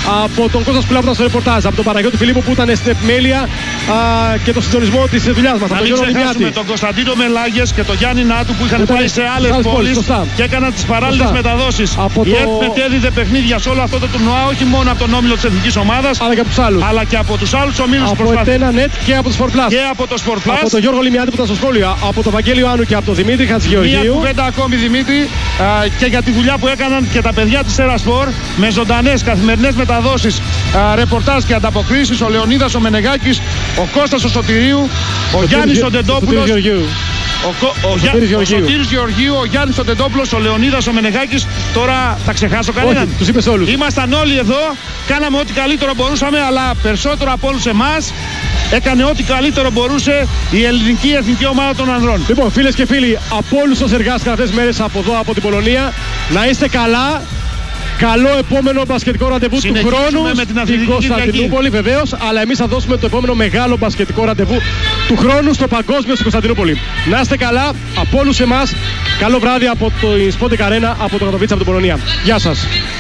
από τον Κώστα Σπουλά που ήταν στο ρεπορτάζ, από τον Παναγιώτη Φιλίππο που ήταν στην επιμέλεια και το συντονισμό της δουλειάς μας. Να μην ξεχάσουμε τον Κωνσταντίνο Μελάγες και τον Γιάννη Νάτου που είχαν πάει σε άλλες πόλεις και έκαναν τις παράλληλες μεταδόσεις. Η ΕΡΤ μετέδιδε παιχνίδια σε όλο αυτό το τουρνουά, όχι μόνο από τον όμιλο της εθνικής ομάδας, αλλά και από τους άλλους ομίλους. Από Etena.net και από το Sport Plus. Και από το Sport Plus. Από τον Γιώργο Λιμιάδη που ήταν στο σχόλιο, από τον Βαγγέλη Ιωάννου και από τον Δημήτρη Χατζηγεωργίου. Μια κουβέντα ακόμη, Δημήτρη, και για τη δουλειά που έκαναν και τα παιδιά της Ερασπορ με ζωντανές καθημερινές μεταδόσεις, ρεπορτάζ και ανταποκρίσεις. Ο Λεωνίδας ο Μενεγάκης, ο Κώστας ο Σωτηρίου, ο Γιάννης ο Ντεντόπουλος, ο Σωτήρης Γεωργίου, ο Γιάννης ο Ντεντόπουλος, ο Λεωνίδας ο Μενεγάκης. Τώρα θα ξεχάσω κανέναν? Όχι, τους είπες όλους. Ήμασταν όλοι εδώ, κάναμε ό,τι καλύτερο μπορούσαμε, αλλά περισσότερο από όλους εμάς έκανε ό,τι καλύτερο μπορούσε η ελληνική εθνική ομάδα των ανδρών. Λοιπόν, φίλες και φίλοι, από όλους όσους εργάστηκαν αυτές τις μέρες από εδώ, από την Πολωνία, να είστε καλά. Καλό επόμενο μπασκετικό ραντεβού του χρόνου στην Κωνσταντινούπολη, βεβαίως, αλλά εμείς θα δώσουμε το επόμενο μεγάλο μπασκετικό ραντεβού του χρόνου στο παγκόσμιο στην Κωνσταντινούπολη. Να είστε καλά από όλους εμάς. Καλό βράδυ από το Sputnik Arena, από το Κατοβίτσα, από την Πολωνία. Γεια σας.